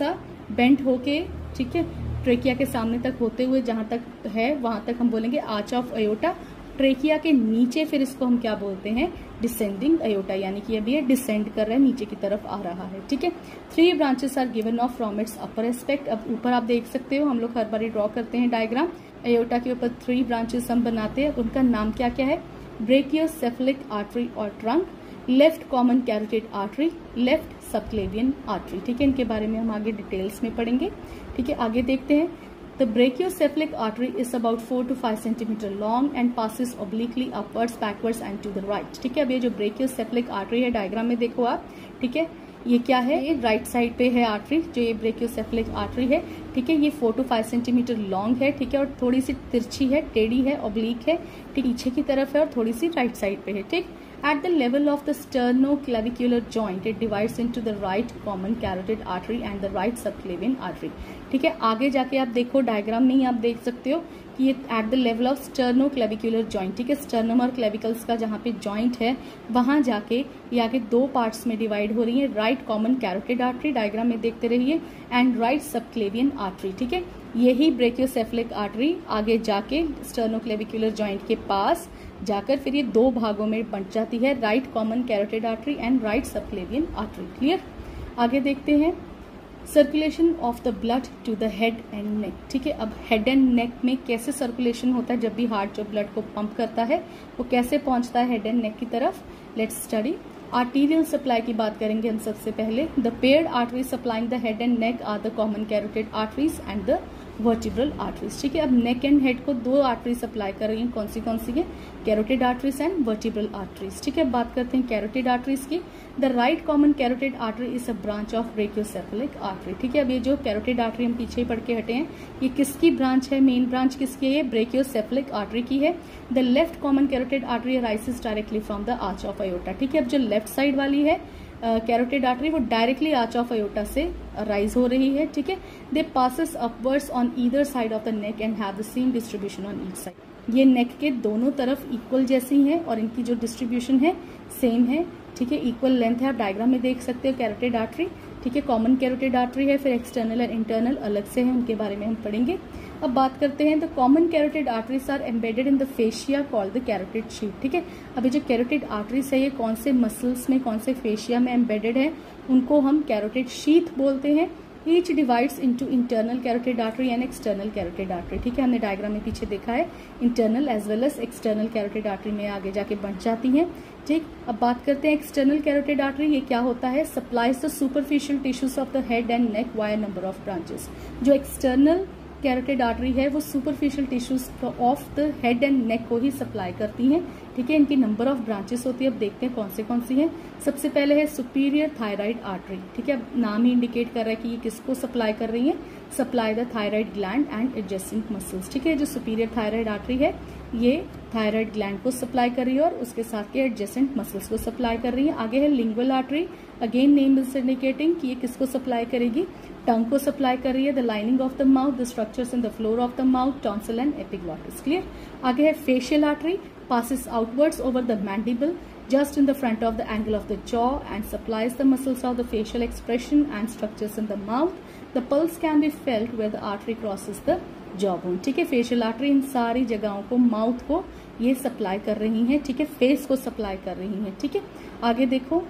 बेंट होके, ठीक है, ट्रेकिया के सामने तक होते हुए जहां तक है वहां तक हम बोलेंगे आर्च ऑफ अयोटा। ट्रेकिया के नीचे फिर इसको हम क्या बोलते हैं, डिसेंडिंग अयोटा, यानी कि अभी ये डिसेंड कर रहा है, नीचे की तरफ आ रहा है, ठीक है। Three branches are given off from its upper aspect. अब ऊपर आप देख सकते हो, हम लोग हर बार ड्रॉ करते हैं डायग्राम, अयोटा के ऊपर थ्री ब्रांचेस हम बनाते हैं, उनका नाम क्या क्या है, ब्रेकियोसेफेलिक आर्टरी और trunk, left common carotid artery, left subclavian artery, ठीक है। इनके बारे में हम आगे डिटेल्स में पढ़ेंगे, ठीक है। आगे देखते हैं, the brachiocephalic artery is about four to five centimetre long and passes obliquely upwards backwards and to the right, ठीक है। अब ये जो ब्रेकियोसेफेलिक आर्टरी है डायग्राम में देखो आप, ठीक है, ये क्या है, ये राइट साइड पे है आर्टरी, जो ये ब्रेकियोसेफेलिक आर्टरी है, ठीक है। ये four to five centimetre long है, ठीक है, और थोड़ी सी तिरछी है, टेढ़ी है, ऑब्लिक है, ठीक, पीछे की तरफ है और थोड़ी सी राइट साइड पे है, ठीक। At the level of the sternoclavicular joint, it divides into the right common carotid artery and the right subclavian artery, ठीक है। आगे जाके आप देखो डायग्राम में ही आप देख सकते हो कि ये at the level of sternoclavicular joint, ठीक है, स्टर्नम और क्लेविकल्स का जहाँ पे जॉइंट है वहां जाके ये आगे दो पार्ट्स में डिवाइड हो रही है, right common carotid artery, diagram में देखते रहिए, एंड राइट सबक्लेवियन आर्टरी, ठीक है। यही ब्रेकियोसेफेलिक आर्टरी आगे जाके स्टर्नोक्लेविकुलर जॉइंट के पास जाकर फिर ये दो भागों में बंट जाती है, right common carotid artery and right subclavian artery, clear. आगे देखते हैं, circulation of the blood to the head and neck, ठीक है। अब हेड एंड नेक में कैसे सर्कुलेशन होता है, जब भी हार्ट जो ब्लड को पंप करता है वो कैसे पहुंचता है हेड एंड नेक की तरफ, लेट्स स्टडी। आर्टीरियल सप्लाई की बात करेंगे हम सबसे पहले। The paired artery supplying the head and neck are the common carotid arteries and the vertebral arteries, ठीक है। अब नेक एंड हेड को दो आर्टरी सप्लाई कर रही हैं, कौन सी कौन सी है, carotid arteries and vertebral arteries, ठीक है। बात करते हैं कैरोटिड आर्टरीज की। The right common carotid artery is a branch of brachiocephalic artery, ठीक है। अब ये जो कैरोटिड आर्टरी हम पीछे पढ़ के हटे हैं, ये किसकी ब्रांच है, मेन ब्रांच किसकी है, ब्रेकियोसेफेलिक आर्टरी की है। The left common carotid artery rises directly from the arch of aorta, ठीक है। अब जो लेफ्ट साइड वाली है कैरोटिड आर्टरी वो डायरेक्टली आर्च ऑफ अयोटा से राइज हो रही है, ठीक है। They passes upwards on either side of the neck and have the same distribution on each side. ये नेक के दोनों तरफ इक्वल जैसी हैं और इनकी जो डिस्ट्रीब्यूशन है सेम है, ठीक है, इक्वल लेंथ है। आप डायग्राम में देख सकते हो कैरोटिड आर्टरी, ठीक है, कॉमन कैरोटिड आर्टरी है, फिर एक्सटर्नल और इंटरनल अलग से है, उनके बारे में हम पढ़ेंगे। अब बात करते हैं, the common carotid arteries are embedded in the fascia called the carotid sheath, ठीक है। अभी जो कैरोटिड आर्टरीज है ये कौन से मसल्स में, कौन से फेशिया में एम्बेडेड है, उनको हम कैरोटिड शीथ बोलते हैं। Each divides into internal carotid artery and external carotid artery, ठीक है, हमने डायग्राम में पीछे देखा है, internal as well as external carotid artery में आगे जाके बंट जाती हैं, ठीक। अब बात करते हैं एक्सटर्नल कैरोटिड आर्टरी, ये क्या होता है, supplies the superficial tissues of the head and neck via number of branches. जो एक्सटर्नल कैरोटिड आर्टरी है वो superficial tissues of the head and neck को ही सप्लाई करती हैं, ठीक है। इनकी नंबर ऑफ ब्रांचेस होती है। अब देखते हैं कौन से कौन सी है। सबसे पहले है सुपीरियर थायराइड आर्टरी, ठीक है। अब नाम ही इंडिकेट कर रहा है कि ये किसको सप्लाई कर रही है, supply the thyroid gland and adjacent muscles, ठीक है। जो सुपीरियर थायराइड आर्टरी है ये थायराइड ग्लैंड को सप्लाई कर रही है और उसके साथ के एडजेसेंट मसल्स को सप्लाई कर रही है। आगे है lingual artery, again name is indicating कि ये किसको सप्लाई करेगी, टंग को सप्लाई कर रही है। The lining of the mouth, the structures in the floor of the mouth, tonsil and epiglottis, clear. आगे है facial artery, passes outwards over the mandible just in the front of the angle of the jaw and supplies the muscles of the facial expression and structures in the mouth. The pulse can be felt where the artery crosses the jawbone, ठीक है। Facial artery इन सारी जगहों को, mouth को ये supply कर रही है, ठीक है, फेस को सप्लाई कर रही है, ठीक है। आगे देखो,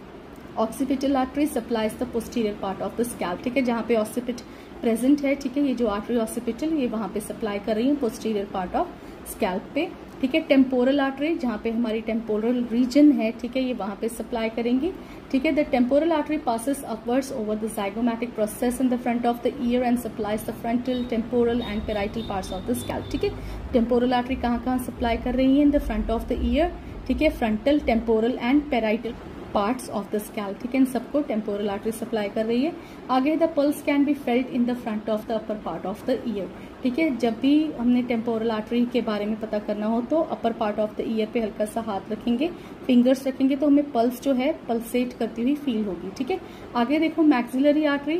occipital artery supplies the posterior part of the scalp, ठीक है, जहाँ पे ऑक्सीपिट प्रेजेंट है, ठीक है, ये जो आर्टरी ऑक्सीपिटल ये वहां पे सप्लाई कर रही है पोस्टीरियर पार्ट ऑफ स्कैल्प पे, ठीक है। टेम्पोरल आर्टरी जहाँ पे हमारी टेम्पोरल रीजन है, ठीक है, ये वहां पे सप्लाई करेंगी, ठीक है। The temporal artery passes upwards over the zygomatic process in the front of the ear and supplies the frontal, temporal and parietal parts of the scalp, ठीक है। टेम्पोरल आर्टरी कहाँ कहाँ सप्लाई कर रही है, in the front of the ear, ठीक है, frontal, temporal and parietal parts of the scalp, ठीक है, इन सबको टेम्पोरल आर्टरी सप्लाई कर रही है। आगे the pulse can be felt in the front of the upper part of the ear, ठीक है। जब भी हमने टेम्पोरल आर्टरी के बारे में पता करना हो तो upper part of the ear पे हल्का सा हाथ रखेंगे, फिंगर्स रखेंगे तो हमें पल्स जो है पल्सेट करती हुई फील होगी, ठीक है। आगे देखो maxillary artery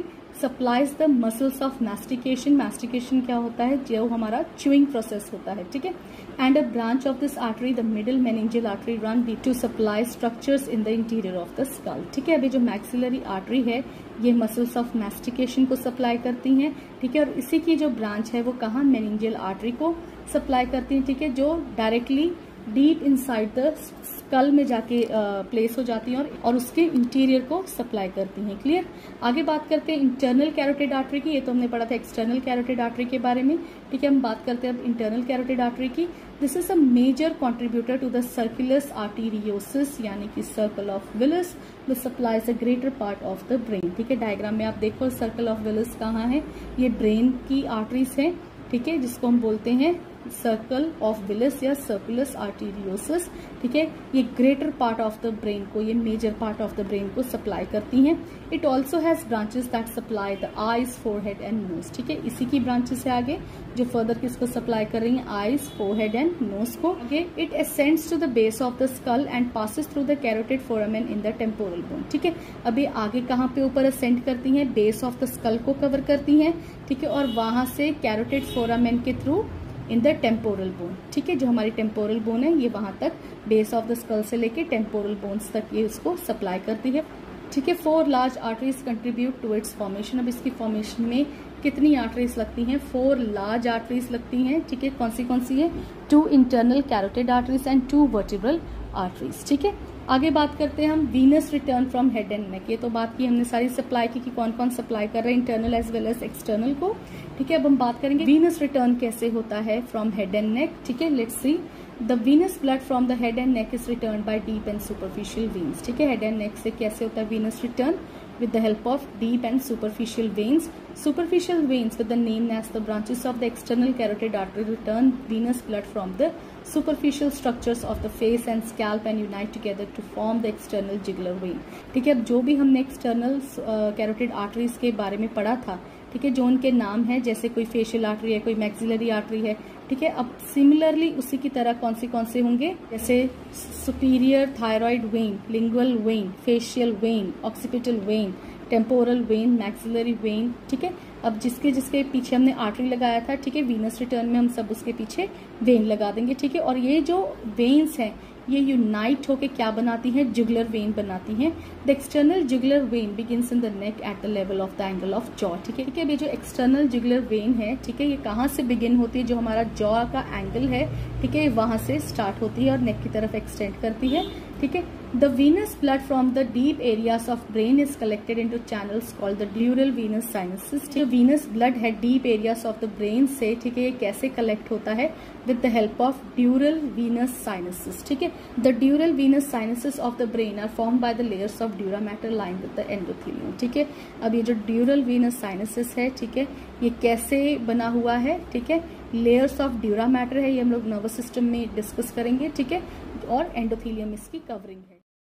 supplies the muscles of mastication. Mastication क्या होता है, जो हमारा च्यूइंग प्रोसेस होता है, ठीक है। And a branch of this artery, the middle meningeal artery, run to supply structures in the interior of the skull, ठीक है। अभी जो मैक्सिलरी आर्टरी है ये मसल्स ऑफ मैस्टिकेशन को सप्लाई करती हैं, ठीक है। और इसी की जो ब्रांच है वो कहाँ, मेनिंजियल आर्टरी को सप्लाई करती है, ठीक है, जो directly deep inside the skull में जाके प्लेस हो जाती हैं और, और उसके इंटीरियर को सप्लाई करती हैं। क्लियर। आगे बात करते हैं इंटरनल कैरोटिड आर्टरी की। ये तो हमने पढ़ा था एक्सटर्नल कैरोटिड आर्टरी के बारे में, ठीक है। हम बात करते हैं अब इंटरनल कैरोटिड आर्टरी की। This is a major contributor to the circulus arteriosus, यानी कि circle of Willis, which supplies a greater part of the brain, ठीक है। डायग्राम में आप देखो सर्कल ऑफ विलिस कहाँ है, ये ब्रेन की आर्टरीज है, ठीक है, जिसको हम बोलते हैं सर्कल ऑफ विलिस या सर्कुलस आर्टीरियोसिस, ठीक है। ये greater part of the brain को, ये major part of the brain को सप्लाई करती हैं। It also has branches that supply the eyes, forehead and nose, ठीक है। इसी की ब्रांचेस है आगे जो फर्दर किसको सप्लाई कर रही हैं, आईज, फोरहेड एंड नोज को। आगे it ascends to the base of the skull and passes through the carotid foramen in the temporal bone, ठीक है। अभी आगे कहाँ पे ऊपर असेंड करती हैं, बेस ऑफ द स्कल को कवर करती हैं, ठीक है, और वहां से कैरोटिड फोरामेन के through in the temporal bone, ठीक है। जो हमारी टेम्पोरल बोन है ये वहां तक बेस ऑफ द स्कल से लेके टेम्पोरल बोन्स तक ये उसको सप्लाई करती है, ठीक है। Four large arteries contribute to its formation. अब इसकी फॉर्मेशन में कितनी आर्टरीज लगती हैं, फोर लार्ज आर्टरीज लगती हैं, ठीक है। कौन सी कौन सी है, two internal carotid arteries and two vertebral arteries, ठीक है। आगे बात करते हैं हम venous return from head and neck. ये तो बात की हमने सारी सप्लाई की कि कौन कौन सप्लाई कर रहे हैं internal as well as external को, ठीक है। अब हम बात करेंगे वीनस रिटर्न कैसे होता है फ्रॉम हेड एंड नेक, ठीक है। Let's see the venous blood from the head and neck is return by deep and superficial veins, ठीक है। हेड एंड नेक से कैसे होता है venous return, with the help of deep and superficial veins. Superficial veins with the name as the branches of the external carotid artery return venous blood from the superficial structures of the face and scalp and unite together to form the external jugular vein, ठीक है। अब जो भी हमने external carotid arteries के बारे में पढ़ा था, ठीक है, जो उनके नाम है, जैसे कोई फेशियल आर्टरी है, कोई मैक्सिलरी आर्टरी है, ठीक है। अब सिमिलरली उसी की तरह कौन से कौन से होंगे, जैसे superior thyroid vein, lingual vein, facial vein, occipital vein, temporal vein, maxillary vein, ठीक है। अब जिसके जिसके पीछे हमने आर्टरी लगाया था, ठीक है, वीनस रिटर्न में हम सब उसके पीछे वेन लगा देंगे, ठीक है। और ये जो वेन्स हैं ये यूनाइट होके क्या बनाती हैं, जुगुलर वेन बनाती हैं। The external jugular vein begins in the neck at the level of the angle of jaw, ठीक है। ठीक है, ये जो एक्सटर्नल जुगुलर वेन है, ठीक है, ये कहाँ से बिगिन होती है, जो हमारा जॉ का एंगल है, ठीक है, वहां से स्टार्ट होती है और नेक की तरफ एक्सटेंड करती है, ठीक है। The venous blood from the deep areas of brain is collected into channels called the dural venous sinuses। जो venous blood है deep areas of the brain से, ठीक है, ये कैसे कलेक्ट होता है, with the help of dural venous sinuses, ठीक है। The dural venous sinuses of the brain are formed by the layers of dura mater lined with the endothelium, ठीक है। अब ये जो dural venous sinuses है, ठीक है, ये कैसे बना हुआ है, ठीक है, लेयर्स ऑफ ड्यूरा मैटर है, ये हम लोग नर्वस सिस्टम में डिस्कस करेंगे, ठीक है, और एंडोथेलियम इसकी कवरिंग है।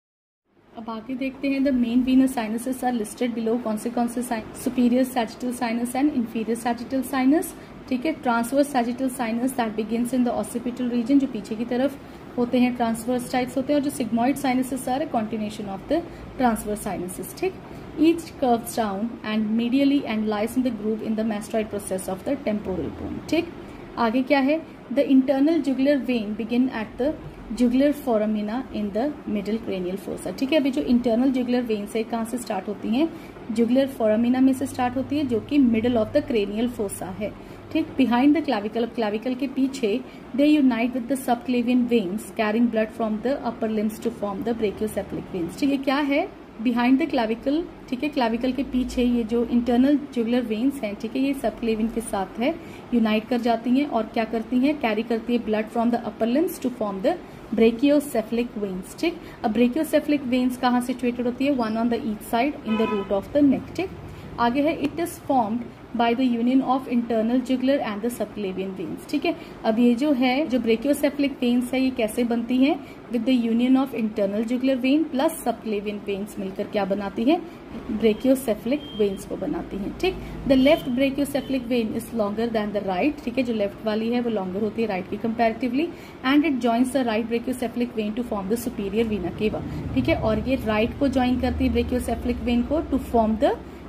अब आगे देखते हैं the main venous sinuses are listed below. कौन से कौन से sinus, superior sagittal sinus and inferior sagittal sinus, ठीक है। Transverse sagittal sinus that begins in the occipital region, जो पीछे की तरफ होते हैं, ट्रांसवर्स टाइप्स होते हैं, और जो sigmoid sinuses are continuation of the transverse sinuses, ठीक। Each curves down and medially and lies in the groove in the mastoid process of the temporal bone, ठीक। आगे क्या है, the internal jugular vein begin at the jugular foramina in the middle cranial fossa, ठीक है। अभी जो internal jugular veins है कहाँ से स्टार्ट होती हैं, jugular foramina में से स्टार्ट होती है, जो कि middle of the cranial fossa है, ठीक। behind the clavicle, clavicle के पीछे they unite with the subclavian veins carrying blood from the upper limbs to form the brachiocephalic veins, ठीक है। क्या है, बिहाइंड द क्लाविकल, ठीक है, क्लाविकल के पीछे ये जो इंटरनल जुगुलर वेन्स हैं, ठीक है, ये सबक्लेविन के साथ है, यूनाइट कर जाती हैं और क्या करती हैं, कैरी करती है blood from the upper limbs to form the brachiocephalic veins, ठीक। अब ब्रेकियोसेफलिक वेन्स कहाँ सिचुएटेड होती है, one on the each side in the root of the neck, ठीक। आगे है it is formed by the union of internal jugular and the subclavian veins, ठीक है। अब ये जो है, जो ब्रेकियोसेफलिक वेन्स है, ये कैसे बनती हैं, with the union of internal jugular vein plus subclavian veins मिलकर क्या बनाती है, ब्रेकियोसेफलिक वेन्स को बनाती हैं, ठीक। The left brachiocephalic vein is longer than the right, ठीक है, जो लेफ्ट वाली है वो लॉन्गर होती है राइट की comparatively, and it joins the right brachiocephalic vein to form the superior vena cava, ठीक है। और ये राइट को ज्वाइन करती है ब्रेकियोसेफलिक वेन को to form the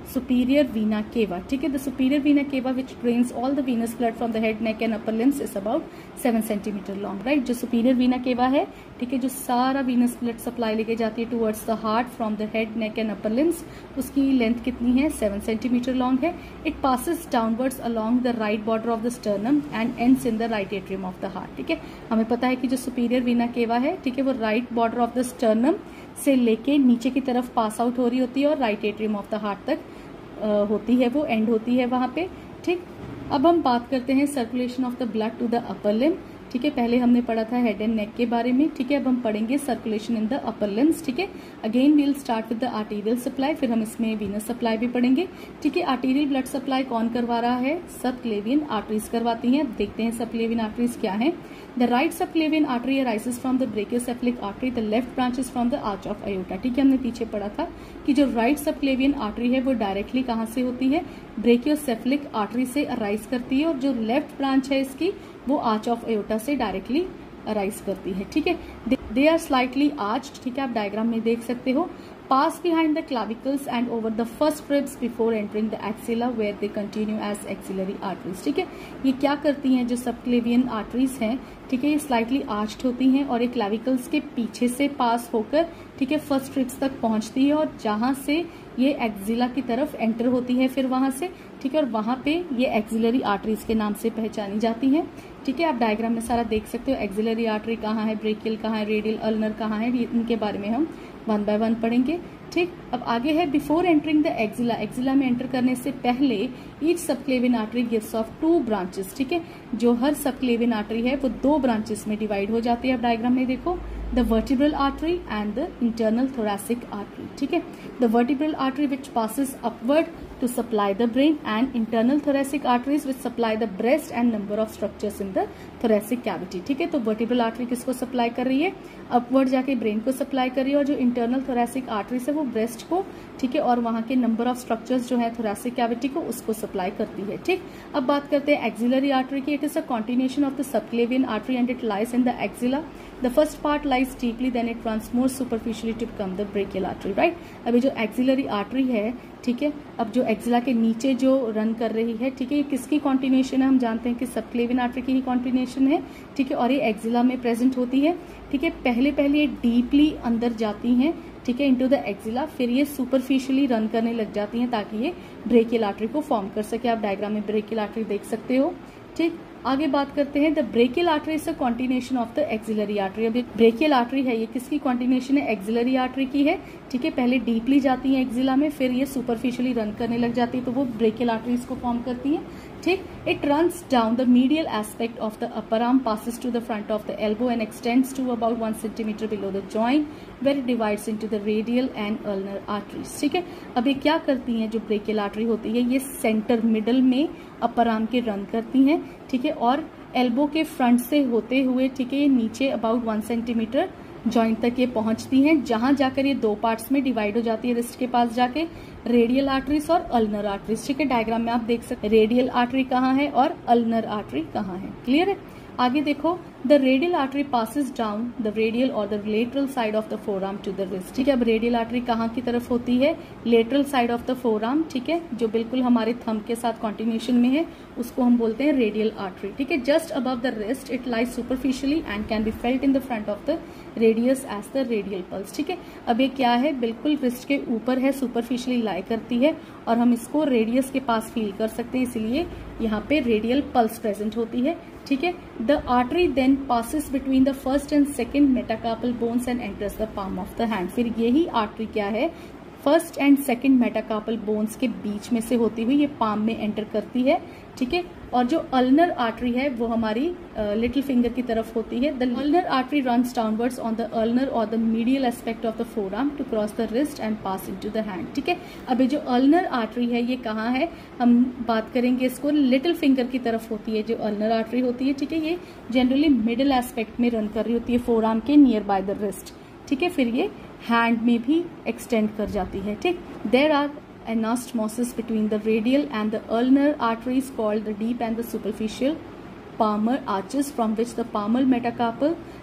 superior vena cava, ठीक है। The superior vena cava which drains all the venous blood from the head, neck and upper limbs is about seven centimetre long, right. जो superior vena cava है, ठीक है, जो सारा venous blood supply लेके जाती है towards the heart from the head, neck and upper limbs, उसकी लेंथ कितनी है, सेवन सेंटीमीटर लॉन्ग है। It passes downwards along the right border of the sternum and ends in the right atrium of the heart, ठीक है। हमें पता है कि जो सुपीरियर वीना केवा है, ठीक है, वो right border of the sternum से लेके नीचे की तरफ पास आउट हो रही होती है और right atrium of the heart तक आ, होती है, वो एंड होती है वहां पे, ठीक। अब हम बात करते हैं circulation of the blood to the upper limb, ठीक है। पहले हमने पढ़ा था हेड एंड नेक के बारे में, ठीक है। अब हम पढ़ेंगे circulation in the upper limbs, ठीक है। Again we'll start with the arterial supply, फिर हम इसमें वीनस सप्लाई भी पढ़ेंगे, ठीक है। आर्टेरियल ब्लड सप्लाई कौन करवा रहा है, सबक्लेवियन आर्टरीज करवाती हैं। देखते हैं सबक्लेवियन आर्टरीज क्या है। The right subclavian artery arises from the brachiocephalic artery, the left branches from the arch of aorta, ठीक है। हमने पीछे पढ़ा था कि जो राइट सबक्लेवियन आर्टरी है वो डायरेक्टली कहाँ से होती है, ब्रेकियोसेफलिक आर्टरी से अराइज करती है, और जो लेफ्ट ब्रांच है इसकी वो आर्च ऑफ अयोटा से डायरेक्टली अराइज करती है, ठीक है। दे आर स्लाइटली आर्च्ड, ठीक है, आप डायग्राम में देख सकते हो। Pass behind the clavicles and over the first ribs before entering the axilla where they continue as axillary arteries, ठीक है। ये क्या करती हैं, जो सबक्लेवियन आर्टरीज हैं, ठीक है, ये स्लाइटली आर्च्ड होती हैं और एक क्लाविकल्स के पीछे से पास होकर, ठीक है, फर्स्ट रिब्स तक पहुंचती है और जहां से ये एक्सिला की तरफ एंटर होती है फिर वहां से, ठीक है, और वहां पे ये एक्सिलरी आर्टरीज के नाम से पहचानी जाती हैं, ठीक है। आप डायग्राम में सारा देख सकते हो, एक्सिलरी आर्टरी कहाँ है, ब्रेकियल कहाँ है, रेडियल, अल्नर कहाँ है, इनके बारे में हम वन बाय वन पढ़ेंगे, ठीक। अब आगे है before entering the axilla, axilla में एंटर करने से पहले each subclavian artery gives off two branches, ठीक है। जो हर सबक्लेवियन आर्टरी है वो दो ब्रांचेस में डिवाइड हो जाती है। आप डायग्राम में देखो, the vertebral artery and the internal thoracic artery, ठीक है। The vertebral artery which passes upward to supply the brain, and internal thoracic arteries which supply the breast and number of structures in the thoracic cavity, ठीक है। तो vertebral artery किसको supply कर रही है, upward जाके ब्रेन को supply कर रही है, और जो इंटरनल थोरैसिक आर्टरीज है वो ब्रेस्ट को, ठीक है, और वहां के नंबर ऑफ स्ट्रक्चर्स जो है थोरैसिक कैविटी को, उसको सप्लाई करती है, ठीक। अब बात करते हैं एक्सिलरी आर्टरी की। It is a continuation of the subclavian artery and it lies in the axilla. The first part lies deeply, then it runs more superficially to become the brachial artery, right. अभी जो axillary artery है, ठीक है, अब जो axilla के नीचे जो रन कर रही है, ठीक है, ये किसकी कॉन्टिन्यूशन है, हम जानते हैं कि सबक्लेवियन आर्टरी की ही कॉन्टिन्यूशन है, ठीक है, और ये एक्सिला में प्रेजेंट होती है, ठीक है। पहले पहले ये डीपली अंदर जाती हैं, ठीक है, इनटू द एक्सिला, फिर ये सुपरफिशियली रन करने लग जाती हैं ताकि ये ब्रेकियल आर्टरी को फॉर्म कर सके। आप डायग्राम में ब्रेकियल आर्टरी देख सकते हो, ठीक। आगे बात करते हैं, the brachial artery is a continuation of the axillary artery. अब ब्रेकियल आर्टरी है, ये किसकी कॉन्टिन्यूशन है, एक्सिलरी आर्टरी की है, ठीक है। पहले डीपली जाती है एक्सिला में, फिर ये सुपरफिशियली रन करने लग जाती है, तो वो ब्रेकियल आर्टरीज को फॉर्म करती है, ठीक। It runs down the medial aspect of the upper arm, passes to the front of the elbow and extends to about one centimetre below the joint where it divides into the radial and ulnar arteries, ठीक है। अब ये क्या करती हैं, जो brachial artery होती है ये सेंटर मिडल में अपर आर्म के रन करती हैं, ठीक है, और एल्बो के फ्रंट से होते हुए, ठीक है, ये नीचे अबाउट वन सेंटीमीटर जॉइंट तक ये पहुंचती हैं, जहां जाकर ये दो पार्ट्स में डिवाइड हो जाती है, रिस्ट के पास जाके रेडियल आर्टरीज और अल्नर आर्टरीज, ठीक है। डायग्राम में आप देख सकते हैं रेडियल आर्टरी कहाँ है और अल्नर आर्टरी कहाँ है, क्लियर है। आगे देखो, the radial artery passes down the radial और the lateral side of the forearm to the wrist, ठीक है। अब रेडियल आर्टरी कहाँ की तरफ होती है, lateral side of the forearm, ठीक है, जो बिल्कुल हमारे थंब के साथ कॉन्टिन्यूशन में है, उसको हम बोलते हैं रेडियल आर्टरी, ठीक है। Just above the wrist it lies superficially and can be felt in the front of the radius as the radial pulse, ठीक है। अब ये क्या है, बिल्कुल रिस्ट के ऊपर है, सुपरफिशियली लाई करती है और हम इसको रेडियस के पास फील कर सकते हैं, इसलिए यहाँ पे रेडियल पल्स प्रेजेंट होती है, ठीक है। The artery then passes between the first and second metacarpal bones and enters the palm of the hand. फिर यही आर्टरी क्या है, first and second metacarpal bones के बीच में से होती हुई ये पाम में एंटर करती है, ठीक है। और जो अल्नर आर्टरी है वो हमारी लिटिल uh, फिंगर की तरफ होती है। The ulnar artery runs downwards on the ulnar और the medial aspect of the forearm to cross the wrist and pass into the hand, ठीक है। अब ये जो अल्नर आर्टरी है ये कहाँ है, हम बात करेंगे इसको, लिटिल फिंगर की तरफ होती है जो अल्नर आर्टरी होती है, ठीक है। ये जनरली मिडिल एस्पेक्ट में रन कर रही होती है फोरआर्म के नियर बाय द रिस्ट, ठीक है। फिर ये हैंड में भी एक्सटेंड कर जाती है, ठीक। There are anastomosis between the radial and the ulnar arteries called the deep and the superficial palmar arches, from which the palmar metacarpal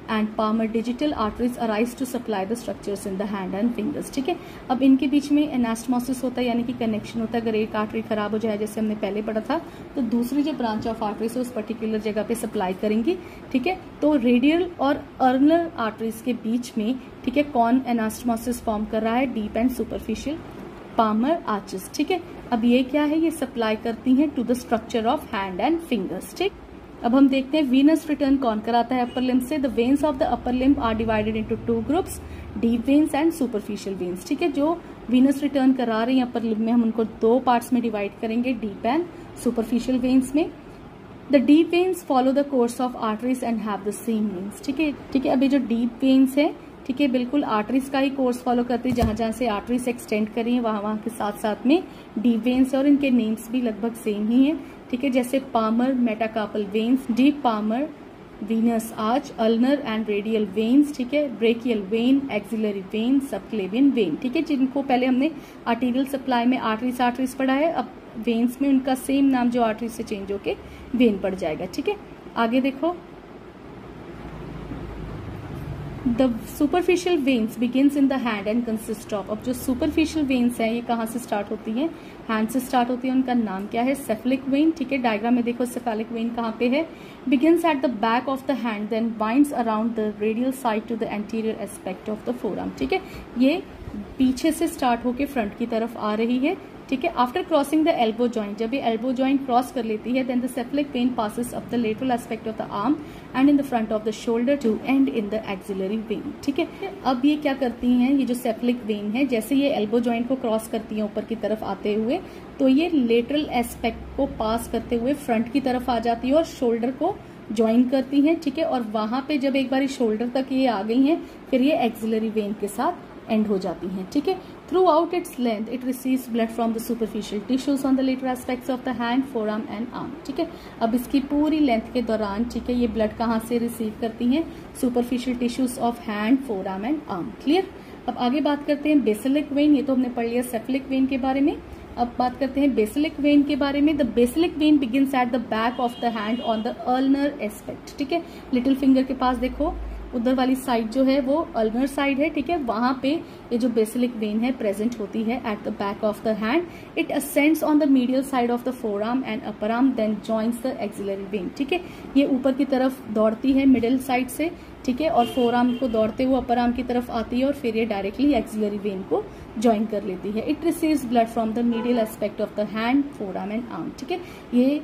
and palmar digital arteries arise to supply the structures in the hand and fingers. ठीक है, अब इनके बीच में anastomosis होता है, यानी कि connection होता है। अगर एक आर्टरी खराब हो जाए, जैसे हमने पहले पढ़ा था, तो दूसरी जो ब्रांच ऑफ आर्टरीज है उस पर्टिकुलर जगह पे सप्लाई करेंगी। ठीक है, तो रेडियल और अर्नर आर्टरीज के बीच में, ठीक है, कौन एनास्टमोसिस फॉर्म कर रहा है? Deep and superficial palmar arches. ठीक है, अब ये क्या है? ये सप्लाई करती हैं to the structure of hand and fingers. ठीक, अब हम देखते हैं वीनस रिटर्न कौन कराता है अपर लिम्ब से। The veins of the upper limb are divided into two groups, deep veins and superficial veins. ठीक है, जो वीनस रिटर्न करा रही हैं अपर लिम्ब में, हम उनको दो पार्ट्स में डिवाइड करेंगे, डीप एंड सुपरफिशियल वेन्स में। The deep veins follow the course of arteries and have the same means. ठीक है, ठीक है, अभी जो डीप वेन्स है, ठीक है, बिल्कुल आर्टरीज का ही कोर्स फॉलो करते हैं। जहां जहां से आर्टरीज एक्सटेंड करी है वहां वहां के साथ साथ में डीप वेन्स है, और इनके नेम्स भी लगभग सेम ही है। ठीक है, जैसे palmar metacarpal veins, deep palmar venous arch, ulnar and radial veins. ठीक है, brachial vein, axillary vein, subclavian vein. ठीक है, जिनको पहले हमने आर्टीरियल सप्लाई में आर्टरीज आर्टरीज पढ़ा है, अब वेन्स में उनका सेम नाम जो आर्टरीज से चेंज होके वेन पड़ जाएगा। ठीक है, आगे देखो, the superficial veins begins in the hand and consist of. अब जो सुपरफिशियल वेन्स हैं ये कहाँ से स्टार्ट होती हैं? हैंड से स्टार्ट होती है। उनका नाम क्या है? Cephalic vein. ठीक है, डायग्राम में देखो सेफलिक वेन कहाँ पे है? Begins at the back of the hand, then winds around the radial side to the anterior aspect of the forearm. ठीक है, ये पीछे से स्टार्ट होके फ्रंट की तरफ आ रही है। ठीक है, after crossing the elbow joint, जब ये एल्बो जॉइंट क्रॉस कर लेती है, then the cephalic vein passes up the lateral aspect of the arm and in the front of the shoulder to end in the axillary vein. ठीक है, अब ये क्या करती हैं? ये जो सेफलिक वेन है, जैसे ये एल्बो जॉइंट को क्रॉस करती है ऊपर की तरफ आते हुए, तो ये लेटरल एस्पेक्ट को पास करते हुए फ्रंट की तरफ आ जाती है और शोल्डर को ज्वाइन करती हैं। ठीक है, और वहां पे जब एक बार शोल्डर तक ये आ गई हैं, फिर ये एक्सिलरी वेन के साथ एंड हो जाती हैं। ठीक है, throughout its length it receives blood from the superficial tissues on the lateral aspects of the hand, forearm and arm. ठीक है, अब इसकी पूरी लेंथ के दौरान, ठीक है, ये ब्लड कहाँ से रिसीव करती हैं? Superficial tissues of hand, forearm and arm. Clear? अब आगे बात करते हैं बेसिलिक वेन। ये तो हमने पढ़ लिया सेफलिक वेन के बारे में। अब बात करते हैं बेसिलिक वेन के बारे में। The basilic vein begins at the back of the hand on the ulnar aspect. ठीक है, लिटिल फिंगर के पास देखो, उधर वाली साइड जो है वो अल्नर साइड है। ठीक है, वहां पे ये जो बेसिलिक वेन है प्रेजेंट होती है at the back of the hand. It ascends on the medial side of the forearm and upper arm, then joins the axillary vein. ठीक है, ये ऊपर की तरफ दौड़ती है मिडिल साइड से, ठीक है, और फोरआर्म को दौड़ते हुए अपर आर्म की तरफ आती है और फिर ये डायरेक्टली एक्सिलरी वेन को ज्वाइन कर लेती है। It receives blood from the medial aspect of the hand, forearm and arm. ठीक है, ये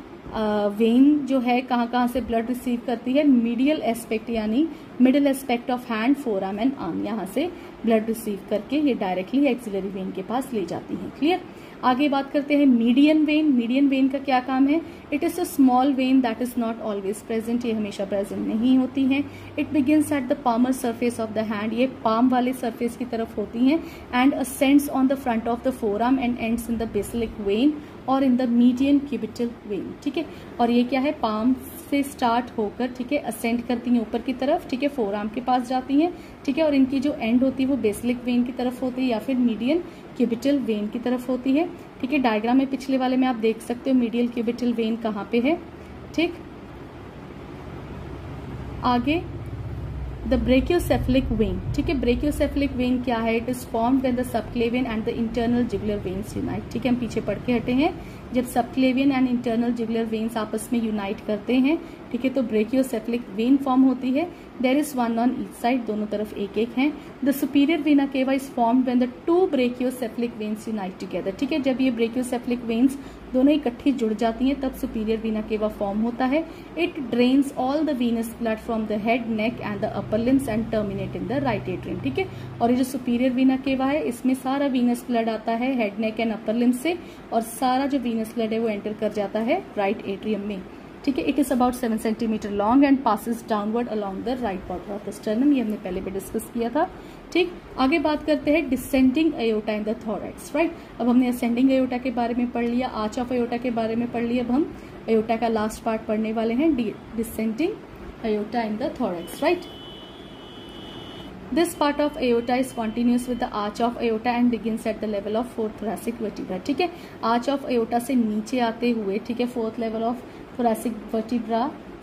वेन जो है कहाँ कहाँ से ब्लड रिसीव करती है? मीडियल एस्पेक्ट यानी middle aspect of hand, forearm and arm, यहाँ से ब्लड रिसीव करके ये डायरेक्टली एक्सिलरी वेन के पास ले जाती है। क्लियर? आगे बात करते हैं मीडियन वेन। मीडियन वेन का क्या काम है? It is a small vein that is not always present. ये हमेशा प्रेजेंट नहीं होती है। It begins at the palmar surface of the hand, ये पाम वाले सरफेस की तरफ होती हैं, and ascends on the front of the forearm and ends in the basilic vein और in the median cubital vein. ठीक है, और ये क्या है? पाम से स्टार्ट होकर, ठीक है, असेंड करती हैं ऊपर की तरफ, ठीक है, फोरआर्म के पास जाती हैं, ठीक है, और इनकी जो एंड होती है वो बेसिलिक वेन की तरफ होती है या फिर मीडियन क्यूबिटल वेन की तरफ होती है। ठीक है, डायग्राम में पिछले वाले में आप देख सकते हो मीडियल क्यूबिटल वेन कहाँ पे है। ठीक, आगे द ब्रेकियोसेफलिक वेन। ठीक है, ब्रेकियोसेफलिक वेन क्या है? It is formed when the subclavian and the internal jugular veins unite. ठीक है, हम पीछे पढ़ के हटे हैं, जब subclavian and internal jugular veins आपस में यूनाइट करते हैं, ठीक है, तो ब्रेकियोसेफलिक वेन फॉर्म होती है। There is one on each side, दोनों तरफ एक एक हैं। The superior vena cava is formed when the two brachiocephalic veins unite together. ठीक है, जब ये ब्रेकियोसेफलिक वेन्स दोनों इकट्ठी जुड़ जाती हैं तब सुपीरियर वेना केवा फॉर्म होता है। It drains all the venous blood from the head, neck and the upper limbs and terminate in the right atrium. ठीक है, और ये जो सुपीरियर वेना केवा है इसमें सारा वीनस ब्लड आता है head, neck and upper limbs से, और सारा जो वीनस ब्लड है वो एंटर कर जाता है राइट एट्रियम में। ठीक है, it is about seven centimetre long and passes downward along the right border of the sternum. ये हमने पहले भी डिस्कस किया था। ठीक, आगे बात करते हैं descending aorta in the thorax. Right, अब हमने असेंडिंग अयोटा के बारे में पढ़ लिया, आर्च ऑफ अयोटा के बारे में पढ़ लिया। अब हम अयोटा का लास्ट पार्ट पढ़ने वाले हैं, descending aorta in the thorax. Right, This part of aorta is continuous with the arch of aorta and begins at the level of fourth thoracic vertebra. ठीक है, arch of aorta से नीचे आते हुए, ठीक है, fourth level of thoracic vertebra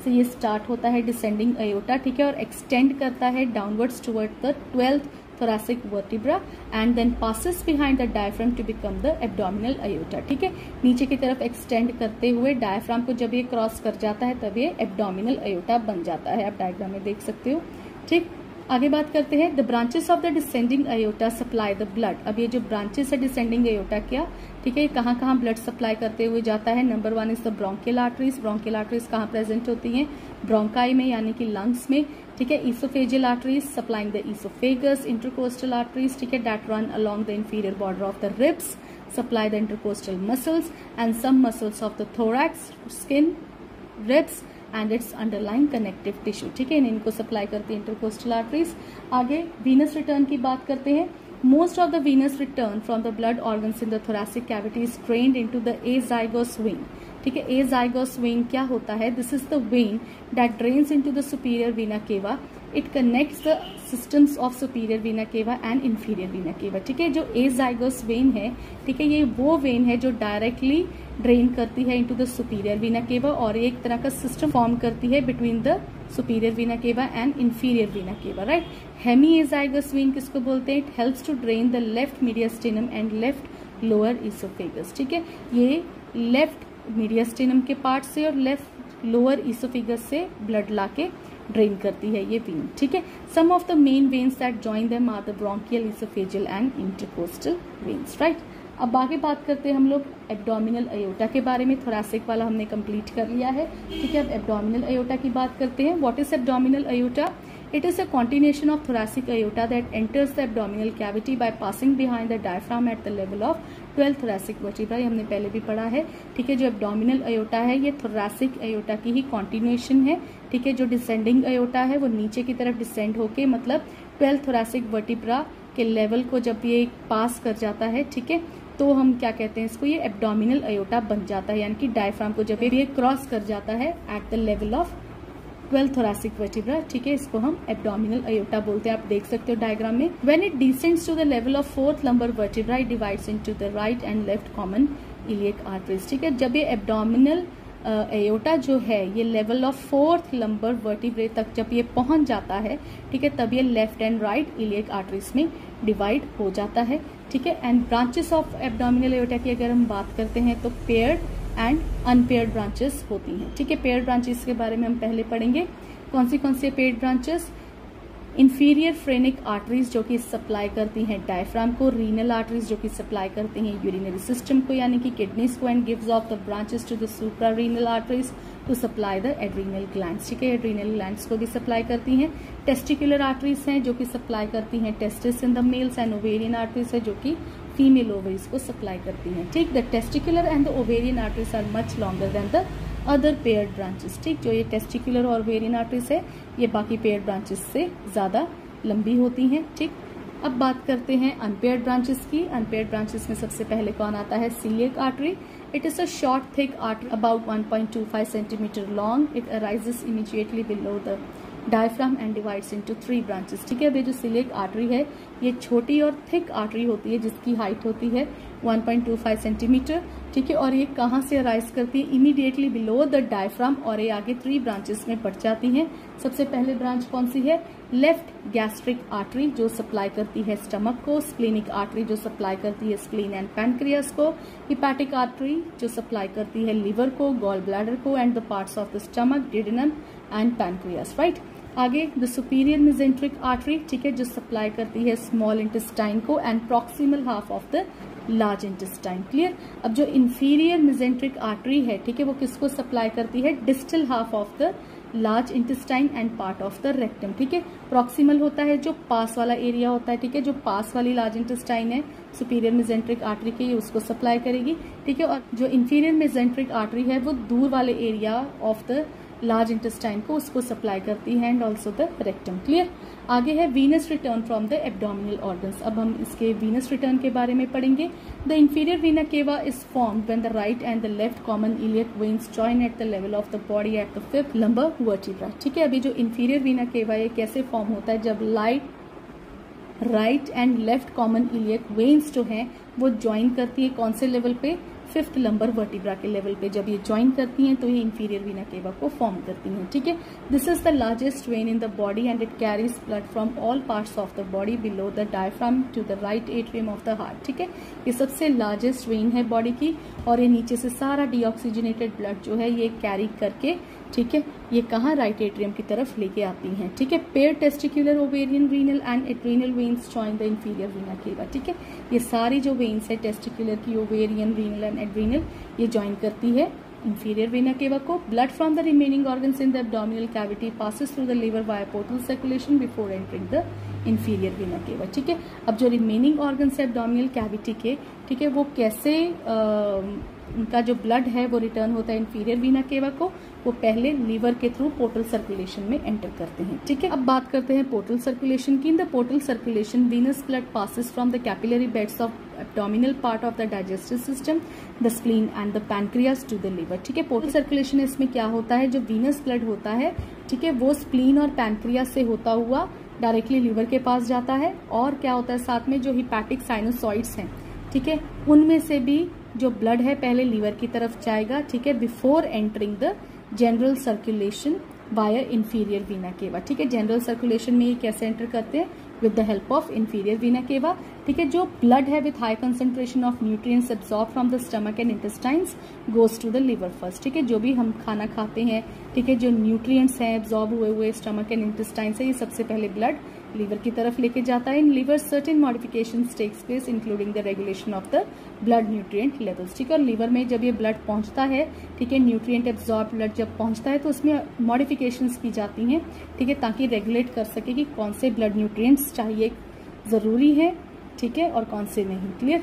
से ये स्टार्ट होता है डिसेंडिंग अयोटा, ठीक है, और एक्सटेंड करता है downwards toward the twelfth thoracic vertebra and then passes behind the diaphragm to become the abdominal aorta, ठीक है। नीचे की तरफ एक्सटेंड करते हुए डायफ्राम को जब ये क्रॉस कर जाता है तब ये एब्डोमिनल अयोटा बन जाता है, आप डायग्राम में देख सकते हो, ठीक। आगे बात करते हैं the branches of the descending aorta supply the blood. अब ये जो ब्रांचेस है डिसेंडिंग अयोटा क्या, ठीक है, ये कहाँ कहाँ ब्लड सप्लाई करते हुए जाता है। Number one is the bronchial arteries. Bronchial arteries कहाँ प्रेजेंट होती हैं, ब्रोंकाई में यानी कि लंग्स में, ठीक है। Oesophageal arteries supplying the oesophagus. Intercostal arteries, ठीक है, that run along the inferior border of the ribs supply the intercostal muscles and some muscles of the thorax, skin, ribs and its underlying connective tissue, ठीक है, इनको supply करती है intercostal arteries. आगे venous return की बात करते हैं। Most of the venous return from the blood organs in the thoracic cavity is drained into the azygos vein, ठीक है। एजाइगोस वेन क्या होता है, this is the vein that drains into the superior vena cava. It connects the systems of superior vena cava and inferior vena cava, ठीक है। जो एजाइगोस when है, ठीक है, ये वो वेन है जो डायरेक्टली ड्रेन करती है इनटू द सुपीरियर वीना केवा और एक तरह का सिस्टम फॉर्म करती है between the superior vena cava and inferior vena केवा, राइट। हेमी एजाइगस वेन किसको बोलते हैं, it helps to drain the left mediastinum and left lower oesophagus, ठीक है। ये लेफ्ट मीडियास्टिनम के पार्ट से और लेफ्ट लोअर ईसोफेगस से ब्लड लाके ड्रेन करती है ये वेन, ठीक है। Some of the main veins that join them are the bronchial, oesophageal and intercostal veins, right. अब आगे बात करते हैं हम लोग एब्डोमिनल अयोटा के बारे में। थोरैसिक वाला हमने कंप्लीट कर लिया है, ठीक है। अब एब्डोमिनल अयोटा की बात करते हैं। What is abdominal aorta? It is a continuation of thoracic aorta that enters the abdominal cavity by passing behind the diaphragm at the level of twelfth thoracic vertebra। ये हमने पहले भी पढ़ा है, ठीक है। जो एब्डोमिनल अयोटा है ये thoracic अयोटा की ही continuation है, ठीक है। जो डिसेंडिंग अयोटा है वो नीचे की तरफ डिसेंड होके मतलब ट्वेल्थ thoracic vertebra के लेवल को जब ये पास कर जाता है, ठीक है, तो हम क्या कहते हैं इसको, ये एब्डोमिनल अयोटा बन जाता है, यानी कि डायफ्राम को जब ये क्रॉस कर जाता है at the level of twelfth thoracic vertebra, ठीक है, इसको हम एब्डोमिनल अयोटा बोलते हैं। आप देख सकते हो डायग्राम में। When it descends to the level of fourth lumbar vertebra it divides into the right and left common iliac arteries, ठीक है। जब ये एब्डोमिनल अयोटा जो है ये level of fourth lumbar vertebrae तक जब ये पहुंच जाता है, ठीक है, तब ये left and right iliac arteries में डिवाइड हो जाता है, ठीक है। And branches of abdominal aorta की अगर हम बात करते हैं तो पेयर्ड एंड अनपेयर्ड ब्रांचेस होती हैं, ठीक है। पेयर्ड ब्रांचेस के बारे में हम पहले पढ़ेंगे। कौन सी कौन सी paired branches? Inferior phrenic arteries जो कि सप्लाई करती हैं डायफ्राम को, रीनल आर्टरीज जो कि सप्लाई करती हैं यूरिनरी सिस्टम को यानी कि किडनीज को, and gives off the branches to the supra renal arteries to supply the adrenal glands, ठीक है। एड्रीनल ग्लैंड्स को भी सप्लाई करती हैं। टेस्टिकुलर आर्टरीज हैं जो कि सप्लाई करती हैं testis in the males, and ovarian arteries है जो कि फीमेल ओवरीज को सप्लाई करती हैं, ठीक। The testicular and the ovarian arteries are much longer than the other paired branches, ठीक। जो ये टेस्टिकुलर और ओवेरियन आर्टरीज है ये बाकी पेयर्ड ब्रांचेस से ज्यादा लंबी होती हैं, ठीक। अब बात करते हैं अनपेयर्ड ब्रांचेस की। अनपेयर्ड ब्रांचेस में सबसे पहले कौन आता है? Coeliac artery. It is a short thick artery about one point two five centimetre long. It arises immediately below the diaphragm and divides into three branches, ठीक है। अब ये जो सीलियक आर्टरी है ये छोटी और थिक आर्टरी होती है जिसकी हाइट होती है one point two five centimetre, ठीक है। और ये कहाँ से अराइज करती है? इमीडिएटली बिलो द डायफ्राम, और ये आगे थ्री ब्रांचेस में बढ़ जाती हैं। सबसे पहले ब्रांच कौन सी है? लेफ्ट गैस्ट्रिक आर्टरी जो सप्लाई करती है स्टमक को, स्प्लेनिक आर्टरी जो सप्लाई करती है स्प्लीन एंड पैनक्रियास को, हिपैटिक आर्टरी जो सप्लाई करती है लिवर को, गॉल ब्लैडर को, and the parts of the stomach, duodenum and pancreas, right. आगे द सुपीरियर मेसेंट्रिक आर्टरी, ठीक है, जो सप्लाई करती है स्मॉल इंटेस्टाइन को and proximal half of the large intestine, clear. अब जो इंफीरियर मेसेंट्रिक आर्टरी है, ठीक है, वो किसको सप्लाई करती है? Distal half of the large intestine and part of the rectum, ठीक है। प्रॉक्सिमल होता है जो पास वाला एरिया होता है, ठीक है, जो पास वाली लार्ज इंटेस्टाइन है सुपीरियर मेसेंट्रिक आर्टरी के, ये उसको सप्लाई करेगी, ठीक है। और जो इंफीरियर मेसेंट्रिक आर्टरी है वो दूर वाले area of the large intestine को उसको सप्लाई करती है and also the rectum, clear. आगे है venous return from the abdominal organs. अब हम इसके वीनस रिटर्न के बारे में पढ़ेंगे। The inferior vena cava is formed when the right and the left common iliac veins join at the level of the body at the fifth lumbar vertebra, ठीक है। अभी जो इंफीरियर वीना केवा ये कैसे फॉर्म होता है? जब light right and left common iliac veins जो है वो ज्वाइन करती है कौन से लेवल पे? फिफ्थ लंबर वर्टिब्रा के लेवल पे जब ये ज्वाइन करती हैं तो ये इंफीरियर वीना केवा को फॉर्म करती हैं, ठीक है। This is the largest vein in the body and it carries blood from all parts of the body below the diaphragm to the right atrium of the heart, ठीक है। ये सबसे largest when है body की और ये नीचे से सारा डीऑक्सीजनेटेड ब्लड जो है ये कैरी करके, ठीक है, ये कहाँ राइट एट्रियम की तरफ लेके आती हैं, ठीक है। Pair testicular ovarian renal and adrenal veins join the inferior vena cava, ठीक है। ये सारी जो वेन्स है टेस्टिकुलर की, ओवेरियन, रीनल एंड एड्रीनल, ये ज्वाइन करती है इंफीरियर वीना केवा को। Blood from the remaining organs in the abdominal cavity passes through the liver via portal circulation before entering the inferior vena cava, ठीक है। अब जो remaining organs है abdominal cavity के, ठीक है, वो कैसे आ, उनका जो ब्लड है वो रिटर्न होता है इंफीरियर वीना केवा को, वो पहले लीवर के थ्रू पोर्टल सर्कुलेशन में एंटर करते हैं, ठीक है। अब बात करते हैं पोर्टल सर्कुलेशन की। In the portal circulation venous blood passes from the capillary beds of abdominal part of the digestive system, the spleen and the pancreas to the liver, ठीक है। पोर्टल सर्कुलेशन इसमें क्या होता है, जो वीनस ब्लड होता है, ठीक है, वो स्प्लीन और पैनक्रियास से होता हुआ डायरेक्टली लिवर के पास जाता है। और क्या होता है साथ में, जो हिपैटिक साइनोसॉइड्स हैं, ठीक है, उनमें से भी जो ब्लड है पहले लीवर की तरफ जाएगा, ठीक है, before entering the general circulation via inferior vena cava, ठीक है। जनरल सर्कुलेशन में ये कैसे एंटर करते हैं, with the help of inferior vena cava, ठीक है। जो ब्लड है with high concentration of nutrients absorb from the stomach and intestines goes to the liver first, ठीक है। जो भी हम खाना खाते हैं, ठीक है, जो न्यूट्रिएंट्स हैं एब्जॉर्ब हुए हुए स्टमक एंड इंटेस्टाइन से, ये सबसे पहले ब्लड लीवर की तरफ लेके जाता है। In liver certain modifications takes place including the regulation of the blood nutrient levels, ठीक है। और लीवर में जब ये ब्लड पहुंचता है, ठीक है, न्यूट्रिएंट एब्जॉर्ब ब्लड जब पहुंचता है तो उसमें मॉडिफिकेशंस की जाती हैं, ठीक है, ताकि रेगुलेट कर सके कि कौन से ब्लड न्यूट्रिएंट्स चाहिए, जरूरी है, ठीक है, और कौन से नहीं। क्लियर।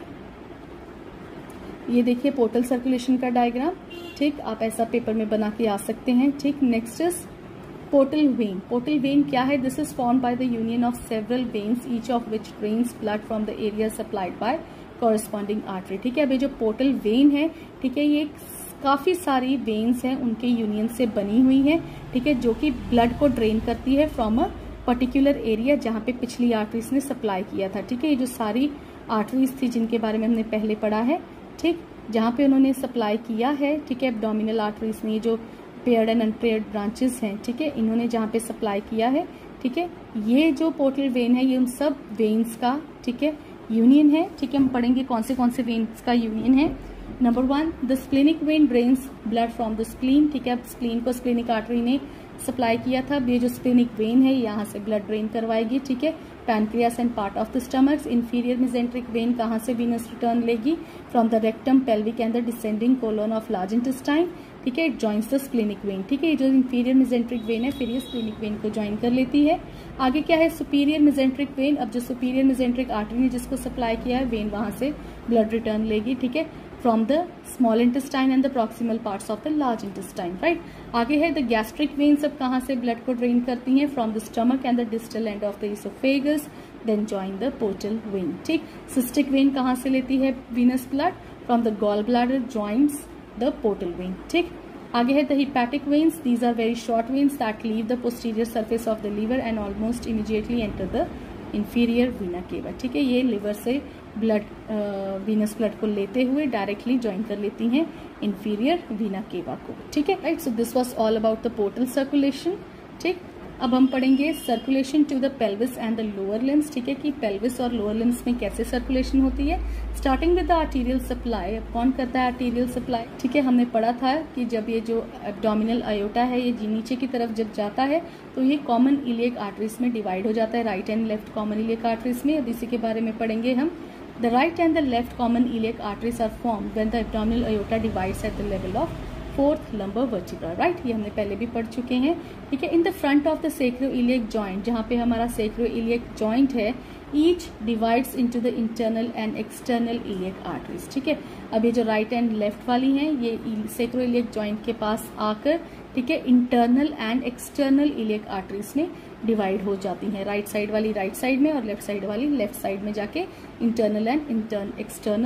ये देखिए पोर्टल सर्कुलेशन का डायग्राम, ठीक, आप ऐसा पेपर में बना के आ सकते हैं, ठीक। Next is portal vein. Portal vein क्या है, this is form by the union of several veins each of which drains blood from the area supplied by corresponding artery, ठीक है। अब ये जो पोर्टल वेन है, ठीक है, ये काफी सारी वेन्स हैं उनके यूनियन से बनी हुई है, ठीक है, जो कि ब्लड को ड्रेन करती है फ्रॉम अ पर्टिकुलर एरिया जहां पे पिछली आर्टरीज ने सप्लाई किया था, ठीक है। ये जो सारी आर्टरीज थी जिनके बारे में हमने पहले पढ़ा है, ठीक, जहां पे उन्होंने सप्लाई किया है, ठीक है, एब्डोमिनल आर्टरीज में जो पेयर्ड एंड अनपेयर्ड ब्रांचेस हैं, ठीक है, इन्होंने जहाँ पे सप्लाई किया है, ठीक है, ये जो पोर्टल वेन है ये उन सब वेन्स का, ठीक है, यूनियन है, ठीक है। हम पढ़ेंगे कौन से कौन से वेन्स का यूनियन है। Number one, the splenic vein drains blood from the spleen, ठीक है। अब स्प्लीन को स्प्लेनिक आर्टरी ने सप्लाई किया था, ये जो स्प्लेनिक वेन है यहाँ से ब्लड ड्रेन करवाएगी, ठीक है। Pancreas and part of the stomach. Inferior mesenteric vein कहाँ से वीनस रिटर्न लेगी, from the rectum, pelvic and the descending colon of large intestine, ठीक है। It joins the splenic vein, ठीक है। ये जो इंफीरियर मेसेंट्रिक वेन है फिर ये स्प्लेनिक वेन को ज्वाइन कर लेती है। आगे क्या है, सुपीरियर मेसेंट्रिक वेन। अब जो सुपीरियर मेसेंट्रिक आर्टरी ने जिसको सप्लाई किया है, वेन वहां से ब्लड रिटर्न लेगी, ठीक है, from the small intestine and the proximal parts of the large intestine, right. आगे है द गैस्ट्रिक वेन, सब कहाँ से ब्लड को ड्रेन करती हैं, from the stomach and the distal end of the oesophagus, then join the portal vein, ठीक। Cystic vein कहाँ से लेती है venous blood, from the gall bladder, joins the portal vein, ठीक। आगे है the hepatic veins, these are very short veins that leave the posterior surface of the liver and almost immediately enter the inferior vena cava, ठीक है। ये liver से blood venous blood को लेते हुए डायरेक्टली ज्वाइन कर लेती हैं इंफीरियर वीना केवा को, ठीक है, right. So this was all about the portal circulation, ठीक। अब हम पढ़ेंगे circulation to the pelvis and the lower limbs, ठीक है, कि पेल्विस और लोअर लिम्स में कैसे सर्कुलेशन होती है। Starting with the arterial supply. अब कौन करता है आर्टीरियल सप्लाई, ठीक है। हमने पढ़ा था कि जब ये जो एब्डोमिनल अयोटा है ये नीचे की तरफ जब जाता है तो ये कॉमन इलियक आर्टरीज में डिवाइड हो जाता है, right and left common iliac arteries में। अब इसी के बारे में पढ़ेंगे हम। The right and the left common iliac arteries are form when the abdominal aorta divides at the level of fourth lumbar vertebra, right. ये हमने पहले भी पढ़ चुके हैं, ठीक है। In the front of the sacroiliac joint, जहाँ पे हमारा सेक्रोइलियक जॉइंट है, each divides into the internal and external iliac arteries, ठीक है। अब ये जो राइट एंड लेफ्ट वाली हैं ये सेक्रोइलियक जॉइंट के पास आकर, ठीक है, internal and external iliac arteries में डिवाइड हो जाती हैं। राइट साइड वाली राइट साइड में और लेफ्ट साइड वाली लेफ्ट साइड में जाके internal and intern external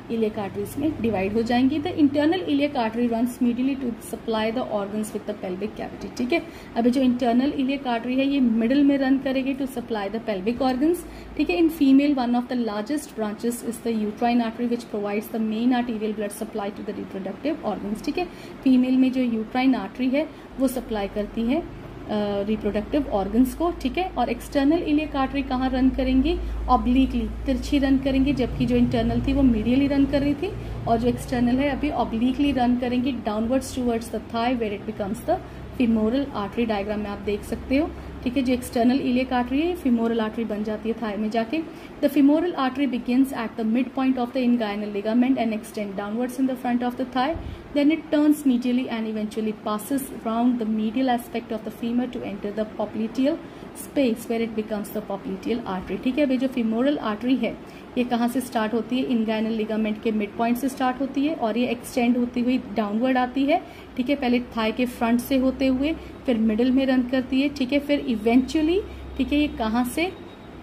iliac arteries में डिवाइड हो जाएंगी। The internal iliac artery runs medially to supply the organs with the pelvic cavity. ठीक है, अभी जो इंटरनल इलियक आर्टरी है ये मिडिल में रन करेगी to supply the pelvic organs. ठीक है, in female one of the largest branches is the uterine artery which provides the main arterial blood supply to the reproductive organs. ठीक है, female में जो यूट्राइन आर्टरी है वो supply करती है रिप्रोडक्टिव uh, ऑर्गन्स को। ठीक है, और एक्सटर्नल इलियक आर्टरी कहाँ रन करेंगी? ऑब्लिकली, तिरछी रन करेंगी, जबकि जो इंटरनल थी वो मीडियली रन कर रही थी, और जो एक्सटर्नल है अभी ऑब्लिकली रन करेंगी downwards towards the thigh where it becomes the femoral artery. Diagram में आप देख सकते हो। ठीक है, जो एक्सटर्नल इलियक आर्टरी है फीमोरल आर्टरी बन जाती है थाई में जाके। The femoral artery begins at the mid point of the inguinal ligament and extend downwards in the front of the thigh, then it turns medially and eventually passes round the medial aspect of the femur to enter the popliteal space where it becomes the popliteal artery। ठीक है, अभी जो femoral artery है ये कहाँ से start होती है? इंगाइनल लिगामेंट के मिड पॉइंट से स्टार्ट होती है और ये एक्सटेंड होती हुई डाउनवर्ड आती है। ठीक है, पहले थाई के फ्रंट से होते हुए फिर मिडिल में रन करती है। ठीक है, फिर इवेंचुअली ठीक है ये कहाँ से?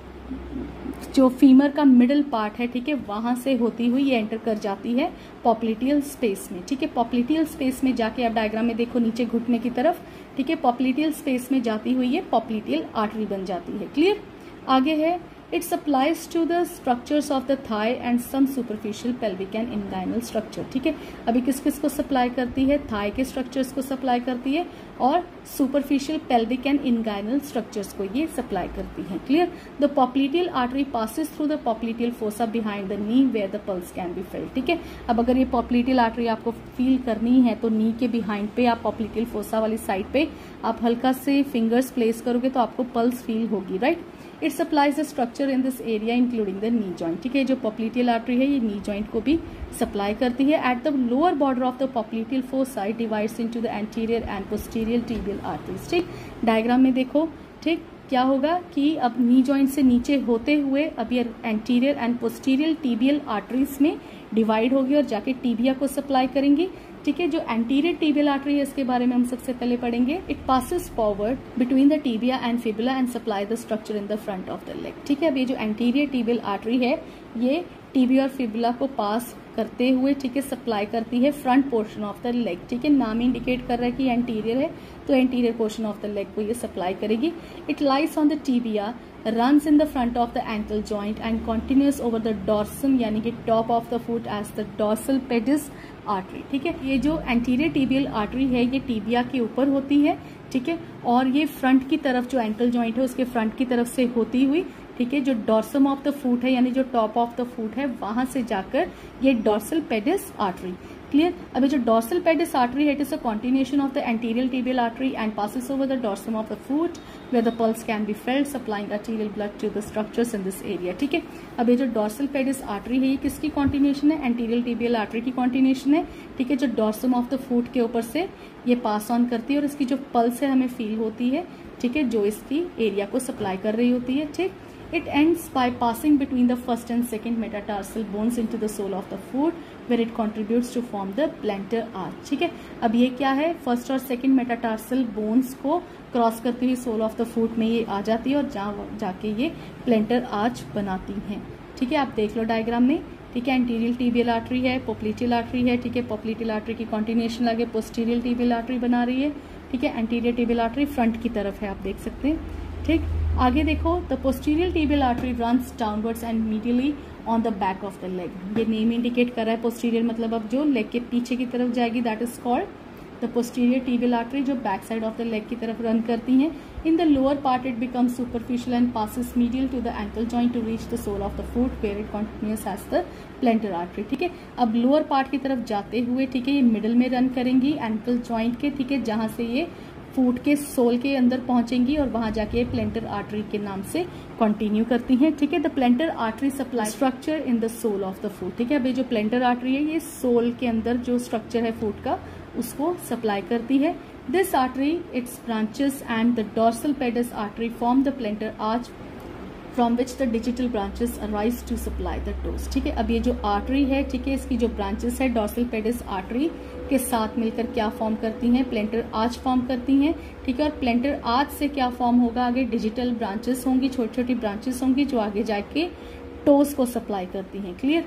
जो फीमर का मिडिल पार्ट है, ठीक है, वहां से होती हुई ये एंटर कर जाती है पॉप्लिटियल स्पेस में। ठीक है, पॉप्लिटियल स्पेस में जाके आप डायग्राम में देखो नीचे घुटने की तरफ। ठीक है, पॉप्लिटियल स्पेस में जाती हुई ये पॉप्लिटियल आर्टरी बन जाती है। क्लियर? आगे है it supplies to the structures of the thigh and some superficial pelvic and inguinal structure. ठीक है, अभी किस किस को सप्लाई करती है? थाई के स्ट्रक्चर्स को सप्लाई करती है और superficial pelvic and inguinal structures को ये सप्लाई करती है। Clear? The popliteal artery passes through the popliteal fossa behind the knee where the pulse can be felt. ठीक है, अब अगर ये पॉप्लिटियल आर्टरी आपको फील करनी है तो नी के बिहाइंड पे आप पॉप्लिटियल फोसा वाली साइड पे आप हल्का से फिंगर्स प्लेस करोगे तो आपको पल्स फील होगी। Right? It supplies the structure in this area including the knee joint. ठीक है, जो पॉप्लिटियल आर्टरी है ये नी जॉइंट को भी सप्लाई करती है। At the lower border of the popliteal fossa it divides into the anterior and posterior tibial arteries. ठीक, डायग्राम में देखो। ठीक, क्या होगा कि अब नी जॉइंट से नीचे होते हुए अब ये anterior and posterior tibial arteries में डिवाइड होगी और जाके टिबिया को सप्लाई करेंगी। ठीक है, जो एंटीरियर टिबियल आर्टरी है इसके बारे में हम सबसे पहले पढ़ेंगे। It passes forward between the tibia and fibula and supply the structure in the front of the leg. ठीक है, अब ये जो एंटीरियर टिबियल आर्टरी है ये टिबिया और फिबुला को पास करते हुए ठीक है सप्लाई करती है front portion of the leg. ठीक है, नाम इंडिकेट कर रहा है कि एंटीरियर है तो anterior portion of the leg को ये सप्लाई करेगी। It lies on the tibia, runs in the front of the ankle joint and continues over the dorsum यानी कि top of the foot as the dorsal pedis artery। ठीक है, ये जो anterior tibial artery है ये tibia के ऊपर होती है। ठीक है, और ये फ्रंट की तरफ जो एंकल जॉइंट है उसके फ्रंट की तरफ से होती हुई ठीक है जो डॉर्सम ऑफ द फुट है यानी जो टॉप ऑफ द फुट है वहां से जाकर ये डॉर्सल पेडिस आर्टरी। क्लियर? अभी जो डॉर्सल पेडिस आर्टरी है it is a continuation of the anterior tibial artery and passes over the dorsum of the foot where the pulse can be felt supplying arterial blood to the structures in this area। ठीक है, अब ये जो dorsal pedis artery है ये किसकी continuation है? Anterior tibial artery की कंटिन्यूएशन है। ठीक है, जो डॉर्सम ऑफ द फुट के ऊपर से ये पास ऑन करती है और इसकी जो पल्स है हमें फील होती है। ठीक है, जो इसकी एरिया को सप्लाई कर रही होती है। ठीक, it ends by passing between the first and second metatarsal bones into the sole of the foot where it contributes to form the plantar arch। ठीक है, अब ये क्या है? फर्स्ट और सेकंड मेटाटार्सल बोन्स को क्रॉस करती हुई सोल ऑफ द फुट में ये आ जाती है और जहाँ जाके ये प्लेंटर आर्च बनाती हैं। ठीक है, आप देख लो डायग्राम में। ठीक है, एंटीरियर टिबियल आर्टरी है, पोप्लिटियल आर्टरी है। ठीक है, पोप्लिटियल आर्टरी की कंटिन्यूएशन आगे पोस्टीरियर टिबियल आर्टरी बना रही है। ठीक है, एंटीरियर टिबियल आर्टरी फ्रंट की तरफ है, आप देख सकते हैं। ठीक, आगे देखो, the posterior tibial artery runs downwards and medially on the back of the leg. ये नेम इंडिकेट कर रहा है पोस्टीरियर मतलब अब जो लेग के पीछे की तरफ जाएगी that is called the posterior tibial artery, जो back side of the leg की तरफ रन करती हैं। In the lower part it becomes superficial and passes medial to the ankle joint to reach the sole of the foot where it continues as the plantar artery. ठीक है, अब lower part की तरफ जाते हुए ठीक है ये मिडिल में रन करेंगी एंकल जॉइंट के। ठीक है, जहां से ये फुट के सोल के अंदर पहुंचेंगी और वहां जाके प्लेंटर आर्टरी के नाम से कंटिन्यू करती हैं। ठीक है, the plantar artery supply structure in the sole of the foot. ठीक है, अभी जो प्लेंटर आर्टरी है ये सोल के अंदर जो स्ट्रक्चर है फुट का उसको सप्लाई करती है। This artery its branches and the dorsal pedis artery form the plantar arch from which the digital branches arise to supply the toes. ठीक है, अब ये जो आर्टरी है ठीक है इसकी जो ब्रांचेस है डॉर्सल पेडिस आर्टरी के साथ मिलकर क्या फॉर्म करती हैं? प्लेंटर आर्च फॉर्म करती हैं। ठीक है, और प्लेंटर आर्च से क्या फॉर्म होगा? आगे डिजिटल ब्रांचेस होंगी, छोटी छोटी ब्रांचेस होंगी जो आगे जाके टोस को सप्लाई करती हैं। क्लियर?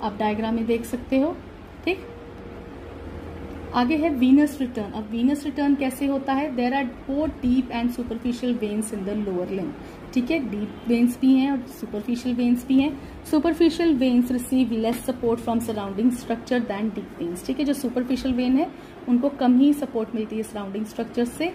आप डायग्राम में देख सकते हो। ठीक, आगे है वीनस रिटर्न। अब वीनस रिटर्न कैसे होता है? There are both deep and superficial veins in the lower limb. ठीक है, डीप वेन्स भी हैं और सुपरफिशियल वेन्स भी हैं। Superficial veins receive less support from surrounding structure than deep veins. ठीक है, जो सुपरफिशियल वेन है उनको कम ही सपोर्ट मिलती है सराउंडिंग स्ट्रक्चर से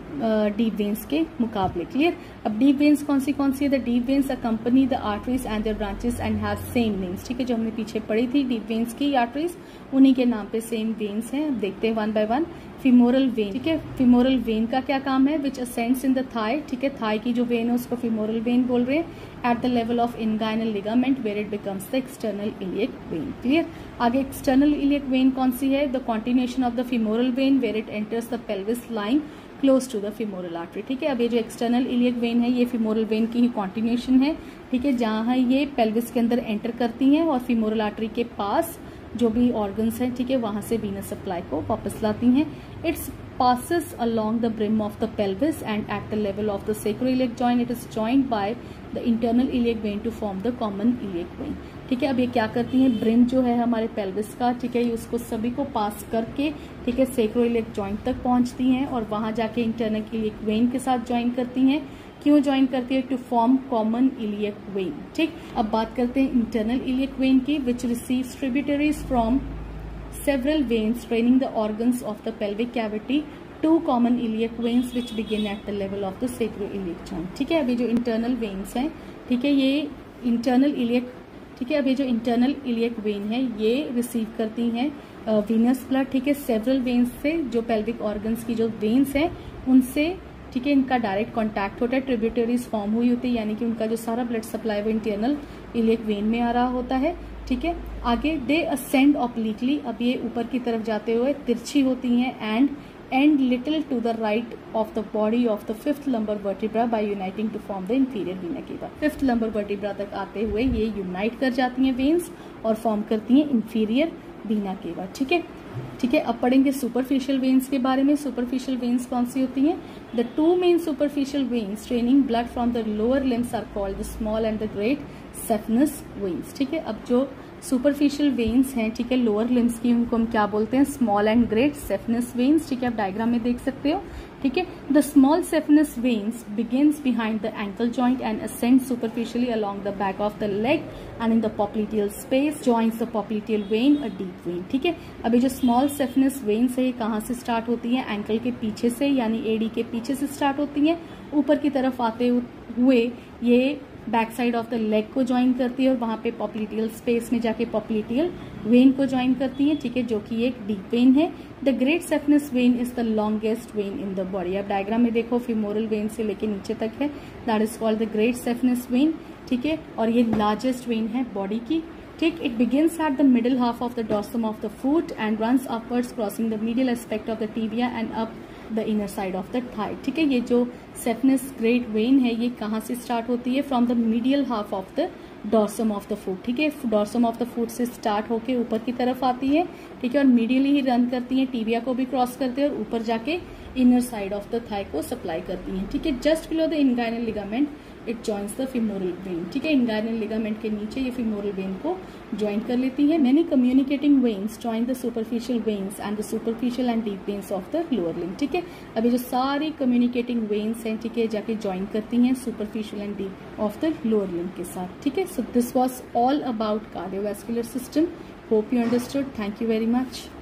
डीप uh, वेन्स के मुकाबले। क्लियर। अब डीप वेन्स कौन सी कौन सी है? The deep veins accompany the arteries and their branches and have same names. ठीक है, जो हमने पीछे पढ़ी थी डीप वेन्स की आर्टरीज, उन्हीं के नाम पे सेम वेन्स हैं। अब देखते हैं one by one. Femoral vein. ठीक है, फिमोरल वेन का क्या काम है? Which ascends in the thigh. ठीक है, थाई की जो वेन है उसको फिमोरल वेन बोल रहे हैं। At the level of inguinal ligament where it becomes the external iliac vein. Clear. आगे एक्सटर्नल इलियक वेन कौन सी है? The continuation of the femoral vein where it enters the pelvis line close to the femoral artery. ठीक है, अब ये जो external iliac when है ये फिमोरल वेन की ही कॉन्टिन्यूएशन है। ठीक है, जहां ये पेल्विस के अंदर एंटर करती हैं और फिमोरल आर्टरी के पास जो भी ऑर्गन्स हैं, ठीक है, वहां से वीनस सप्लाई को वापस लाती हैं। Its passes along the brim of the pelvis and at the level of the sacroiliac joint it is joined by the internal iliac vein to form the common iliac vein। ठीक है, अब ये क्या करती हैं? ब्रिम जो है हमारे पेल्विस का, ठीक है, उसको सभी को पास करके, ठीक है, सैक्रोइलियक जॉइंट तक पहुंचती हैं और वहां जाके इंटरनल इलियक वेन के साथ ज्वाइन करती हैं। क्यों ज्वाइन करती है? To form common iliac vein. ठीक, अब बात करते हैं इंटरनल इलियक वेन की, which receives tributaries from several veins draining the organs of the pelvic cavity, two common iliac veins which begin at the level of the sacroiliac joint। ठीक है, अभी जो इंटरनल वेन्स हैं, ठीक है, ये internal iliac, ठीक है, अभी जो इंटरनल इलियक वेन है ये रिसीव करती हैं वीनस ब्लड। ठीक है, सेवरल वेन्स से, जो पेल्विक ऑर्गन्स की जो वेन्स हैं उनसे, ठीक है, इनका डायरेक्ट कांटेक्ट होता है, ट्रिब्यूटरीज फॉर्म हुई होती है, यानी कि उनका जो सारा ब्लड सप्लाई वो इंटरनल इलियक वेन में आ रहा होता है। ठीक है, आगे दे असेंड ऑब्लिकली। अब ये ऊपर की तरफ जाते हुए तिरछी होती हैं and and little to the right of the body of the fifth lumbar vertebra by uniting to form the inferior vena cava. Fifth lumbar vertebra तक आते हुए ये यूनाइट कर जाती हैं वेन्स और फॉर्म करती हैं इंफीरियर वीना केवा। ठीक है, ठीक है, अब पढ़ेंगे सुपरफिशियल वेन्स के बारे में। सुपरफिशियल वेन्स कौन सी होती हैं? The two main superficial veins draining blood from the lower limbs are called the small and the great saphenous veins. ठीक है, अब जो सुपरफिशियल वेन्स हैं, ठीक है, लोअर लिम्स की, उनको हम क्या बोलते हैं? Small and great saphenous veins. ठीक है, आप डायग्राम में देख सकते हो। ठीक है, the small saphenous veins begins behind the ankle joint and ascend superficially along the back of the leg and in the popliteal space joins the popliteal vein a deep vein. ठीक है, अभी जो स्मॉल सेफनस वेन्स है ये कहाँ से start होती है? एंकल के पीछे से, यानी एडी के पीछे से स्टार्ट होती है। ऊपर की तरफ आते हुए ये back side of the leg को ज्वाइन करती है और वहां पे पॉप्लिटियल स्पेस में जाके पॉप्लिटियल वेन को ज्वाइन करती है। ठीक है, जो कि एक डीप वेन है। The great saphenous vein is the longest vein in the body. अब डायग्राम में देखो, फिमोरल वेन से लेके नीचे तक है, that is called the great saphenous vein. ठीक है, और ये लार्जेस्ट वेन है बॉडी की। ठीक, it begins at the middle half of the dorsum of the foot and runs upwards crossing the medial aspect of the tibia and up the inner side of the thigh. ठीक है, ये जो सेफनस great when है ये कहाँ से start होती है? From the medial half of the dorsum of the foot. ठीक है, डॉर्सम ऑफ द फुट से स्टार्ट होके ऊपर की तरफ आती है। ठीक है, और मीडियली ही रन करती है, टीबिया को भी क्रॉस करते हैं और ऊपर जाके inner side of the thigh को सप्लाई करती हैं। ठीक है, just below the inguinal ligament it joins the femoral vein. ठीक है, इनगाइनल लिगामेंट के नीचे ये फिमोरल वेन को ज्वाइन कर लेती है। Many communicating veins join the superficial veins and the superficial and deep veins of the lower limb. ठीक है, अभी जो सारी कम्युनिकेटिंग वेन्स हैं, ठीक है, जाके ज्वाइन करती हैं superficial and deep of the lower limb के साथ। ठीक है, so this was all about cardiovascular system. Hope you understood. Thank you very much.